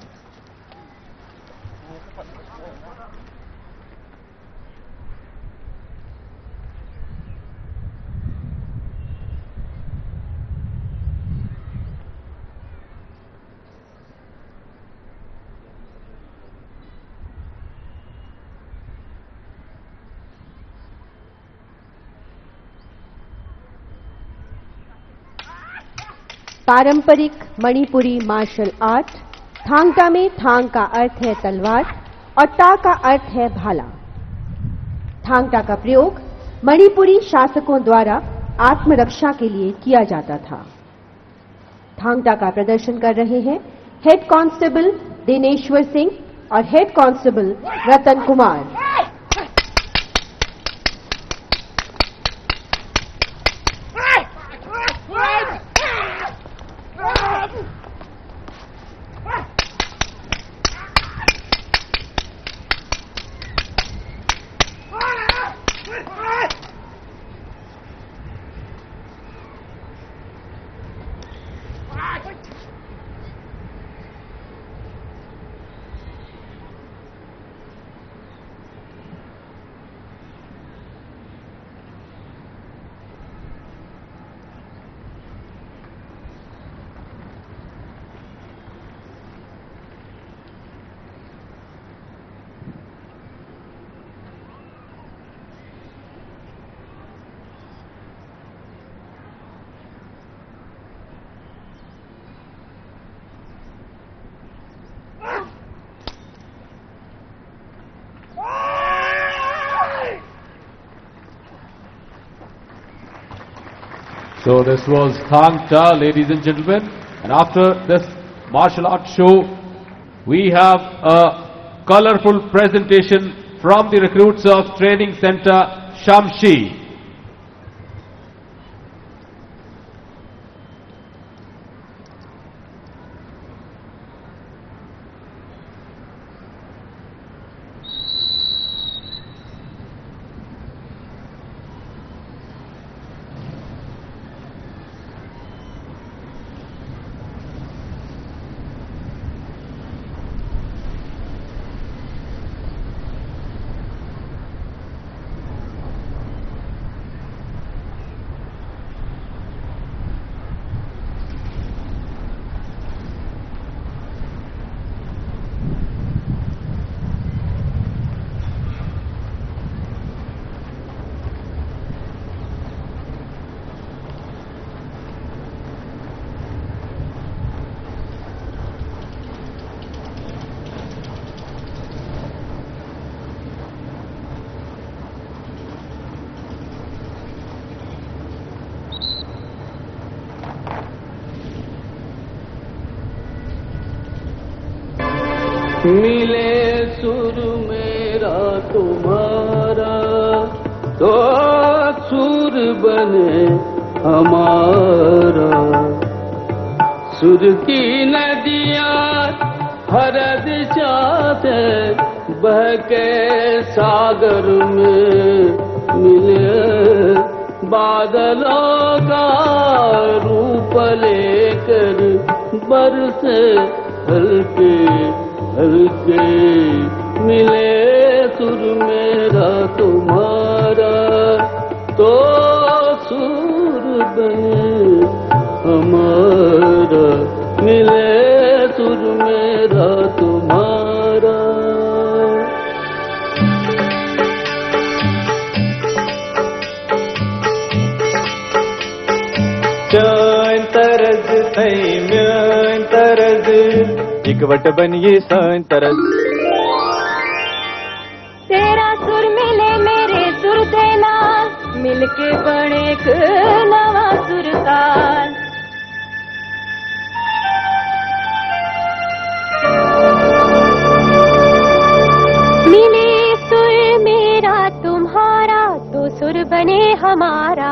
पारंपरिक Manipuri martial art. Thangta में थांग का अर्थ है तलवार और टा का अर्थ है भाला। थांगटा का प्रयोग मणिपुरी शासकों द्वारा आत्मरक्षा के लिए किया जाता था। थांगटा का प्रदर्शन कर रहे हैं हेड कांस्टेबल दिनेश्वर सिंह और head constable Ratan Kumar. So this was Thangta, ladies and gentlemen. And after this martial arts show, we have a colorful presentation from the recruits of Training Center Shamshi. मिले सुर मेरा तुम्हारा तो सुर बने हमारा। सुर की नदियाँ हर दिशा से बह के सागर में मिले। बादलों का रूप लेकर बरसे हल्के हल्के। मिले सुर मेरा तुम्हारा तो सुर बने हमारा। मिले सुर मेरा तुम्हारा। चान तरज थई म्यान तरज इकवट बनिए सान तरज। तेरा सुर मिले मेरे सुर दे नाल मिलके बने एक नवा सुर ताल। मिले सुर मेरा तुम्हारा तो सुर बने हमारा।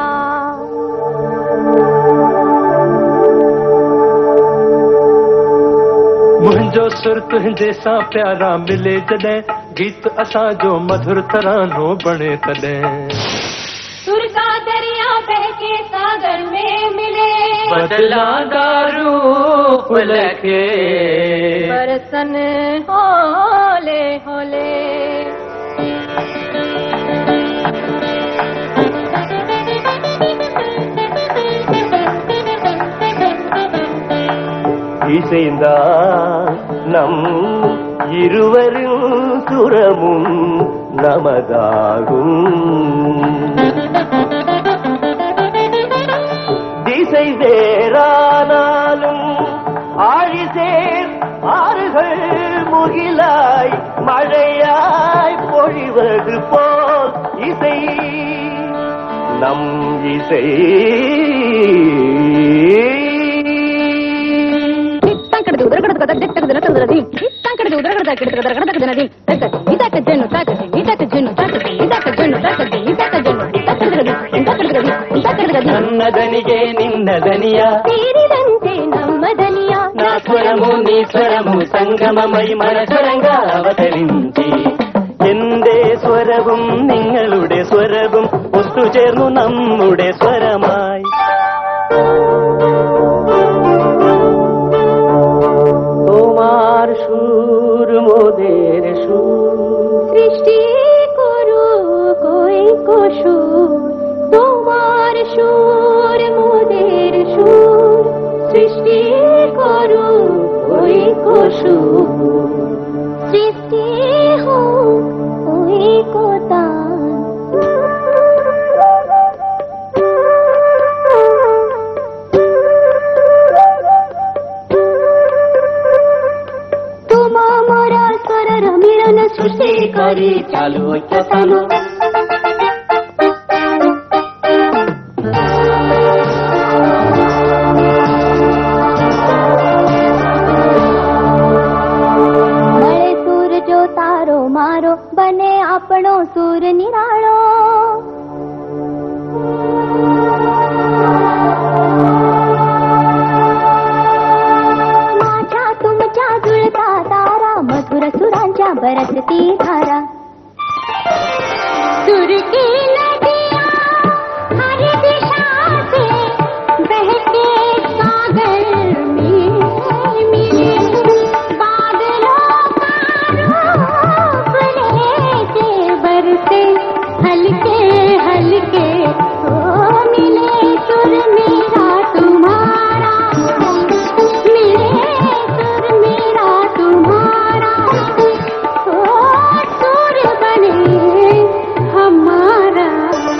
मुंहिंजो सुर तुंहिंजे सां प्यारा मिले जॾहिं गीत असांजो मधुर तरानो बणे तॾहिं। सुर का दरिया बहके सागर में मिले बदलांदा रूप लखे बरसन होले होले। இசைந்தா நம் இருவரும் சுரமும் நமதாகும்। திசை வேறானாலும் ஆழிசேர் ஆறுகள் முகிலாய் மழையாய் பொழிவது போல் இசை நம் இசை। నన్నదనిగే నిన్నదనియా తీరిదంతే నమ్మదనియా నా స్వరము నీ స్వరము సంగమమై మన స్వరంగా అవతరించి എന്റെ സ്വരവും നിങ്ങളുടെ സ്വരവും ഒത്തുചേർന്നു നമ്മുടെ സ്വരമായി। তোমার সুর মোদের সুর সৃষ্টি করু কই সুর। তোমার সুর মোদের সুর সৃষ্টি করু কই সুর। সৃষ্টি হোক ওই কোতান। তোমা মোরা স্বরর মিলন সৃষ্টি করে চালু চালু। આપણો સૂર નિરાળો माझ्या तुमच्या जुळता तारा मधुर सुरांच्या बरसती धारा सुर की नदियां हर दिशा से बहके सागर में मिले बादलों का रूप लेके बरसे हल्के हल्के ओ मिले सुर मेरा तुम्हारा मिले सुर मेरा तुम्हारा ओ सुर बने हमारा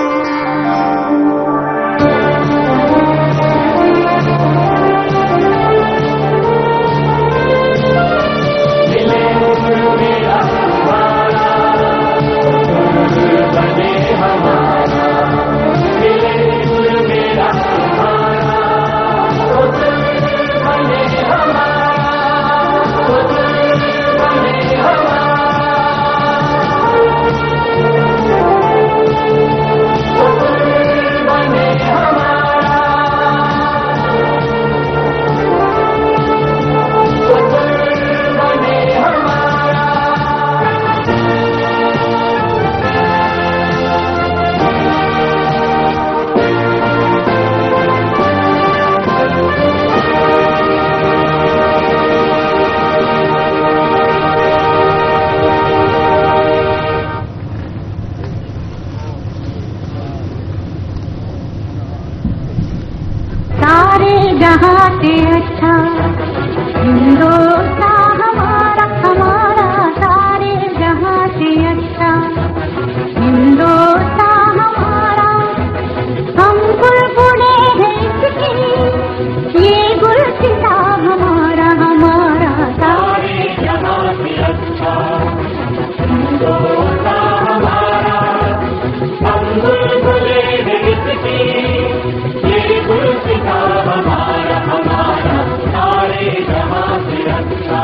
सारे जहाँ से अच्छा हिंदुस्तान हमारा हमारा सारे जहाँ से अच्छा हिंदुस्तान हमारा हम बुलबुले हैं इसकी ये गुलसिता हमारा हमारा सारे जहाँ से अच्छा हिंदुस्तान हमारा हम बुलबुले हैं इसकी ये गुलसिता हमारा हमारा सारे जहाँ से अच्छा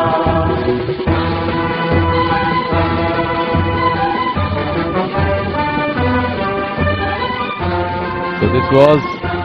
So this was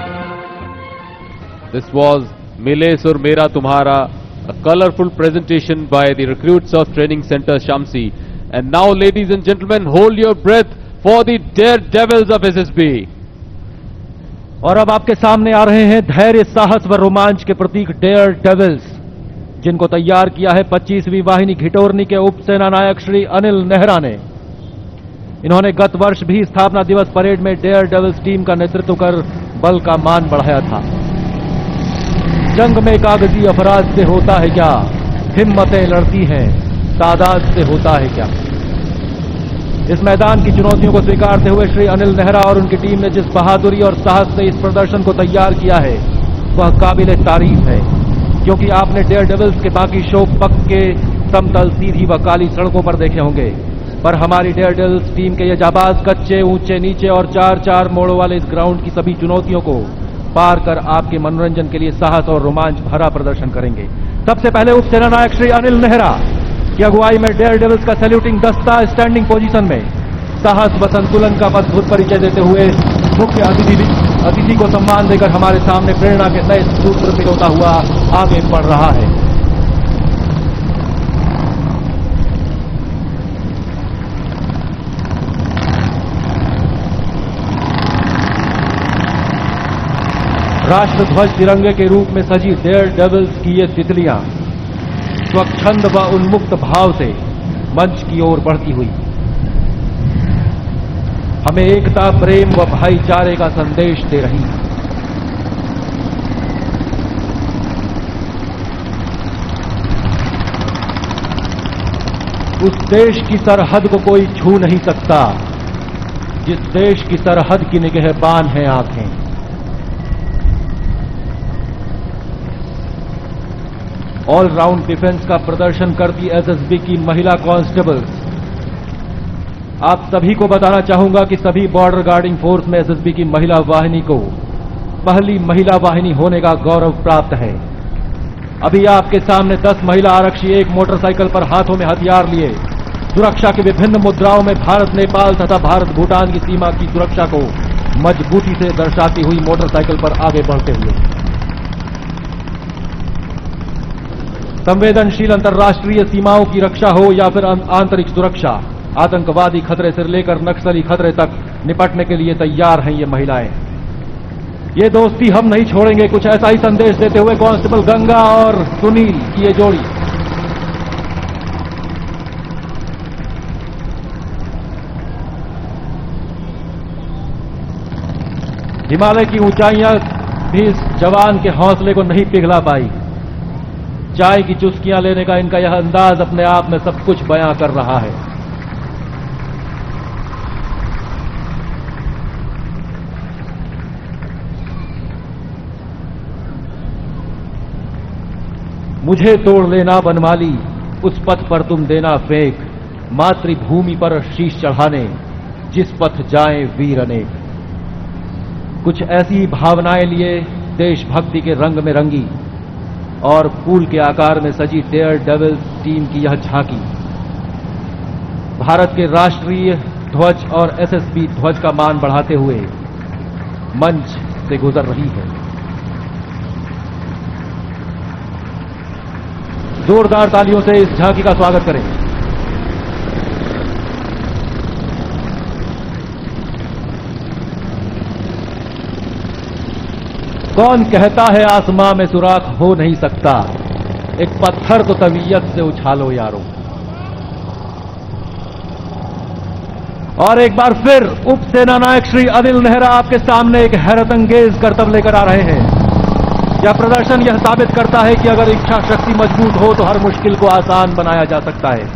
this was Mile Sur Mera Tumhara, a colorful presentation by the recruits of Training Center Shamsi. And now, ladies and gentlemen, hold your breath for the daredevils of S S B. और अब आपके सामने आ रहे हैं धैर्य, साहस व रोमांच के प्रतीक डेयर डेविल्स, जिनको तैयार किया है पच्चीसवीं वाहिनी घिटोरनी के उप सेना नायक श्री अनिल नेहरा ने। इन्होंने गत वर्ष भी स्थापना दिवस परेड में डेयर डेविल्स टीम का नेतृत्व कर बल का मान बढ़ाया था। जंग में कागजी अपराध से होता है क्या, हिम्मतें लड़ती हैं, तादाद से होता है क्या। इस मैदान की चुनौतियों को स्वीकारते हुए श्री अनिल नेहरा और उनकी टीम ने जिस बहादुरी और साहस से इस प्रदर्शन को तैयार किया है वह काबिले तारीफ है, क्योंकि आपने डेयर डेविल्स के बाकी शो पक्के, समतल, सीधी व काली सड़कों पर देखे होंगे, पर हमारी डेयर डेविल्स टीम के ये जाबाज कच्चे, ऊंचे, नीचे और चार चार मोड़ों वाले इस ग्राउंड की सभी चुनौतियों को पार कर आपके मनोरंजन के लिए साहस और रोमांच भरा प्रदर्शन करेंगे। सबसे पहले उप सेना नायक श्री अनिल नेहरा की अगुवाई में डेयर डेविल्स का सैल्यूटिंग दस्ता स्टैंडिंग पोजीशन में साहस व संतुलन का अद्भुत परिचय देते हुए मुख्य अतिथि अतिथि को सम्मान देकर हमारे सामने प्रेरणा के नए सूत्र पिरोता हुआ आगे बढ़ रहा है। राष्ट्र ध्वज तिरंगे के रूप में सजी डेयर डेविल्स की ये तितलियां स्वच्छंद व उन्मुक्त भाव से मंच की ओर बढ़ती हुई हमें एकता, प्रेम व भाईचारे का संदेश दे रही है। उस देश की सरहद को कोई छू नहीं सकता जिस देश की सरहद की निगहबान हैं आंखें। ऑल राउंड डिफेंस का प्रदर्शन करती एसएसबी की महिला कांस्टेबल्स। आप सभी को बताना चाहूंगा कि सभी बॉर्डर गार्डिंग फोर्स में एसएसबी की महिला वाहिनी को पहली महिला वाहिनी होने का गौरव प्राप्त है। अभी आपके सामने दस महिला आरक्षी एक मोटरसाइकिल पर हाथों में हथियार लिए सुरक्षा की विभिन्न मुद्राओं में भारत नेपाल तथा भारत भूटान की सीमा की सुरक्षा को मजबूती से दर्शाती हुई मोटरसाइकिल पर आगे बढ़ते हुए संवेदनशील अंतर्राष्ट्रीय सीमाओं की रक्षा हो या फिर आंतरिक सुरक्षा, आतंकवादी खतरे से लेकर नक्सली खतरे तक निपटने के लिए तैयार हैं ये महिलाएं। ये दोस्ती हम नहीं छोड़ेंगे, कुछ ऐसा ही संदेश देते हुए कांस्टेबल गंगा और सुनील की ये जोड़ी हिमालय की ऊंचाइयां भी इस जवान के हौसले को नहीं पिघला पाई। चाय की चुस्कियां लेने का इनका यह अंदाज अपने आप में सब कुछ बयां कर रहा है। मुझे तोड़ लेना बनमाली, उस पथ पर तुम देना फेंक, मातृभूमि पर शीश चढ़ाने जिस पथ जाएं वीर अनेक। कुछ ऐसी भावनाएं लिए देशभक्ति के रंग में रंगी और फूल के आकार में सजी डेयर डेविल्स टीम की यह झांकी भारत के राष्ट्रीय ध्वज और एसएसबी ध्वज का मान बढ़ाते हुए मंच से गुजर रही है। जोरदार तालियों से इस झांकी का स्वागत करें। कौन कहता है आसमां में सुराख हो नहीं सकता, एक पत्थर को तबीयत से उछालो यारो। और एक बार फिर उप सेना नायक श्री अनिल नेहरा आपके सामने एक हैरत अंगेज करतब लेकर आ रहे हैं। यह प्रदर्शन यह साबित करता है कि अगर इच्छा शक्ति मजबूत हो तो हर मुश्किल को आसान बनाया जा सकता है।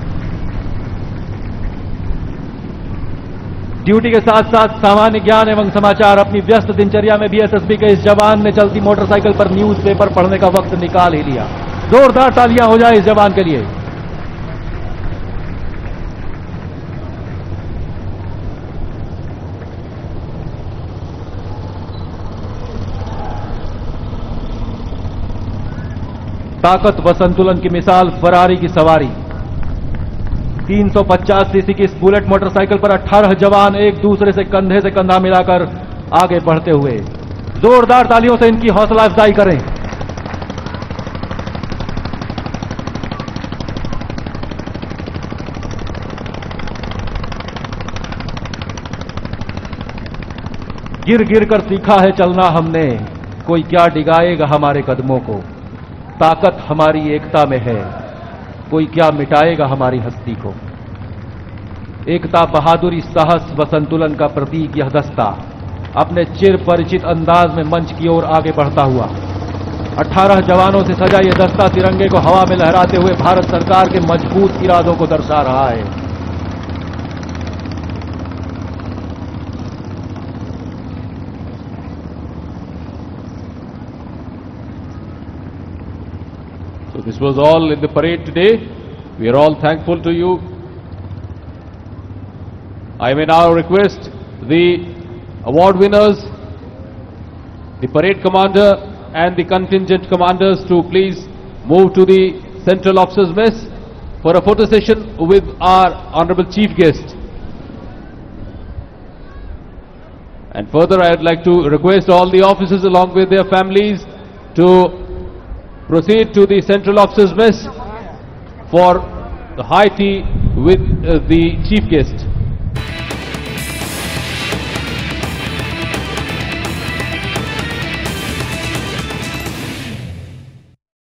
ड्यूटी के साथ साथ सामान्य ज्ञान एवं समाचार अपनी व्यस्त दिनचर्या में भी एसएसबी के इस जवान ने चलती मोटरसाइकिल पर न्यूज़पेपर पढ़ने का वक्त निकाल ही लिया। जोरदार तालियां हो जाए इस जवान के लिए। ताकत व संतुलन की मिसाल फरारी की सवारी। तीन सौ पचास सीसी की इस बुलेट मोटरसाइकिल पर अठारह जवान एक दूसरे से कंधे से कंधा मिलाकर आगे बढ़ते हुए। जोरदार तालियों से इनकी हौसला अफजाई करें। गिर गिर कर सीखा है चलना हमने, कोई क्या डिगाएगा हमारे कदमों को। ताकत हमारी एकता में है, कोई क्या मिटाएगा हमारी हस्ती को। एकता, बहादुरी, साहस व संतुलन का प्रतीक यह दस्ता अपने चिर परिचित अंदाज में मंच की ओर आगे बढ़ता हुआ अठारह जवानों से सजा यह दस्ता तिरंगे को हवा में लहराते हुए भारत सरकार के मजबूत इरादों को दर्शा रहा है। So this was all in the parade today. We are all thankful to you. I may now request the award winners, the parade commander and the contingent commanders to please move to the Central Officers Mess for a photo session with our Honorable Chief Guest. And further, I would like to request all the officers along with their families to proceed to the Central Officers Mess for the high tea with uh, the Chief Guest.